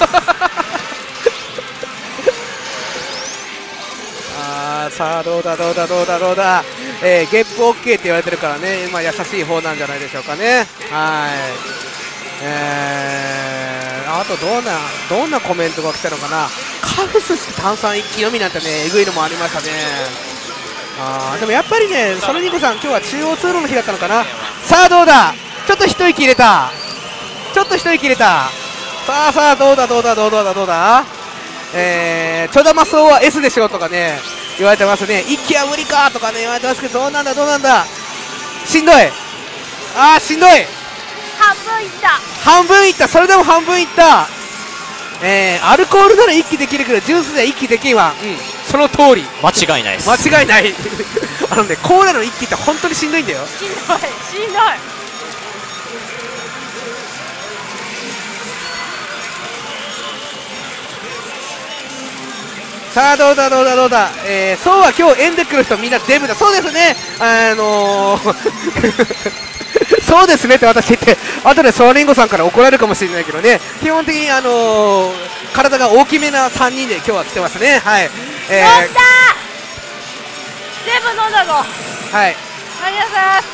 あーさあどうだどうだどうだどうだ、えー、ゲップ OK って言われてるからねまあ優しい方なんじゃないでしょうかね。はいえー、 ああとどんなどんなコメントが来たのかな。カフス炭酸一気のみなんてねえぐいのもありましたね。あーでもやっぱりねソルニコさん今日は中央通路の日だったのかな。さあどうだ、ちょっと一息入れた、ちょっと一息入れた。さあさあどうだどうだどうだどうだ、えー、ちょだまそうは エス でしょとかね言われてますね。一気は無理かとかね言われてますけど、どうなんだどうなんだ、しんどい、あーしんどい、 半分いった、 半分いった、それでも半分いった。えー、アルコールなら一気できるけどジュースでは一気できんわ。うん、その通り、 間違いないです、 間違いないあのねコーラの一気って本当にしんどいんだよ。 しんどいしんどい。 さあどうだどうだどうだ、えー、そうは今日エンでくる人みんなデブだ。そうですね、あのーそうですねって私言って後でソーリンゴさんから怒られるかもしれないけどね、基本的にあのー、体が大きめなさんにんで今日は来てますね。はい、 えー、飲んだ、全部飲んだぞ。はい、 ありがとうございます。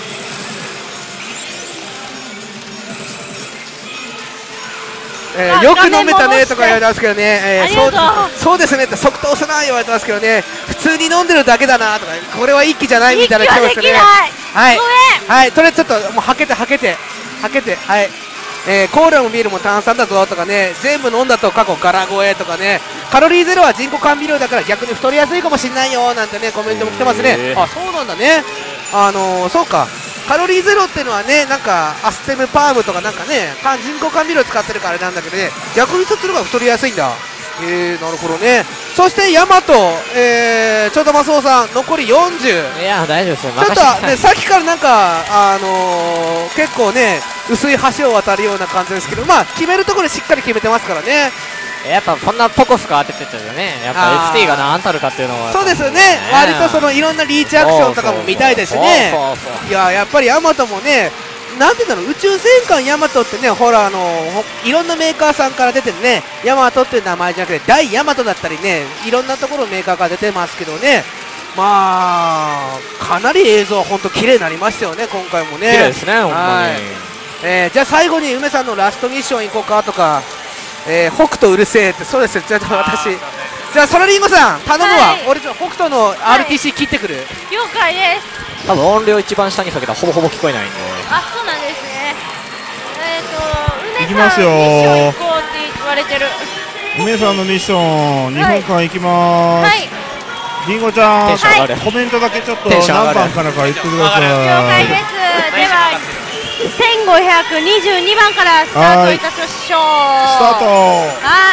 えー、よく飲めたねとか言われてますけどね、えー、そうそうですねって即答すな言われてますけどね、普通に飲んでるだけだなとか、これは一気じゃないみたいな気がしてね。はい、はい、それちょっともうはけてはけてはけて、はい、えー、コーラもビールも炭酸だぞとかね、全部飲んだと過去ガラ超えとかね、カロリーゼロは人工甘味料だから逆に太りやすいかもしれないよなんてねコメントも来てますね。あ、そうなんだね。あのー、そうか。カロリーゼロっていうのはね、なんかアステムパームとかなんかね、人工甘味料使ってるからあれなんだけどね、逆にそっちの方が太りやすいんだ。えー、なるほどね。そしてヤマト、えー、ちょうどマスオさん残りよんじゅう。 いや大丈夫ですよ。 ちょっとねさっきからなんかあのー、結構ね薄い橋を渡るような感じですけど、まあ決めるところでしっかり決めてますからね。 やっぱこんなポコスカ当ててたよね。やっぱ エスティー が何たるかっていうのはそうですよね。割とそのいろんなリーチアクションとかも見たいですしね。いややっぱりヤマトもね、なんていうんだろう、宇宙戦艦ヤマトってね、ほらあのいろんなメーカーさんから出てるね、ヤマトっていう名前じゃなくて大ヤマトだったりね、いろんなところのメーカーから出てますけどね、まあかなり映像は本当綺麗になりましたよね今回もね。 綺麗ですね本当に。 えー、じゃあ最後に梅さんのラストミッション行こうかとか、えー、北斗うるせえって、そうですよ、ちょっと私じゃあソラリンゴさん頼むわ、はい、俺ちょっと北斗の アールティーシー 切ってくる、はい、 了解です。 多分音量一番下に下げたらほぼほぼ聞こえないんで。 あ、そうなんですね。えっ、ー、と梅さんミッション行こうって言われてる。 梅さんのミッションにほんかん行きまーす。はい、りんごちゃん、はい、コメントだけちょっと何番からか言ってください。 了解です。ではせんごひゃくにじゅうにばんからスタートいたしましょう。 スタート。 はい、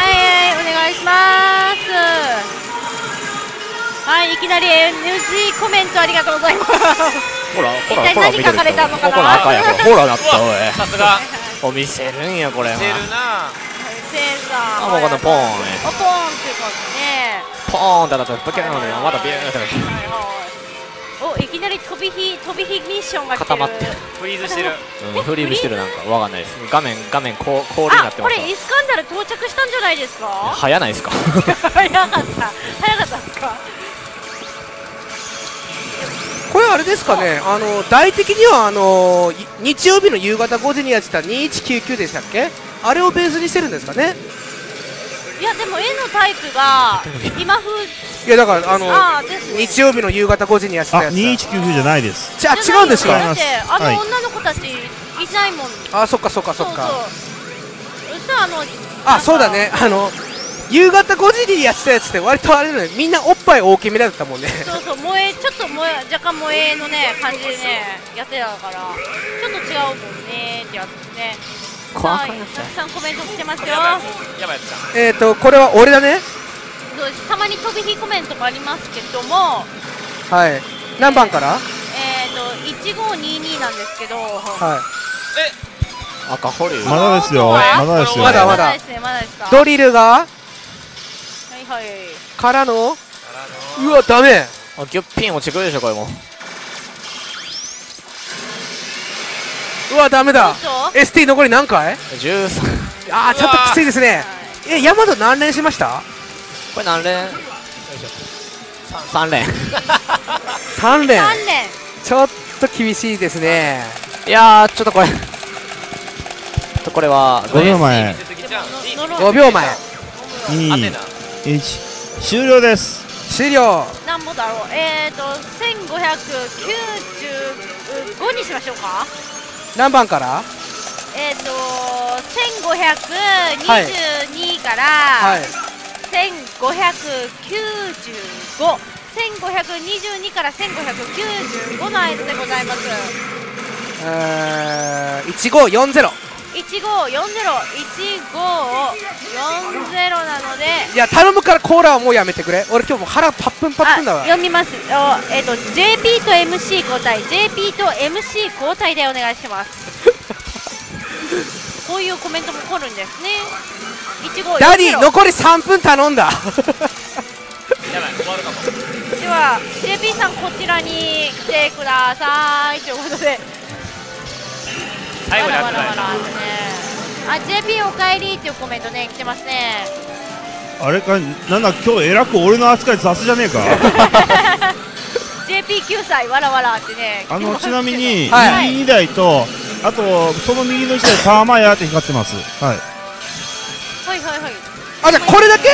お願いします。はい、いきなり エヌジー コメントありがとうございます。 ほら、ほら、一体何書かれたのかな。 ほら、赤やほらなったおい。 さすが。 お見せるんやこれは。 見せるな。 見せるな。 あ、もうこのポーン。 ポーンっていうかね。 ポーンだったらブキャーンでまだビューって。 お、いきなり飛び火飛び火ミッションが来てる。 固まってフリーズしてる。 うん、フリーズしてる。なんかわかんないです。画面画面こう氷になってます。 あ、これイスカンダル到着したんじゃないですか。 早ないですか。 早かった早かったですか。 これあれですかね、あの大的にはあの日曜日の夕方ごじにやってたにせんひゃくきゅうじゅうきゅうでしたっけ、あれをベースにしてるんですかね。 いやでも絵のタイプが今風。 いやだからあのあ、ね、日曜日の夕方ごじにやってたやつ。 にせんひゃくきゅうじゅうきゅうじゃないです。 じゃあ違うんですか。 だってあの女の子たちいないもん。 あ、そっかそっかそっか。 そしたらあのあ、そうだね、あの夕方ごじにやってたやつって割とあれだね、みんなおっぱい大きめだったもんね。 そうそう、萌えちょっと萌え若干萌えのね感じでねやってたからちょっと違うもんねってやつですね。 怖い、たくさんコメント来てますよ。 やばいやつだ。 えっとこれは俺だね。 そうです、たまに飛び火コメントもありますけども。 はい、何番から？ えっといちごーにーにーなんですけど。はい。 え、 赤ホリまだですよ、まだですよ、 まだまだですね、まだですか。 ドリルがはいはいからのうわダメ。 あ、ギュッピン落ちてくるでしょこれも。 うわダメだ。 エスティー 残り何回？ じゅうさん。 あーちょっときついですね。え、ヤマト何連しました？ これ何連？さん連。 さん連。 さん連。 ちょっと厳しいですね。 いやーちょっとこれちょっとこれはこの前ごびょうまえ。 に、いち、終了です。 終了。 なんぼだろう。えっとせんごひゃくきゅうじゅうごにしましょうか。 何番から？ えっとせんごひゃくにじゅうにから、はい、せんごひゃくきゅうじゅうご、せんごひゃくにじゅうにからせんごひゃくきゅうじゅうごの間でございます。 えー、いちごよんゼロ。 いちごよんゼロ、いちごよんゼロなので、 いや頼むからコーラはもうやめてくれ。俺今日もう腹パップンパップンだわ。 読みます。えっと ジェーピー と エムシー 交代、 ジェーピー と エムシー 交代でお願いします。こういうコメントも来るんですね。いちごよんゼロ。 ダディ残りさんぷん頼んだ。 やばい終わるかも。 では ジェーピー さんこちらに来てくださいということで、 最後にあったね。 あ、ジェーピー おかえりっていうコメントね来てますね。 あれか、なんだ今日えらく俺の扱い雑じゃねえか。 ジェーピーきゅう 歳わらわらってね。 あのちなみに右にだいと、あとその右のいちだいパーマヤーって光ってます。はい。 はいはいはい。 あ、じゃあこれだけ？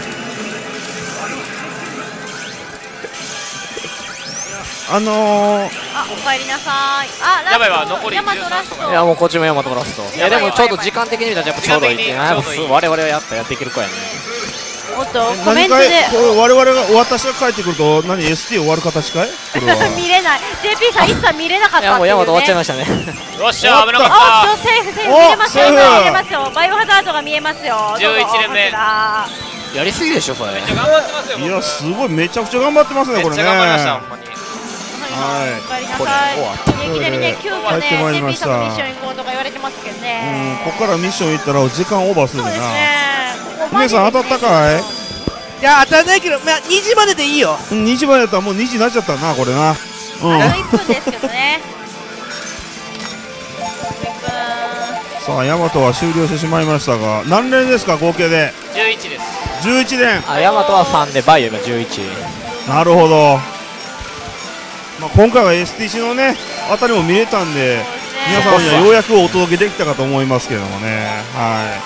あのー、 あ、おかえりなさい。あ、ラスト。 やばいわ、残りヤマトラスト。 いやもうこっちもヤマトラスト。いやでもちょうど時間的に見たらやっぱちょうどいいってな。我々はやったやっていけるかやね。 おっとコメントで我々が私が帰ってくると何 エスティー 終わる形かい？ 見れない。ジェーピー さん一切見れなかったっていうね。いやもうヤマト終わっちゃいましたね。 よっしゃ危なかった。 おっとセーフセーフ見れますよ。見れますよ。バイオハザードが見えますよ。 じゅういちねんめ。 やりすぎでしょそれ。 めっちゃ頑張ってますよ。 いやすごいめちゃくちゃ頑張ってますねこれね。 めっちゃ頑張りましたほんまに。 はい。 おかえりなさい。いきなりね急遽ね ジェーピー さんのミッション行こうとか言われてますけどね。 うん、ここからミッション行ったら時間オーバーするんだな。 お姉さん当たったかい？ いや当たらないけど、まあ、にじまででいいよ。 にじまでやったらもうにじになっちゃったなこれな。うん。 あといっぷんですけどね。 さあヤマトは終了してしまいましたが何連ですか合計で？ じゅういちです。 じゅういち連。 あ、ヤマトはさんでバイオがじゅういち。 なるほど。まあ今回は エスティーシー のねあたりも見れたんで皆様にはようやくお届けできたかと思いますけどもね。はい。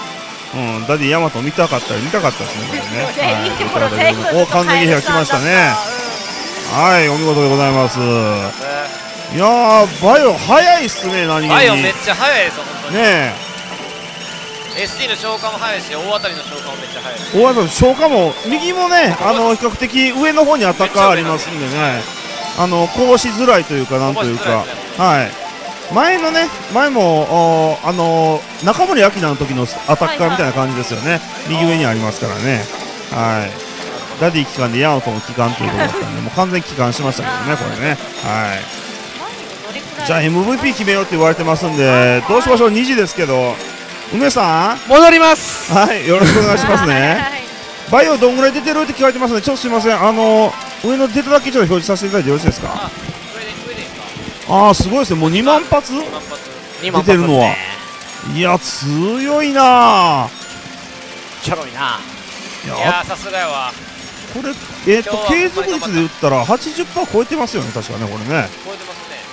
うん、ダディヤマト見たかったら見たかったですねこれね。はい。お完全に来ましたね。はい、お見事でございます。いやーバイオ早いっすね何気に。 バイオめっちゃ早いですよ本当に。 ねえ。エスティー の消化も早いし大当たりの消化もめっちゃ早いです。 大当たりの消化も右もねあの比較的上の方にアタッカーありますんでね。あのこぼしづらいというかなんというか、はい。前のね前もあの中森明菜の時のアタッカーみたいな感じですよね。右上にありますからね。はい。ダディ帰還でヤマトも帰還ということだったんでもう完全に帰還しましたけどねこれね。はい。じゃあ エムブイピー 決めようって言われてますんでどうしましょう。にじですけど梅さん戻ります。 はいよろしくお願いしますね。バイオどんぐらい出てるって聞かれてますのでちょっとすみませんあの上の出ただけちょっと表示させていただいてよろしいですか。ああすごいですねもうにまん発出てるのは。いや強いなちょろいな。 いやさすがやわこれ。えっと継続率で言ったら はちじゅっパーセント 超えてますよね確かねこれね。 超えてますね。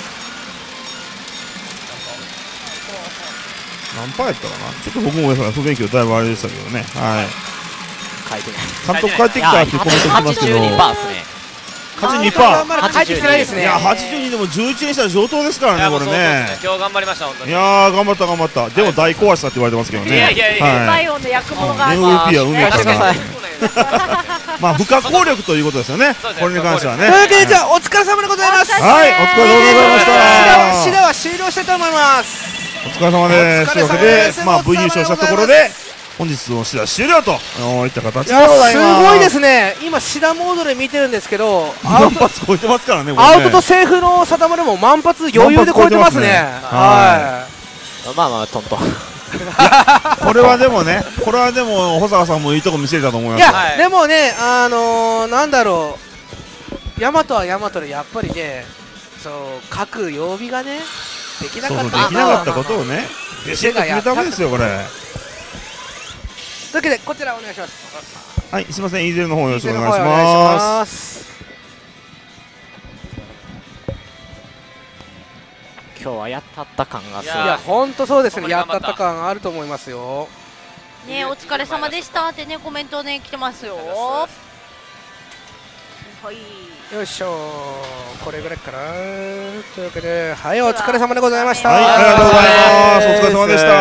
何パーやったかなちょっと僕も不勉強だいぶあれでしたけどね。はい。 書いてない。 監督帰ってきたっていうコメント来ますけど。 はちじゅうにパーセント ですね。 はちじゅうにパーセント。 まだ帰ってきてないですね。 いやはちじゅうにでもじゅういちにしたら上等ですからねこれね。 今日頑張りました本当に。 いやー頑張った頑張った。でも大壊したって言われてますけどね。 いやいやいや。 バイオの役物が。 エムブイピー は梅から。まあ不可抗力ということですよね。これに関してはね。 というわけでじゃあお疲れ様でございます。 はいお疲れ様でございました。 シダは終了したいと思います。 お疲れ様です。というわけでまあ V 優勝したところで本日のシダ終了といった形でございます。 すごいですね。今シダモードで見てるんですけど満発超えてますからね。 アウトとセーフの定までも満発余裕で超えてますね。はい。 まあまあトントン。 これはでもねこれはでも保坂さんもいいとこ見せたと思います。 いやでもねあのなんだろうヤマトはヤマトでやっぱりねそう各曜日がねできなかったできなかったことをねビシッと決めたわけですよこれ。 というわけでこちらお願いします。 はいすみませんイーゼルの方よろしくお願いします。 今日はやったった感がする。 いや本当そうですねやったった感あると思いますよ。 ね、お疲れ様でしたってねコメントね来てますよ。はい。 よいしょ、これぐらいかな。というわけで、はい、お疲れ様でございました。 はい、ありがとうございます。お疲れ様でした。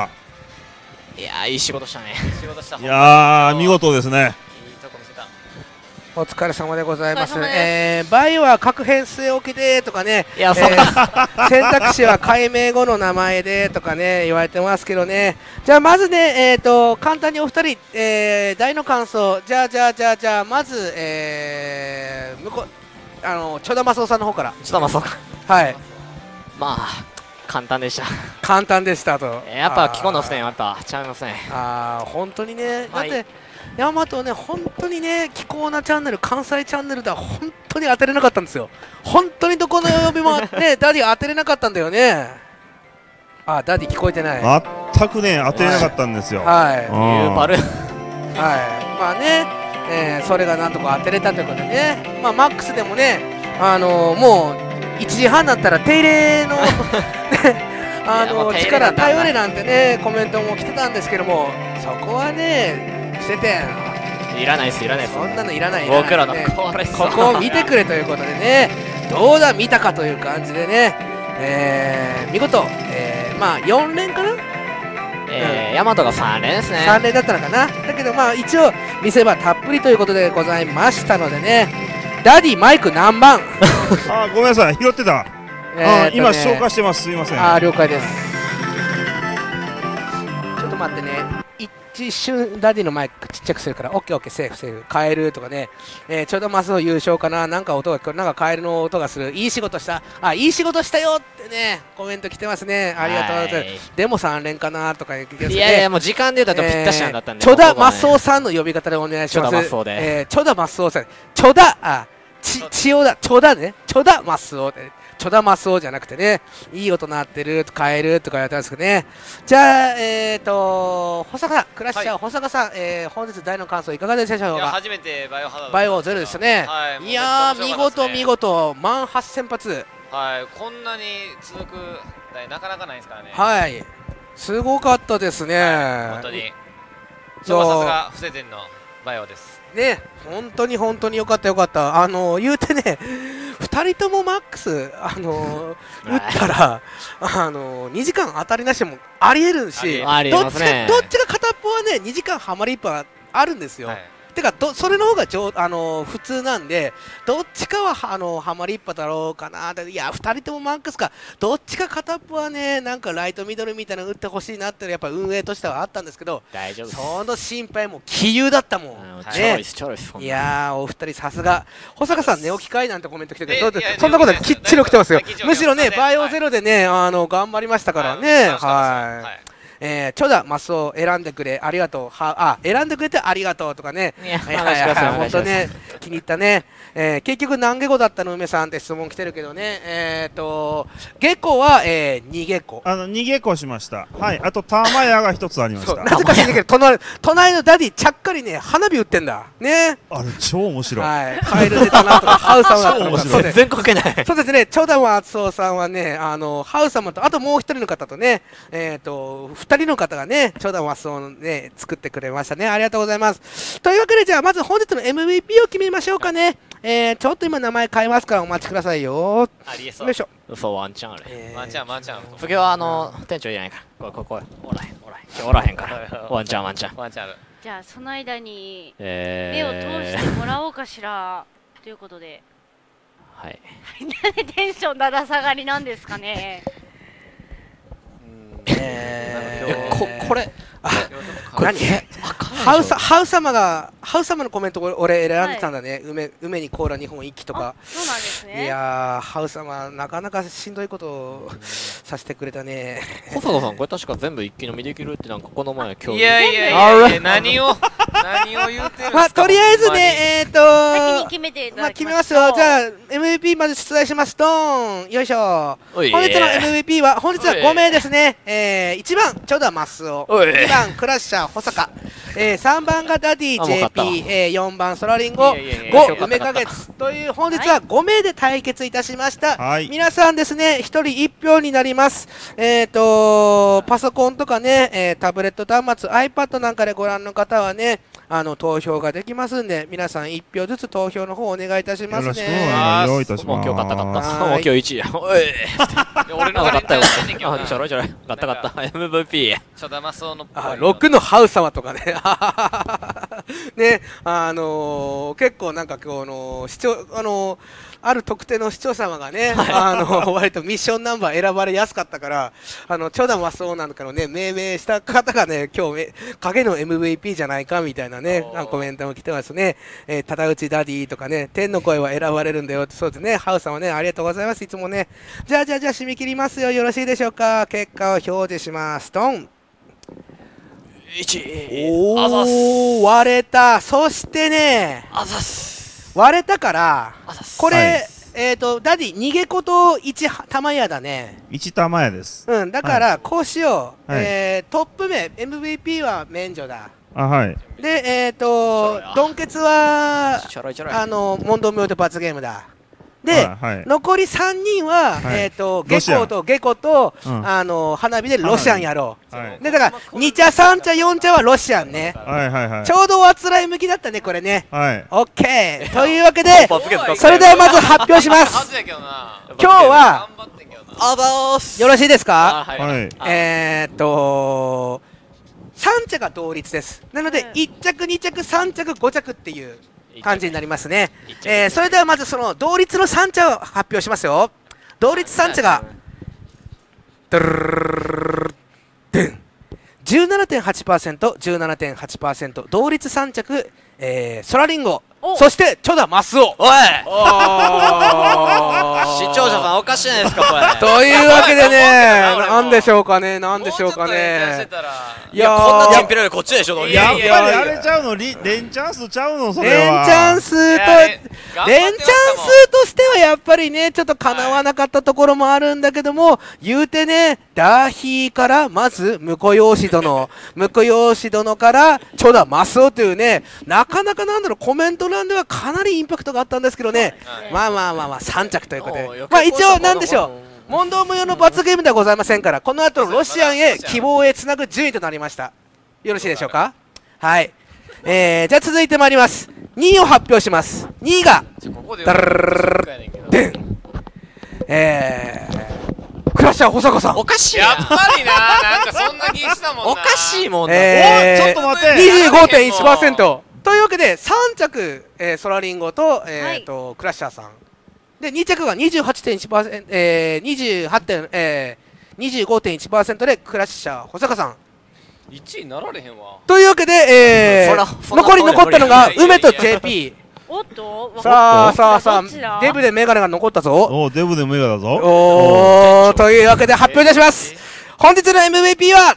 いやー、いい仕事したね。 いやー、見事ですね。 お疲れ様でございます。えー、バイは各編据え置きでとかね、いや、えー、選択肢は解明後の名前でとかね言われてますけどね。じゃあまずね、えーと簡単にお二人、えー、大の感想。じゃあじゃあじゃあじゃあまず、えー、向こうあのチョダマスオさんの方から。 チョダマスオか。 はい。 まあ簡単でした。 簡単でしたと。 やっぱ気候の付点やっぱちゃいますね。 ああ、本当にね。だって。ヤマトね、本当にね、気候なチャンネル、関西チャンネルでは本当に当てれなかったんですよ。本当にどこの曜日もね、ダディ当てれなかったんだよね。あ、ダディ聞こえてない。 全くね、当てれなかったんですよ。 はい。 ユーパル。はい。 まあね、えー、それがなんとか当てれたということでね。まあ、マックスでもね、あのー、もういちじはんになったら定例の、あのー、力頼れなんてね、コメントも来てたんですけども、そこはね、してていらないです、いらないです。 そんなのいらない、 僕らのこれここを見てくれということでね、どうだ見たかという感じでね、えー、見事、えー、まあよん連かな、 えー、ヤマトがさん連ですね。 さん連だったのかな。だけどまあ一応見せ場たっぷりということでございましたのでね。ダディマイク何番あ、ごめんなさい、拾ってた。えー、今消化してます、すいません。 あ、了解です。ちょっと待ってね、一瞬ダディのマイクちっちゃくするから、オッケーオッケー、セーフセーフ、カエルとかね、えー、ちょうどマスの優勝かな、なんか音が聞こえる、なんかカエルの音がする、いい仕事した、あ、いい仕事したよってね、コメント来てますね、ありがとうございます。でもさん連かなとか言ってますね。 いやいや、もう時間で言うとぴったしなんだったんで、 チョダマスオさんの呼び方でお願いします。チョダマスオで、えー、チョダマスオさん、チョダ、あ、ち、千代田、チョダね、チョダマスオで。チョダマスオじゃなくてね、いい音鳴ってる、カエルとか言われたんですけどね。じゃあ、えーと、保坂さん、クラッシャー、はい、保坂さん、えー、本日大の感想いかがでしょうか。いや、 初めてバイオハザードバイオゼロでしたね。はい、いやー、見事見事、万はっせん発。 はい、こんなに続く台なかなかないですからね。 はい、すごかったですね。はい、 本当に。そう、さすが、伏せてんのバイオです。 ね、本当に本当によかったよかった。あの言うてね、ふたりともマックスあの打ったらあのにじかん当たりなしもありえるし、どっちがどっちが片っぽはねにじかんハマりっぱあるんですよ。はい、てかどそれの方がちょあの普通なんで、どっちかはあのハマりっぱだろうかな。いやふたりともマックスか、どっちか片っぽはねなんかライトミドルみたいなの打ってほしいなってやっぱ運営としてはあったんですけど、 大丈夫です。 その心配も杞憂だったもん。ね、いやーお二人さすが。保坂さん寝起きかいなんてコメント来てて、そんなこときっちり起きてますよ。むしろねバイオゼロでねあの頑張りましたからね。はい。えー、チョダマスを選んでくれありがとう、はあ選んでくれてありがとうとかね、本当ね気に入ったね。えー、結局何下戸だったの梅さんって質問来てるけどね、えっ、ー、と下戸は、えー、に下戸、 あのに下戸しました。はい、あとターマヤが一つありました。 なぜか知らないけど隣隣のダディちゃっかりね花火打ってんだね。 あれ超面白い。 はい、カエル出たなとかハウサマだとか、 全然こけない。 そうですね。チョダマツオさんはねあのハウサマとあともう一人の方とねえっ、ー、とふたりの方がねチョダマツオをね作ってくれましたね。ありがとうございます。というわけでじゃあまず本日の エムブイピー を決めましょうかね。えー、ちょっと今名前変えますからお待ちくださいよ。 ありえそう。 よいしょ。 嘘ワンチャンある。 えー、ワンチャンワンチャン。 不況はあの店長いないから。こここおらへんおらへん。今日おらへんから。ワンチャンワンチャン。 ワンチャンある。 じゃあその間に目を通してもらおうかしらということで。 はい。 なんでテンションだだ下がりなんですかね。 えー、ここれあ何ハウサハウサマがハウサマのコメント俺選んでたんだね、はい、梅梅にコーラにほん一気とか。 そうなんですね。 いやーハウサマなかなかしんどいことをさせてくれたね。 保坂さんこれ確か全部一気飲みできるってなんかこの前今日いやいやいやいや何を何を言うてるんですか。 まあとりあえずねえっ、ー、と先に決めていただきましょう。 まあ決めますよ。じゃあ エムブイピー まず出題します。ドーンよいしょ。本日の エムブイピー は本日はご名ですね。えー、いちばんチョダマスオ、 ト、にばんクラッシャー保坂、えー、さんばんがダディ ジェーピー、えー、よんばんソラリンゴ、ご梅花月という本日はごめいで対決いたしました、はい、皆さんですねひとりいちひょうになります。えーとパソコンとかね、えー、タブレット端末 iPad なんかでご覧の方はねあの投票ができますんで皆さんいちひょうずつ投票の方お願いいたしますね。よろしくお願いいたします。 もう今日勝った勝ったもう今日いちいやおい俺の勝ったよちょろちょろ勝った勝った エムブイピーちょだまそうのろくのハウ様とかねねあのー、結構なんか今日の視聴あのーある特定の視聴者様がね、はい、あの割とミッションナンバー選ばれやすかったからあのチョダマソウなんかのね命名した方がね今日影の エムブイピー じゃないかみたいなねコメントも来てますね。えー、ただうちダディとかね天の声は選ばれるんだよってそうですね。ハウさんはねありがとうございますいつもね。じゃあじゃあじゃあ締め切りますよよろしいでしょうか。結果を表示しますドンいちおお割れた。そしてねあざす割れたからこれ、はい、えっとダディ逃げ子といち玉屋だね。 いち玉屋です。 うんだからこうしよう、はい、えー、トップ名 エムブイピー は免除だ。 あはいでえっ、ー、とドンケツはあの問答無用で罰ゲームだ。で、はい、残りさんにんは、はい、えっ、ー、とゲコとゲコと、うん、あの花火でロシアンやろう、はい、でだからに茶さん茶よん茶はロシアンね、はいはいはい、ちょうどおあつらい向きだったねこれね、はい、オッケーというわけでそれではまず発表します今日はよろしいですか、はい、えー、っとさん茶が同率ですなのでいっ着に着さん着ご着っていう感じになりますね。えー、それではまずその同率のさん茶を発表しますよ。同率さん茶がじゅうななてんはちパーセント、じゅうななてんはちパーセント 同率さん着、えー、ソラリンゴそしてチョダマスオおい視聴者さんおかしいじゃないですかこれというわけでねなんでしょうかねなんでしょうかねいやこんなチンピラよりこっちでしょ。 やっぱりあれちゃうのレンチャンスちゃうのそれはレンチャンスとレンチャンスとしてはやっぱりねちょっとかなわなかったところもあるんだけども言うてねダーヒーからまず婿養子殿婿養子殿からチョダマスオというねなかなかなんだろうコメント欄ではかなりインパクトがあったんですけどねまあまあまあまあさん着ということでまあ一応なんでしょう問答無用の罰ゲームではございませんからこの後のロシアンへ希望へつなぐ順位となりました。よろしいでしょうか。はい、えー、じゃあ続いてまいりますにいを発表します。にいがダルデンえークラッシャー保坂さんおかしいやっぱりななんかそんな気したもんなおかしいもんな、 えー、 ちょっと待ってにじゅうごてんいちパーセント というわけでさん着、えー、ソラリンゴと、えーとはい、クラッシャーさんでに着が にじゅうはちてんいちパーセント、えー、にじゅうはちてん、えー、にじゅうごてんいちパーセント でクラッシャー保坂さんいちいになられへんわというわけで、えー、残り残ったのが梅と ジェーピーおっとさあさあさあデブでメガネが残ったぞおデブでメガネだぞおーというわけで発表いたします本日の エムブイピー は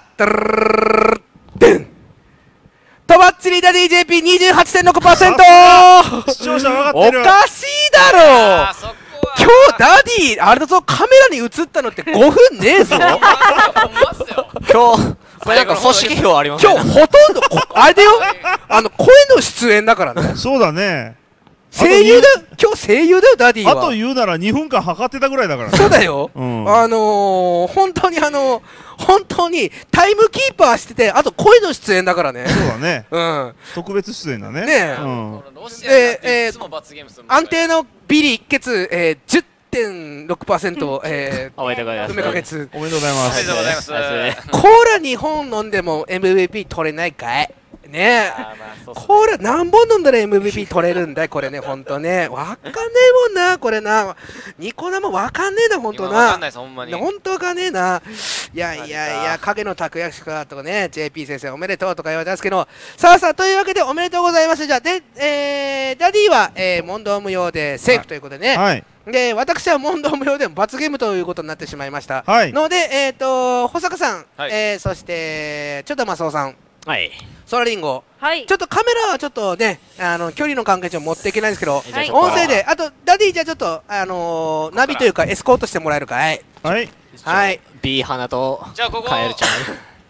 とばっちりダディ ジェーピーにじゅうはちてんろくパーセント視聴者分かってるおかしいだろ今日ダディあれだぞカメラに映ったのってごふんねえぞ今日これなんか組織票ありますね今日ほとんどあれだよあの声の出演だからねそうだね声優だ今日声優だよダディはあと言うならにふんかん測ってたぐらいだからそうだよ、うん、あのー、本当にあのー、本当にタイムキーパーしててあと声の出演だからねそうだね、 うん、 特別出演だねねえ、うん、で、えー、安定のビリ一血、えー、じゅってんろくパーセント えー、 おめでとうございます梅かけつおめでとうございますおめでとうございますコーラにほん飲んでも エムブイピー 取れないかいねえ、これ何本飲んだら エムブイピー 取れるんだいこれねほんとねわかんねえもんなこれなニコ生わかんねえなほんとなわかんないですほんまにほんとわかんねえないやいやいや影の拓也かとかね ジェーピー 先生おめでとうとか言われたんですけどさあさあというわけでおめでとうございますじゃあで、えー、ダディは、えー、問答無用でセーフということでね、はい、で私は問答無用で罰ゲームということになってしまいました、はい、のでえっ、ー、と保坂さん、はい、えー、そしてちょっとマスオさんはいソラリンゴ、はい、ちょっとカメラはちょっとねあの距離の関係上持っていけないんですけど、はい、音声であとダディじゃあちょっとあのー、ナビというかエスコートしてもらえるかいはいはい B 花とじゃあここカエルちゃんこ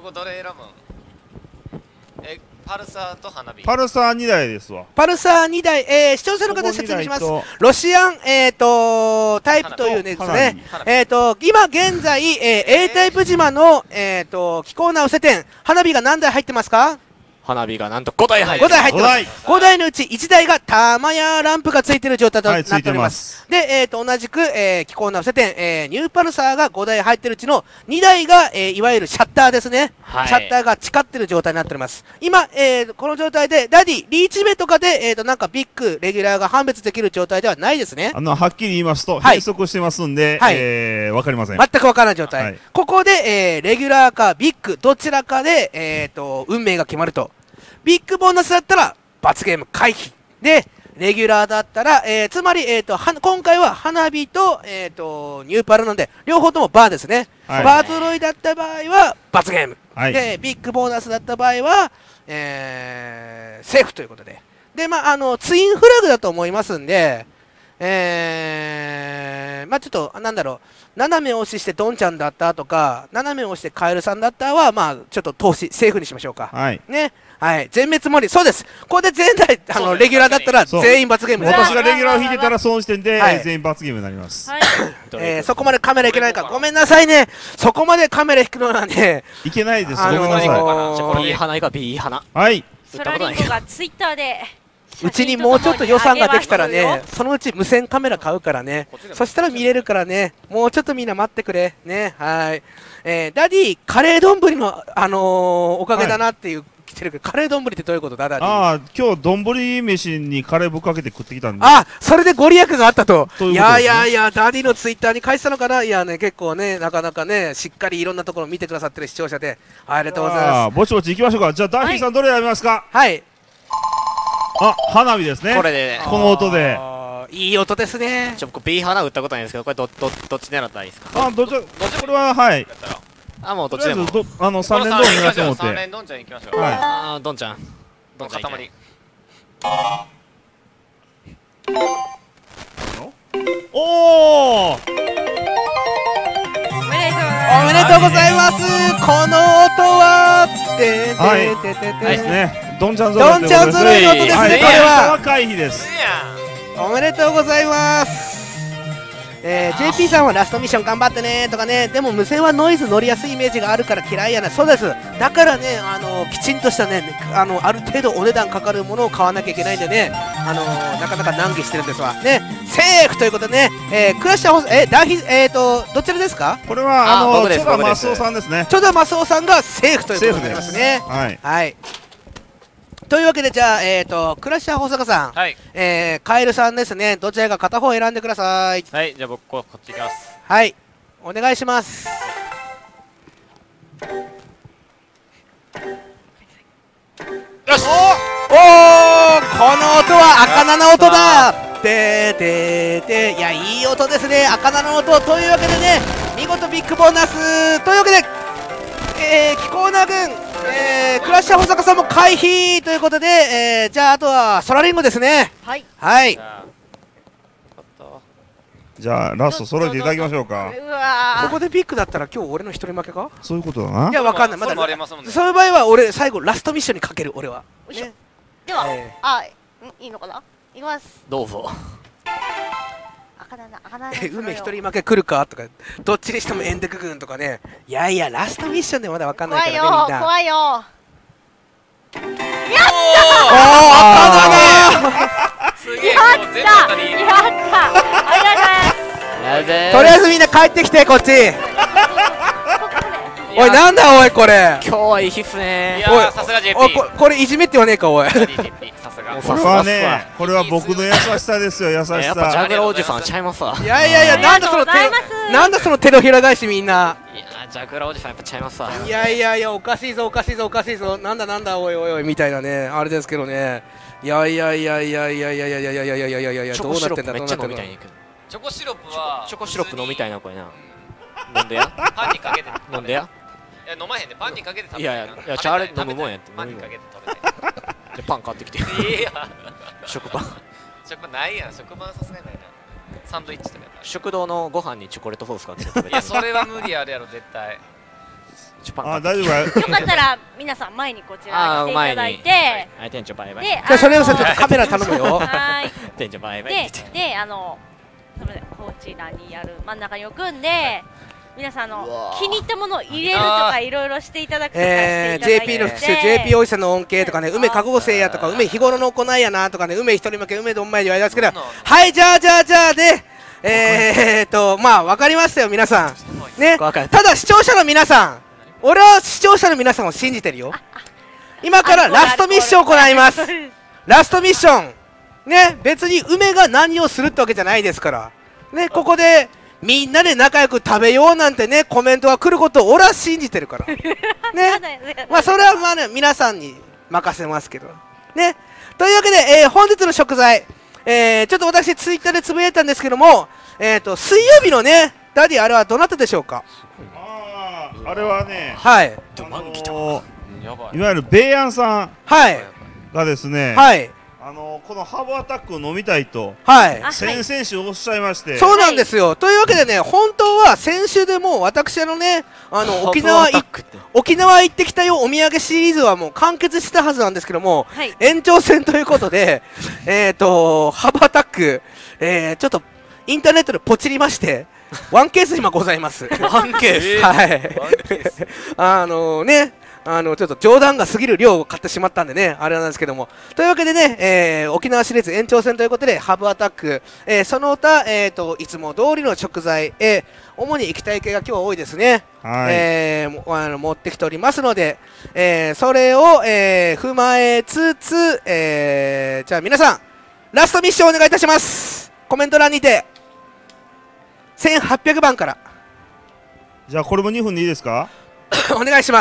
こどれ選ぶん？え、パルサーと花火。 パルサーにだいですわ。 パルサーにだい、えー、視聴者の方に説明します。ロシアン、えー、とタイプというですね、えー、と今現在、えー、A タイプ島の、えー、と気候なうせ店、花火が何台入ってますか？ 花火がなんとごだい入ってます。 ごだい入ってます。ごだいのうちいちだいが玉やランプがついている状態となっております。で、えー、と同じく、えー、気候なうせ店、えー、ニューパルサーがごだい入っているうちのにだいが、えー、いわゆるシャッターですね、はい、シャッターが誓っている状態になっております。今、えー、この状態でダディリーチ目とかで、えー、となんかビッグレギュラーが判別できる状態ではないですね。 あのはっきり言いますと閉塞してますんで、はい、えー、分かりません。 全く分からない状態、はい、ここで、えー、レギュラーかビッグどちらかで、えー、と運命が決まると。ビッグボーナスだったら罰ゲーム回避で、レギュラーだったら、えー、つまり、えー、とは今回は花火と、えー、とニューパルなんで両方ともバーですね、はい、バー揃いだった場合は罰ゲーム、はい、でビッグボーナスだった場合は、えー、セーフということで、で、まあ、あのツインフラグだと思いますんで、えー、まあちょっとなんだろう、斜め押ししてドンちゃんだったとか斜め押してカエルさんだったは、まあちょっと投資セーフにしましょうか。 はいね、はい、全滅盛り、そうです。ここで全体あのレギュラーだったら全員罰ゲーム。 私がレギュラーを引いてたらその時点で、はい、全員罰ゲームになります。はい、 えー、そこまでカメラいけないか、ごめんなさいね。そこまでカメラ引くのはね、 いけないです。 あのー、 ごめんなさい。じゃあ B 花いか B 花。 はい。 ソラリンゴがツイッターで。 うちにもうちょっと予算ができたらね、そのうち無線カメラ買うからね、そしたら見れるからね、もうちょっとみんな待ってくれね。はい、えー、ダディカレー丼の、あのー、おかげだなっていう、はい、来てるけど、カレー丼ってどういうことだ、ダディ。 ああ、今日丼飯にカレーぶっかけて食ってきたんで。 あ、それでご利益があったと。ということですね。いやいやいや、ダディのツイッターに返したのかな。いやね、結構ね、なかなかね、しっかりいろんなところ見てくださってる視聴者で、ありがとうございます。 ぼちぼち行きましょうか。じゃあダッフィーさん、どれ選びますか。 はい、 あ、花火ですね。 これで、 この音で。 いい音ですね。 ちょ、僕 B 花打ったことないんですけど、これどどどっち狙ったらいいですか。 あ、どっち、これははい。 あ、もうどっちでも。 あの三連ドンになって思って。 三連ドンちゃん行きましょう。 はい。あ、ドンちゃん。 ドンちゃん塊。 おお。 おめでとうございます。この音はでででででですね。ドンちゃん揃いの音ですね。これは回避です。 おめでとうございます。えー、ジェイピー さんはラストミッション頑張ってねとかね、でも無線はノイズ乗りやすいイメージがあるから嫌いやな。そうです。だからね、あのー、きちんとしたね、あのある程度お値段かかるものを買わなきゃいけないんでね、あのー、なかなか難儀してるんですわね。セーフということでね、えー、クラッシャーホスえー、ダーヒえーとどちらですか。 これはあのー、チョダマスオさんですね。 チョダマスオさんがセーフということになりますね。 はい。 はい。というわけで、じゃあ、えーと、クラッシャー保坂さん、はい、えー、カエルさんですね、どちらか片方選んでください。 はい、じゃあ僕、こっち行きます。 はい、お願いします。 よし。 おお、この音は赤七音だ。ででで、いや、いい音ですね、赤七音。というわけでね、見事ビッグボーナスというわけで、えー、キコーナ軍、えー、クラッシャー保坂さんも回避ということで、えー、じゃああとはソラリンゴですね。 はい、 はい、 じゃあラスト揃えていただきましょうか。 うわ、ここでビッグだったら今日俺の一人負けか。 そういうことだな。 いや、わかんない。まだそういう場合は俺最後ラストミッションにかける。俺は、ね、 では、えー、あ、いいのかな。いきます。 どうぞ。 梅一人負け来るかとか、どっちにしてもエンデク軍とかね。いやいや、ラストミッションでまだ分かんないからね、みんな。 怖いよ。やったー。 おお、赤だな。すげえ。やった。やった。ありがとうございます。とりあえずみんな帰ってきて、こっち。おい、なんだおい、これ。 今日はいい日っすね。 いや、さすが ジェイピー。 これいじめって言わねえか、おい。 これはね、これは僕の優しさですよ、優しさ。 やっぱジャグラーおじさんちゃいますわ。 いやいやいや、なんだその手、なんだその手のひら返し、みんな。 いや、ジャグラーおじさんやっぱちゃいますわ。 いやいやいや、おかしいぞおかしいぞおかしいぞ、なんだなんだ、おいおいおいみたいなね、あれですけどね。いやいやいやいやいやいやいやいやいやいやいやいやいやいや、どうなってんだ、どうなってんだ。 チョコシロップはチョコシロップ飲みたいな、これな。飲んでや。 パンにかけて飲んでや。 いや、飲まへんで、パンにかけて食べて。 いやいやいや、チャーレ飲むもんやって。 パンにかけて食べて。 じゃパン買ってきて。 いや、 食パン。 食パンないやん、食パンさすがにないな。サンドイッチとか。 食堂のご飯にチョコレートソースかけて食べて。 いや、それは無理あるやろ、絶対。 あ、大丈夫かよ。 よかったら皆さん前にこちら来ていただいて、 はい、店長バイバイ。 じゃあそれをさちょっとカメラ頼むよ。 はい。店長バイバイ。 で、であのこちらにやる真ん中に置くんで。皆さんの気に入ったものを入れるとかいろいろしていただくとかしていただいて、 ジェーピー の復習 ジェーピー おいしさの恩恵とかね、梅覚悟性やとか、梅日頃の行いやなとかね、梅一人負け、梅どんまいで言われますけど、はい、じゃあじゃあじゃあで、えーっとまあ分かりましたよ皆さんね。ただ視聴者の皆さん、俺は視聴者の皆さんを信じてるよ。今からラストミッションを行います。ラストミッションね、別に梅が何をするってわけじゃないですからね。ここでみんなで仲良く食べようなんてねコメントが来ることを俺は信じてるからね。まあそれはまあね皆さんに任せますけどね。というわけで、えー、本日の食材、えー、ちょっと私ツイッターでつぶやいたんですけども、えーと水曜日のねダディあれはどなたでしょうか。 ああ、あれはね、 はい、 あのー、いわゆるベイヤンさんがですね、 はい、 あのー、このハーブアタックを飲みたいと、 はい、 先々週おっしゃいまして、 そうなんですよ、はい、というわけでね本当は先週でもう私のねあの沖縄沖縄行ってきたよお土産シリーズはもう完結したはずなんですけども、はい、延長戦ということでえっとハーブアタック、えー、ちょっとインターネットでポチりましてワンケース今ございます。 ワンケースはいあのねあのちょっと冗談が過ぎる量を買ってしまったんでねあれなんですけども、というわけでね、えー、沖縄シリーズ延長戦ということでハブアタック、えー、その他、えー、といつも通りの食材、えー、主に液体系が今日多いですね、はい、えー、あの持ってきておりますので、えー、それを、えー、踏まえつつ、えー、じゃあ皆さんラストミッションお願いいたします。コメント欄にてせんはっぴゃくばんから。 じゃあこれもにふんでいいですか。 お願いします。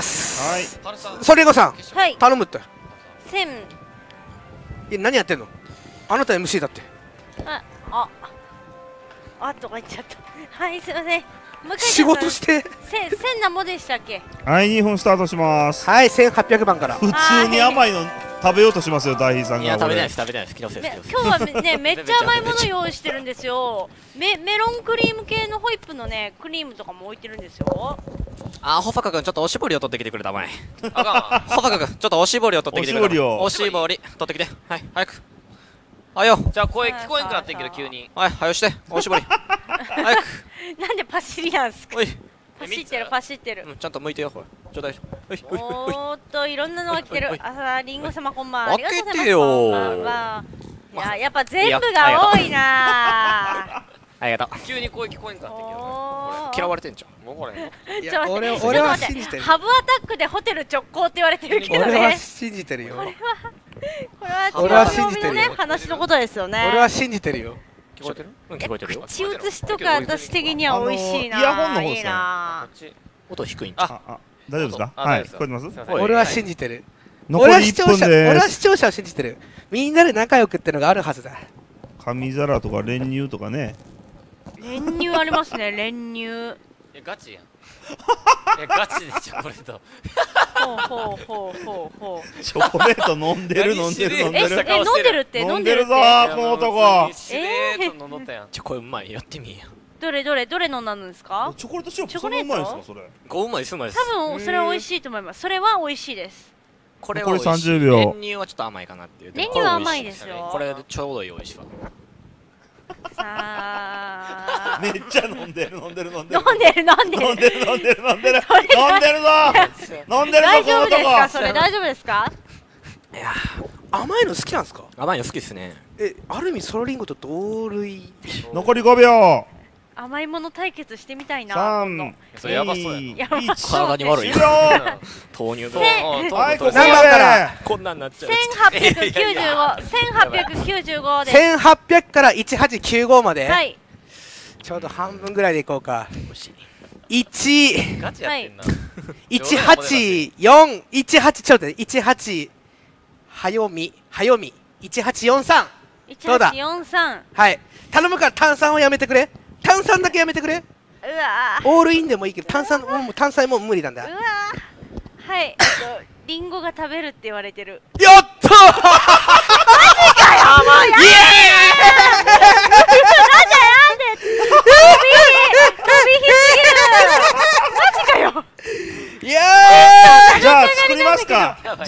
はい。 ソレゴさん、 はい、 頼むって。 千。 え、何やってんの。あなた エムシー だって。 あ、あ。あとか言っちゃった。はい、すみません。もう一回仕事して。 千、千何もでしたっけ。 はい、にふんスタートします。 はい、せんはっぴゃくばんから。 普通に甘いの食べようとしますよ、大飛さんが。 いや、食べないです、食べないです。 今日はね、めっちゃ甘いもの用意してるんですよ。メ、メロンクリーム系のホイップのね、クリームとかも置いてるんですよ。 あ、ホファカ君、ちょっとおしぼりを取ってきてくれたまえ。あかん。ホファカ君、ちょっとおしぼりを取ってきてくれた。おしぼり、取ってきて。はい、早く。はよ。 じゃあ、声聞こえんくなってんけど、急に。 はい、はよして、おしぼり。早く。 なんでパシリなんすか。 おい。 パシってる、パシってる。 ちゃんと向いてよ、ほら。ちょうだい。 おーっと、いろんなのが来てる。あ、リンゴ様こんばんは。 開けてよ。 いや、やっぱ全部が多いな。 ありがとう。 急に声聞こえんかったけど。嫌われてんじゃん。もうこれ。 俺俺は信じてる。 ハブアタックでホテル直行って言われてるけどね。 俺は信じてるよ。 これはこれは俺は信じてるよ。話のことですよね。 俺は信じてるよ。 聞こえてる？聞こえてるよ。 口移しとか私的には美味しいな。 イヤホンの方ですね。 音低いんちゃう。 あ、大丈夫ですか？はい、聞こえてます？ 俺は信じてる。俺は視聴者俺は視聴者を信じてる。みんなで仲良くってのがあるはずだ。 紙皿とか練乳とかね。 練乳ありますね、練乳。 え、ガチやん。え、ガチでチョコレート。 ほうほうほうほうほう。 チョコレート飲んでる飲んでる飲んでる。 え、飲んでるって飲んでるぞこの男。 えー、飲んだやん。 チョコうまい、やってみや。 どれどれどれ飲んだんですか？ チョコレートシロップそれうまいですかそれ？ ごうまいですうまいです。 多分それは美味しいと思います。それは美味しいです。 これはさんじゅうびょう。 練乳はちょっと甘いかなっていう。 練乳は甘いですよ。 これちょうどいい美味しさ。 さあめっちゃ飲んでる飲んでる飲んでる飲んでる飲んでる飲んでる飲んでる飲んでる飲んでるぞ飲んでるぞ大丈夫ですかそれ大丈夫ですか？ いや甘いの好きなんですか？ 甘いの好きですね。 え、ある意味ソロリンゴと同類。 残りごびょう。 甘いもの対決してみたいな。 さん、 それやばそうやな。 体に悪い。豆乳と。 はい、こ何番から？ こんなんなっちゃう。 千八百九十五、千八百九十五です。 千八百から一八九五まで。 はい。 ちょうど半分ぐらいでいこうか。一。 ガチやってんな。 一八四、一八ちょっと一八。はよみ、はよみ。一八四三。 一八四三。 はい。頼むから炭酸をやめてくれ。炭酸だけやめてくれ。うわオールインでもいいけど炭酸もう炭酸もう無理なんだ。 うわはいリンゴが食べるって言われてる。 やったーマジかよもうイエーイなんでなんで飛び飛び火すぎるマジかよいや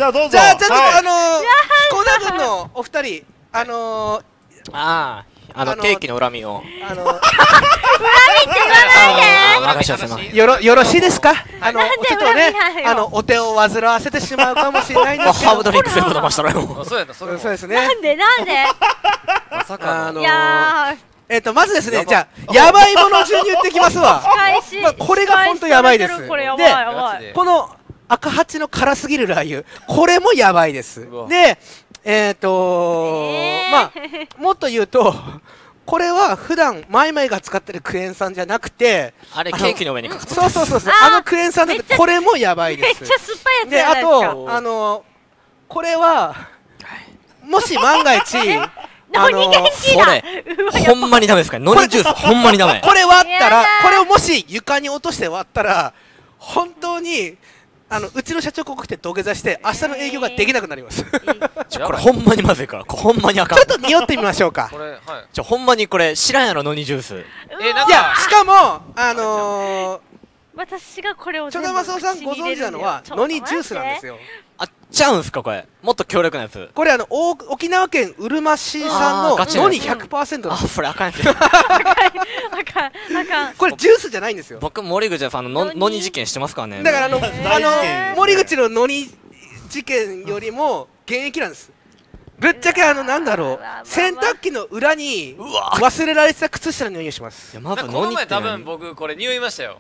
ゃあどうぞ。 じゃあちょっとあのコーナー軍のお二人、あのあああのケーキの恨みをあの恨みって言わないで。 よろよろしいですか。あのちょっとね、あのお手を煩わせてしまうかもしれないんですけど。 ハーブドリンク全部飲ましたらよ。 そうやった、そうですね。 なんでなんで。 まさかの。 いやえっとまずですね、じゃあやばいもの順に言ってきますわ。これが本当やばいです。で、この赤八の辛すぎるラー油、これもやばいです。で、えっとまあもっと言うと。これは普段マイマイが使ってるクエン酸じゃなくて、 あれケーキの上にかかってる。 そうそうそうそう、あのクエン酸でこれもやばいです。 めっちゃ酸っぱいやつじゃないですか。 で、あとあのこれはもし万が一あのそれほんまにダメですか。ノニジュースほんまにダメ。 これ割ったら、これをもし床に落として割ったら本当に。あのうちの社長ここ来て土下座して明日の営業ができなくなります。これほんまにまずいから、ほんまにあかん。 ちょっと匂ってみましょうか。 これはい。 ちょほんまにこれ知らんやろノニジュース。 えなんかいやしかもあの私がこれをちょだまそうさんご存知なのはノニジュースなんですよ。 あちゃうんすかこれ。もっと強力なやつ。 これあの沖縄県うるま市産のノニ ひゃくパーセント。 あそれあかんやつ。あかんあかん。 これジュースじゃないんですよ。 僕森口さんのノニ事件してますからね。 だからあのあの森口のノニ事件よりも現役なんです。ぶっちゃけあのなんだろう、洗濯機の裏に忘れられてた靴下の匂いがします。 いやまずこの前多分僕これ匂いましたよ。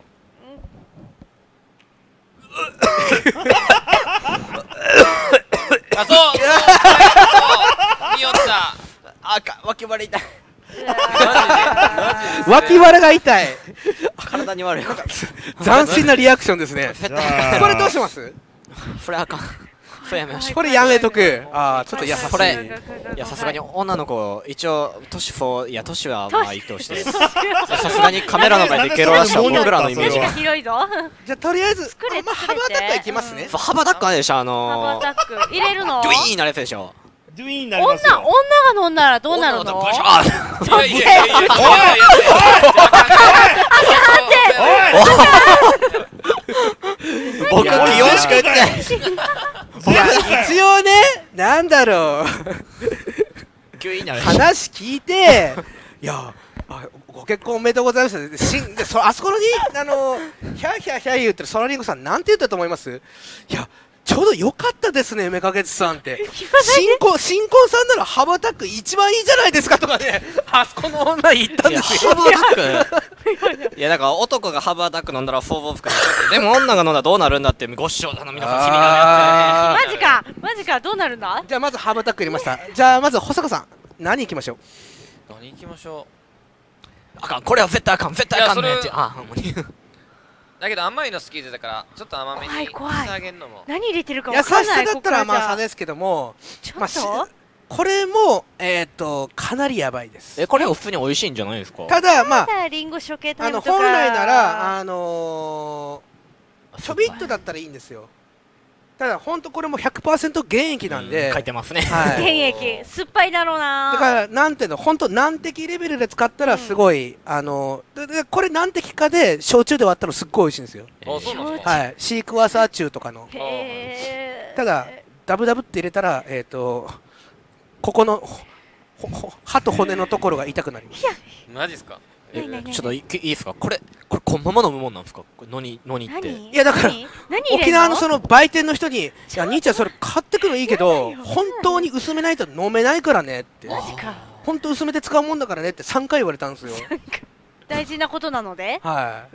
あ、そうそう匂った。 あか脇腹痛い。 脇腹が痛い。 体に悪い。 斬新なリアクションですね。これどうします？ それあかん。それやめましょう。 これやめとく。ああちょっと優しい。 これいやさすがに女の子一応年フォーいや年はまあいいとして。さすがにカメラの前でゲロ出した僕らのイメージが広いぞ。 じゃあとりあえずまあハバダックいきますね。 ハバダックあれでしょあの。 ハバダック入れるの？ ドゥイーンなるやつでしょ。 ドゥイーンなりますよ。 女女が飲んだらどうなるの？ いやいやいやいやいや。 僕気温しか言ってない。 いや一応ねなんだろう話聞いていやご結婚おめでとうございますしんでそあそこにあのヒャーヒャーヒャー言ってるソラリンゴさんなんて言ったと思います？いやちょうど良かったですね、メカゲツさんって。新婚、新婚さんならハバタック一番いいじゃないですかとかね、あそこの女言ったんですよ。 ハバタックいや、だから男がハバタック飲んだらフォーボーフかでも女が飲んだらどうなるんだってご視聴の皆さん気になるやつ。マジか、マジか、どうなるんだ？ じゃあまずハバタック入れました。じゃあまず保坂さん、何いきましょう？ 何いきましょう？あかん、これは絶対あかん、絶対あかんねって。あ、ほんまに。 だけど甘いの好きでだからちょっと甘めにしてあげるのも何入れてるか分かんない。 優しさだったら甘さですけども、まあこれもえっとかなりやばいです。 えこれ普通に美味しいんじゃないですか？ ただまあリンゴ処刑あの本来ならあのちょびっとだったらいいんですよ。ただ本当これも ひゃくパーセント 原液なんで書いてますね。 原液酸っぱいだろうな。 だからなんていうの本当難敵レベルで使ったらすごいあのでこれ難敵かで焼酎で割ったらすっごい美味しいんですよ。 あそうなんですか。 はいシークワーサー酎とかの。ただダブダブって入れたらえっとここの歯と骨のところが痛くなります。 マジですか？ ちょっといいですか？これこれこのまま飲むもんなんですか？これノニノニって。いやだから沖縄のその売店の人に「いや兄ちゃんそれ買ってくのいいけど本当に薄めないと飲めないからね」って「本当薄めて使うもんだからね」ってさんかい言われたんですよ。 大事なことなので。 はい。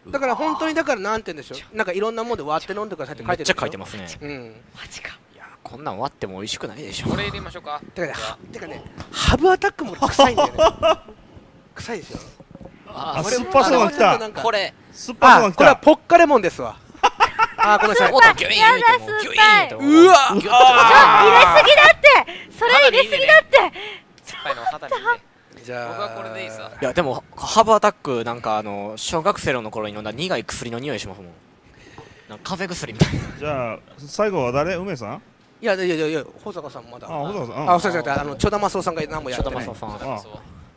だから本当にだからなんて言うんでしょう、なんかいろんなもので割って飲んでくださいって書いてる。 めっちゃ書いてますね。 うん。 マジか。 いやこんなん割っても美味しくないでしょ。 これ入れましょうか。 てかねてかねハブアタックも臭いんだよね。臭いですよ。 あ、酸っぱそうが来た。 これ、 酸っぱそうが来た。 これはポッカレモンですわ。あ、ごめんなさい。 もっとギュイーンってもうギュイーンと。 うわ、 入れすぎだって。それ入れすぎだって。 酸っぱいの肌にね。じゃあ僕はこれでいいさ。 いやでもハブアタックなんかあの小学生の頃に飲んだ苦い薬の匂いしますもん。なんか風邪薬みたいな。 じゃあ最後は誰？梅さん？ いやいやいや保坂さんまだ。 あ、保坂さん。 あ、保坂さんあのチョダマソウさんが何もやってない。 チョダマソウさん。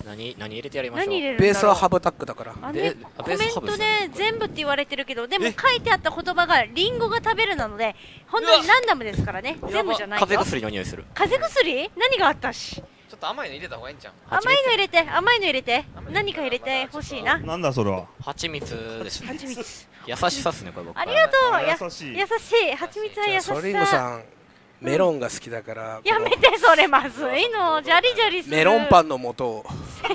何何入れてやりましょう。 ベースはハブタックだから。 コメントで全部って言われてるけど、でも書いてあった言葉がリンゴが食べるなので本当にランダムですからね。全部じゃないよ。 風邪薬の匂いする。 風邪薬？何があったし。 ちょっと甘いの入れた方がいいんじゃん。 甘いの入れて、甘いの入れて、何か入れてほしいな。 なんだそれは。 蜂蜜ですね。 蜂蜜。 優しさっすねこれ僕。 ありがとう。 優しい。 優しい。蜂蜜は優しさ。 ソリンゴさんメロンが好きだから。 やめてそれまずいの。ジャリジャリする。 メロンパンの素を。 先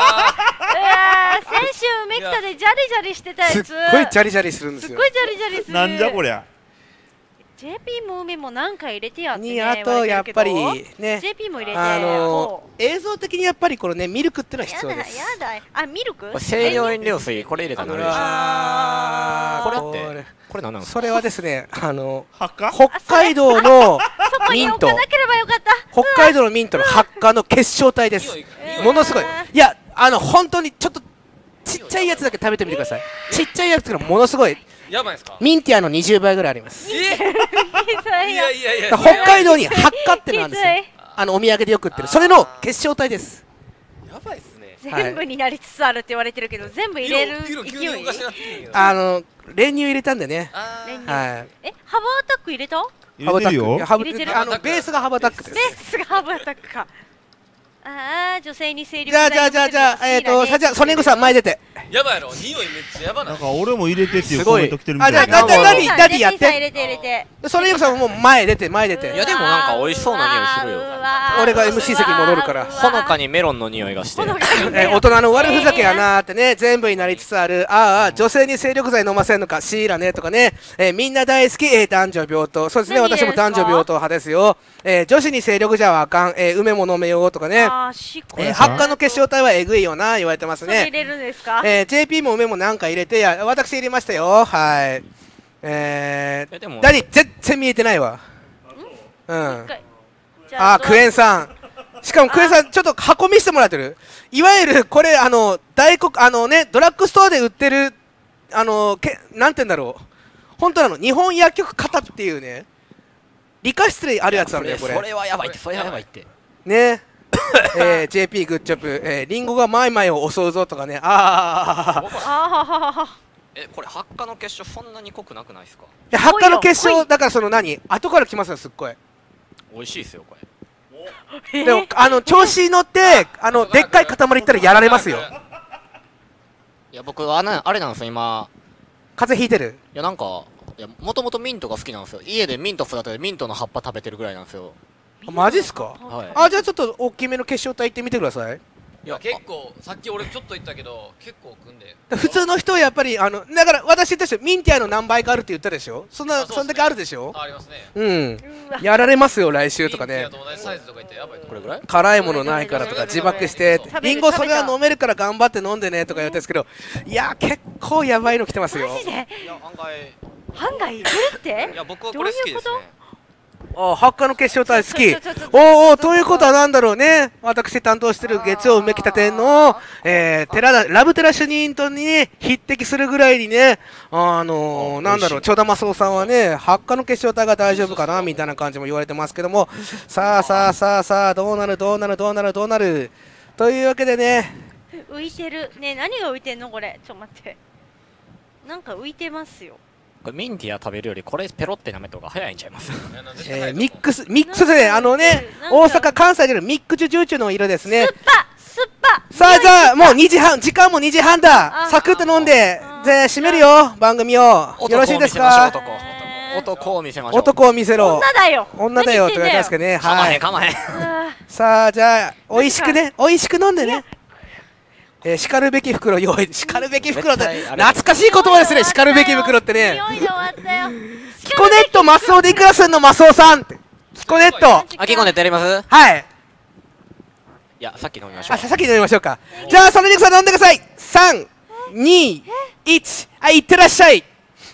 週メキタでジャリジャリしてたやつ。 すっごいジャリジャリするんですよ。 すっごいジャリジャリする。 なんじゃこりゃ。 ジェーピー も梅も何か入れてやってね。 にあとやっぱりね、 ジェーピー も入れて、 あの映像的にやっぱりこのねミルクってのは必要です。 やだやだ。あ、ミルク？ 清涼飲料水これ入れたのあるでしょ。これってこれ何なんですか？ それはですね、あの北海道のミント、 北海道のミントの発火の結晶体です。ものすごい。いや、あの本当にちょっとちっちゃいやつだけ食べてみてください。ちっちゃいやつがものすごい。 やばいですか？ ミンティアのにじゅうばいぐらいあります。 いやいやいや。 北海道に発火ってのなんですよ。あのお土産でよく売ってる。それの結晶体です。 やばいっすね。 全部になりつつあるって言われてるけど、全部入れる勢い。 あの練乳入れたんでね。 はい。え、ハブアタック入れた？ ハブタック。 ハブあのベースがハブアタックです。 ベースがハブアタックか。ああ、女性に精力。 じゃあじゃあじゃあじゃあえっとじゃあソネグさん前出て。 やばいやろ、匂いめっちゃやばない。 なんか俺も入れてっていうコメント来てるみたいな。 あ、じゃあダディダディやって。 入れて入れて。 ソネグさんももう前出て前出て。 いやでもなんか美味しそうな匂いするよ。 俺が エムシー 席に戻るから。 ほのかにメロンの匂いがして。 大人の悪ふざけやなーってね、全部になりつつある。ああ、女性に精力剤飲ませんのか、シーラねとかね。みんな大好き男女平等。そうですね、私も男女平等派ですよ。女子に精力剤はあかん。梅も飲めようとかね。発火の結晶体はえぐいよな言われてますね。 入れるんですか？ えー、ジェーピー も梅もなんか入れて、や私入れましたよ。はい。えー、ダディ全然見えてないわ。うん。あー、クエンさん。しかもクエンさんちょっと箱見せてもらってる。いわゆるこれあの大黒あのねドラッグストアで売ってるあのけなんて言うんだろう。本当なの日本薬局型っていうね理科室であるやつなんだよこれ。 それはやばいってそれはやばいって。 ね。えー、ジェーピー グッジョブ、えー、リンゴがマイマイを襲うぞとかね。ああえこれ発火の結晶そんなに濃くなくないですか？いや発火の結晶だからその何後から来ますよすっごい。 美味しいですよこれ。 でもあの調子に乗ってあのでっかい塊いったらやられますよ。 いや僕あのあれなんですよ今風邪ひいてる。 いやなんかいやもともとミントが好きなんですよ。家でミント育ててミントの葉っぱ食べてるぐらいなんですよ。 マジっすか？はい、あじゃあちょっと大きめの結晶体いってみてください。 いや結構さっき俺ちょっと言ったけど結構組んで普通の人はやっぱりあのだから私言ったでしょミンティアの何倍かあるって言ったでしょ。そんなそんだけあるでしょ。 ありますね。 うんやられますよ来週とかね。 これぐらい辛いものないからとか自爆してリンゴそれは飲めるから頑張って飲んでねとか言ったんですけどいや結構やばいの来てますよ。 マジで？ いや案外案外いるって？ いや僕はこれ好きですね。 あ発火の結晶体好き。おおということはなんだろうね。私担当してる月曜梅北店の、えー、寺田ラブテラ主任とに、ね、匹敵するぐらいにねあのー、なんだろうチョダマソウさんはね発火の結晶体が大丈夫かなみたいな感じも言われてますけどもさあさあさあさあどうなるどうなるどうなるどうなるというわけでね浮いてるね。何が浮いてんのこれ。ちょっと待ってなんか浮いてますよ。 これミンティア食べるよりこれペロって舐めた方が早いんちゃいます？ えー、ミックスミックスであのね大阪関西でのミックスジューチュの色ですね。 酸っぱ酸っぱ。 さあじゃあもうにじはん時間もにじはんだ。サクッと飲んでじゃあ締めるよ番組をよろしいですか？ 男を見せましょう。 男を見せろ。 女だよ女だよって言われますけどね。 かまへんかまへん。 さあじゃあ美味しくね美味しく飲んでね。えー、しかるべき袋用意。しかるべき袋って懐かしい言葉ですね。しかるべき袋ってね。キコネットマスオでいくらすんのマスオさんって。キコネット。 あキコネットやります？ はい。 いやさっき飲みましょう。 あさっき飲みましょうか。じゃあそれでくさん飲んでください。さんにいちはいいってらっしゃい。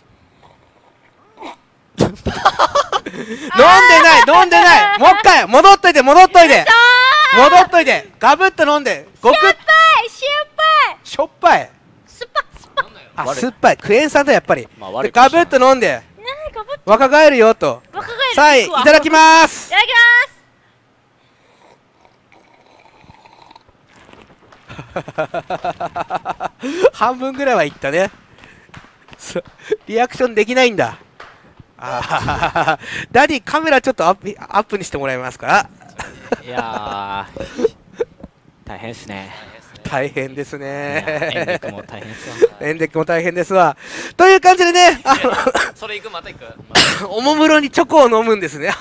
飲んでない飲んでない。もう一回戻っといて戻っといて戻っといてガブッと飲んでごくっしょっぱいしょっぱい酸っぱ酸っぱあ酸っぱいクエン酸だやっぱり、 まあ、 ガブッと飲んで若返るよとさあいただきます。 いただきます半分ぐらいはいったね。リアクションできないんだ。あダディカメラちょっとアップアップにしてもらえますか。 いやー大変ですね。 大変ですね。 エンデックも大変ですわ。 エンデックも大変ですわ。という感じでね、あのそれ行くまた行く。 おもむろにチョコを飲むんですね。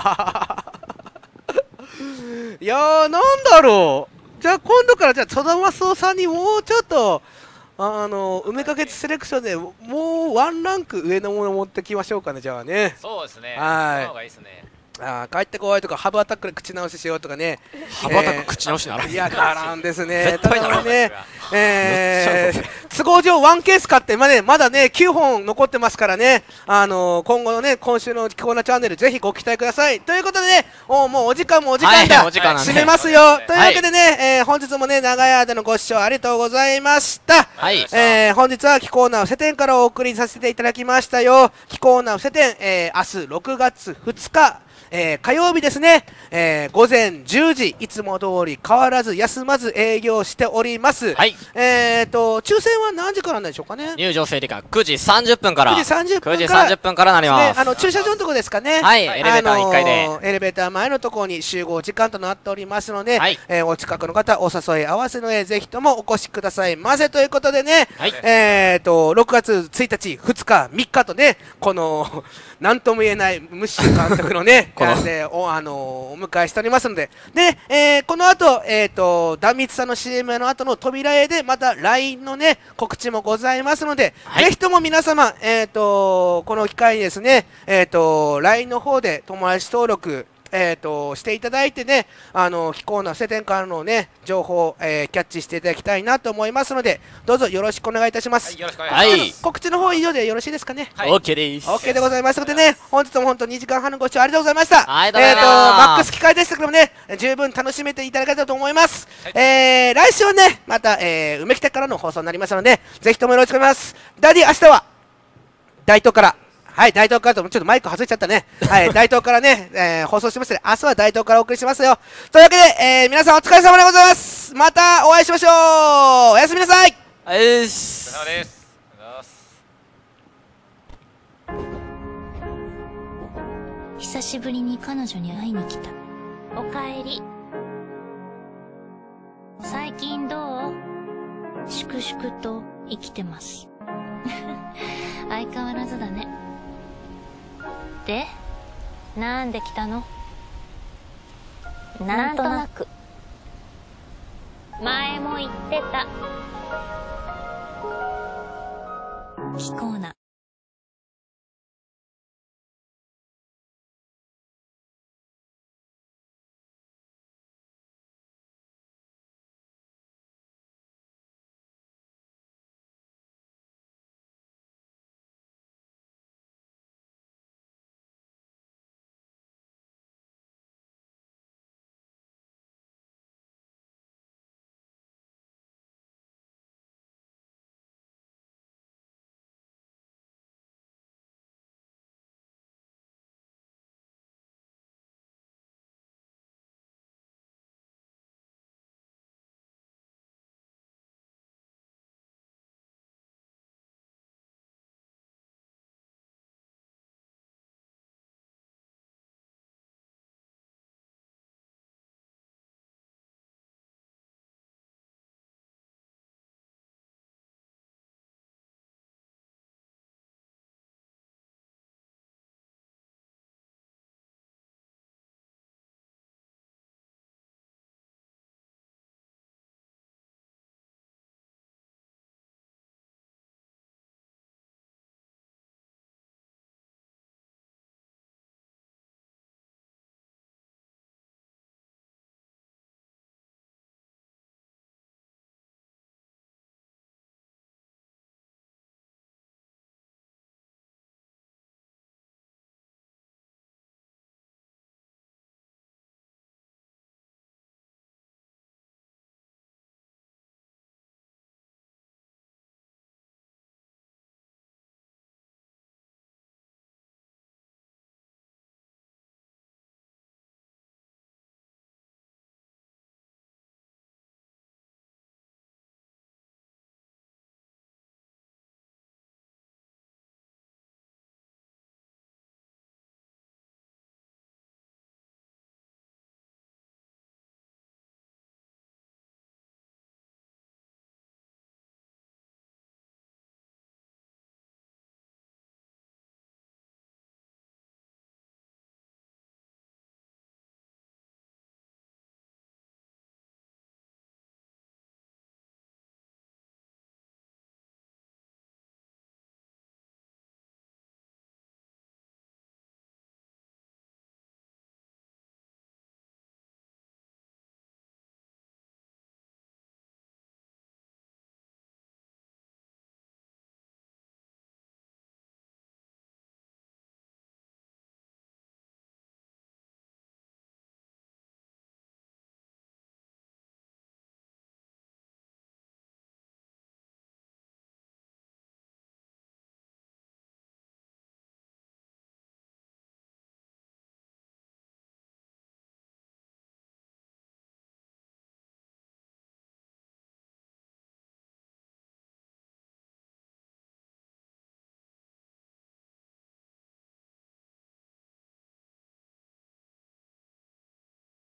いやーなんだろう。じゃあ今度からじゃあ戸田マスオさんにもうちょっとあの梅かけセレクションでもうワンランク上のもの持ってきましょうかね。じゃあね。 そうですね。 はい。 その方がいいですね。あ帰ってこいとかハブアタックで口直ししようとかね。 ハブアタック口直しならいやならんですね。ただね、えー、都合上ワンケース買ってまだまだねきゅうほん残ってますからね。あの今後のね今週のキコーナチャンネルぜひご期待ください。ということでね、おもうお時間もお時間だ。締めますよ。というわけでね、えー、本日もね長い間のご視聴ありがとうございました。 はい。 えー、本日はキコーナー布施店からお送りさせていただきましたよ。キコーナー布施店、えー、明日ろくがつふつか。えー、火曜日ですね、えー、ごぜんじゅうじ、いつも通り変わらず休まず営業しております。 はい。 えーと、抽選は何時からなんでしょうかね。 入場整理券くじさんじゅっぷんから。 くじさんじゅっぷんから。 くじさんじゅっぷんからなります。 ね、あの、駐車場のとこですかね。 はい、エレベーターいっかいで。 エレベーター前のところに集合時間となっておりますので、 はい、 えー、お近くの方、お誘い合わせの上、ぜひともお越しくださいませということでね、はい、えーと、ろくがつついたち、ふつか、みっかとね、この、なんとも言えないムッシュ監督のね、このでお、あのー、お迎えしておりますので、で、えー、この後、えーと、壇蜜さんの シーエム の後の扉絵で、また ライン のね、告知もございますので、はい、ぜひとも皆様、えーと、この機会にですね、えーと、ライン の方で友達登録、えーと、していただいてね、あの、非行な布施店からのね、情報を、えー、キャッチしていただきたいなと思いますので、どうぞよろしくお願いいたします。 はい、よろしくお願いします。 はい、告知の方以上でよろしいですかね。 はい、OK です。 OK でございますのでね、本日も本当ににじかんはんのご視聴ありがとうございました。 ありがとうございます。 えーと、マックス機会でしたけどもね、十分楽しめていただけたと思います。はい、えー、来週はね、また、えー、梅北からの放送になりますので、ぜひともよろしくお願いします。ダディ、明日は、大東から、はい、大東からと、ちょっとマイク外しちゃったね。はい、大東からね、えー、放送しますので、明日は大東からお送りしますよ。というわけで、えー、皆さんお疲れ様でございます。またお会いしましょう。おやすみなさい。 ありがとうございます。 お疲れ様です。 久しぶりに彼女に会いに来た。 おかえり。 最近どう？粛々と生きてます。相変わらずだね。で、なんで来たの？なんとなく。前も言ってた。キコーナ。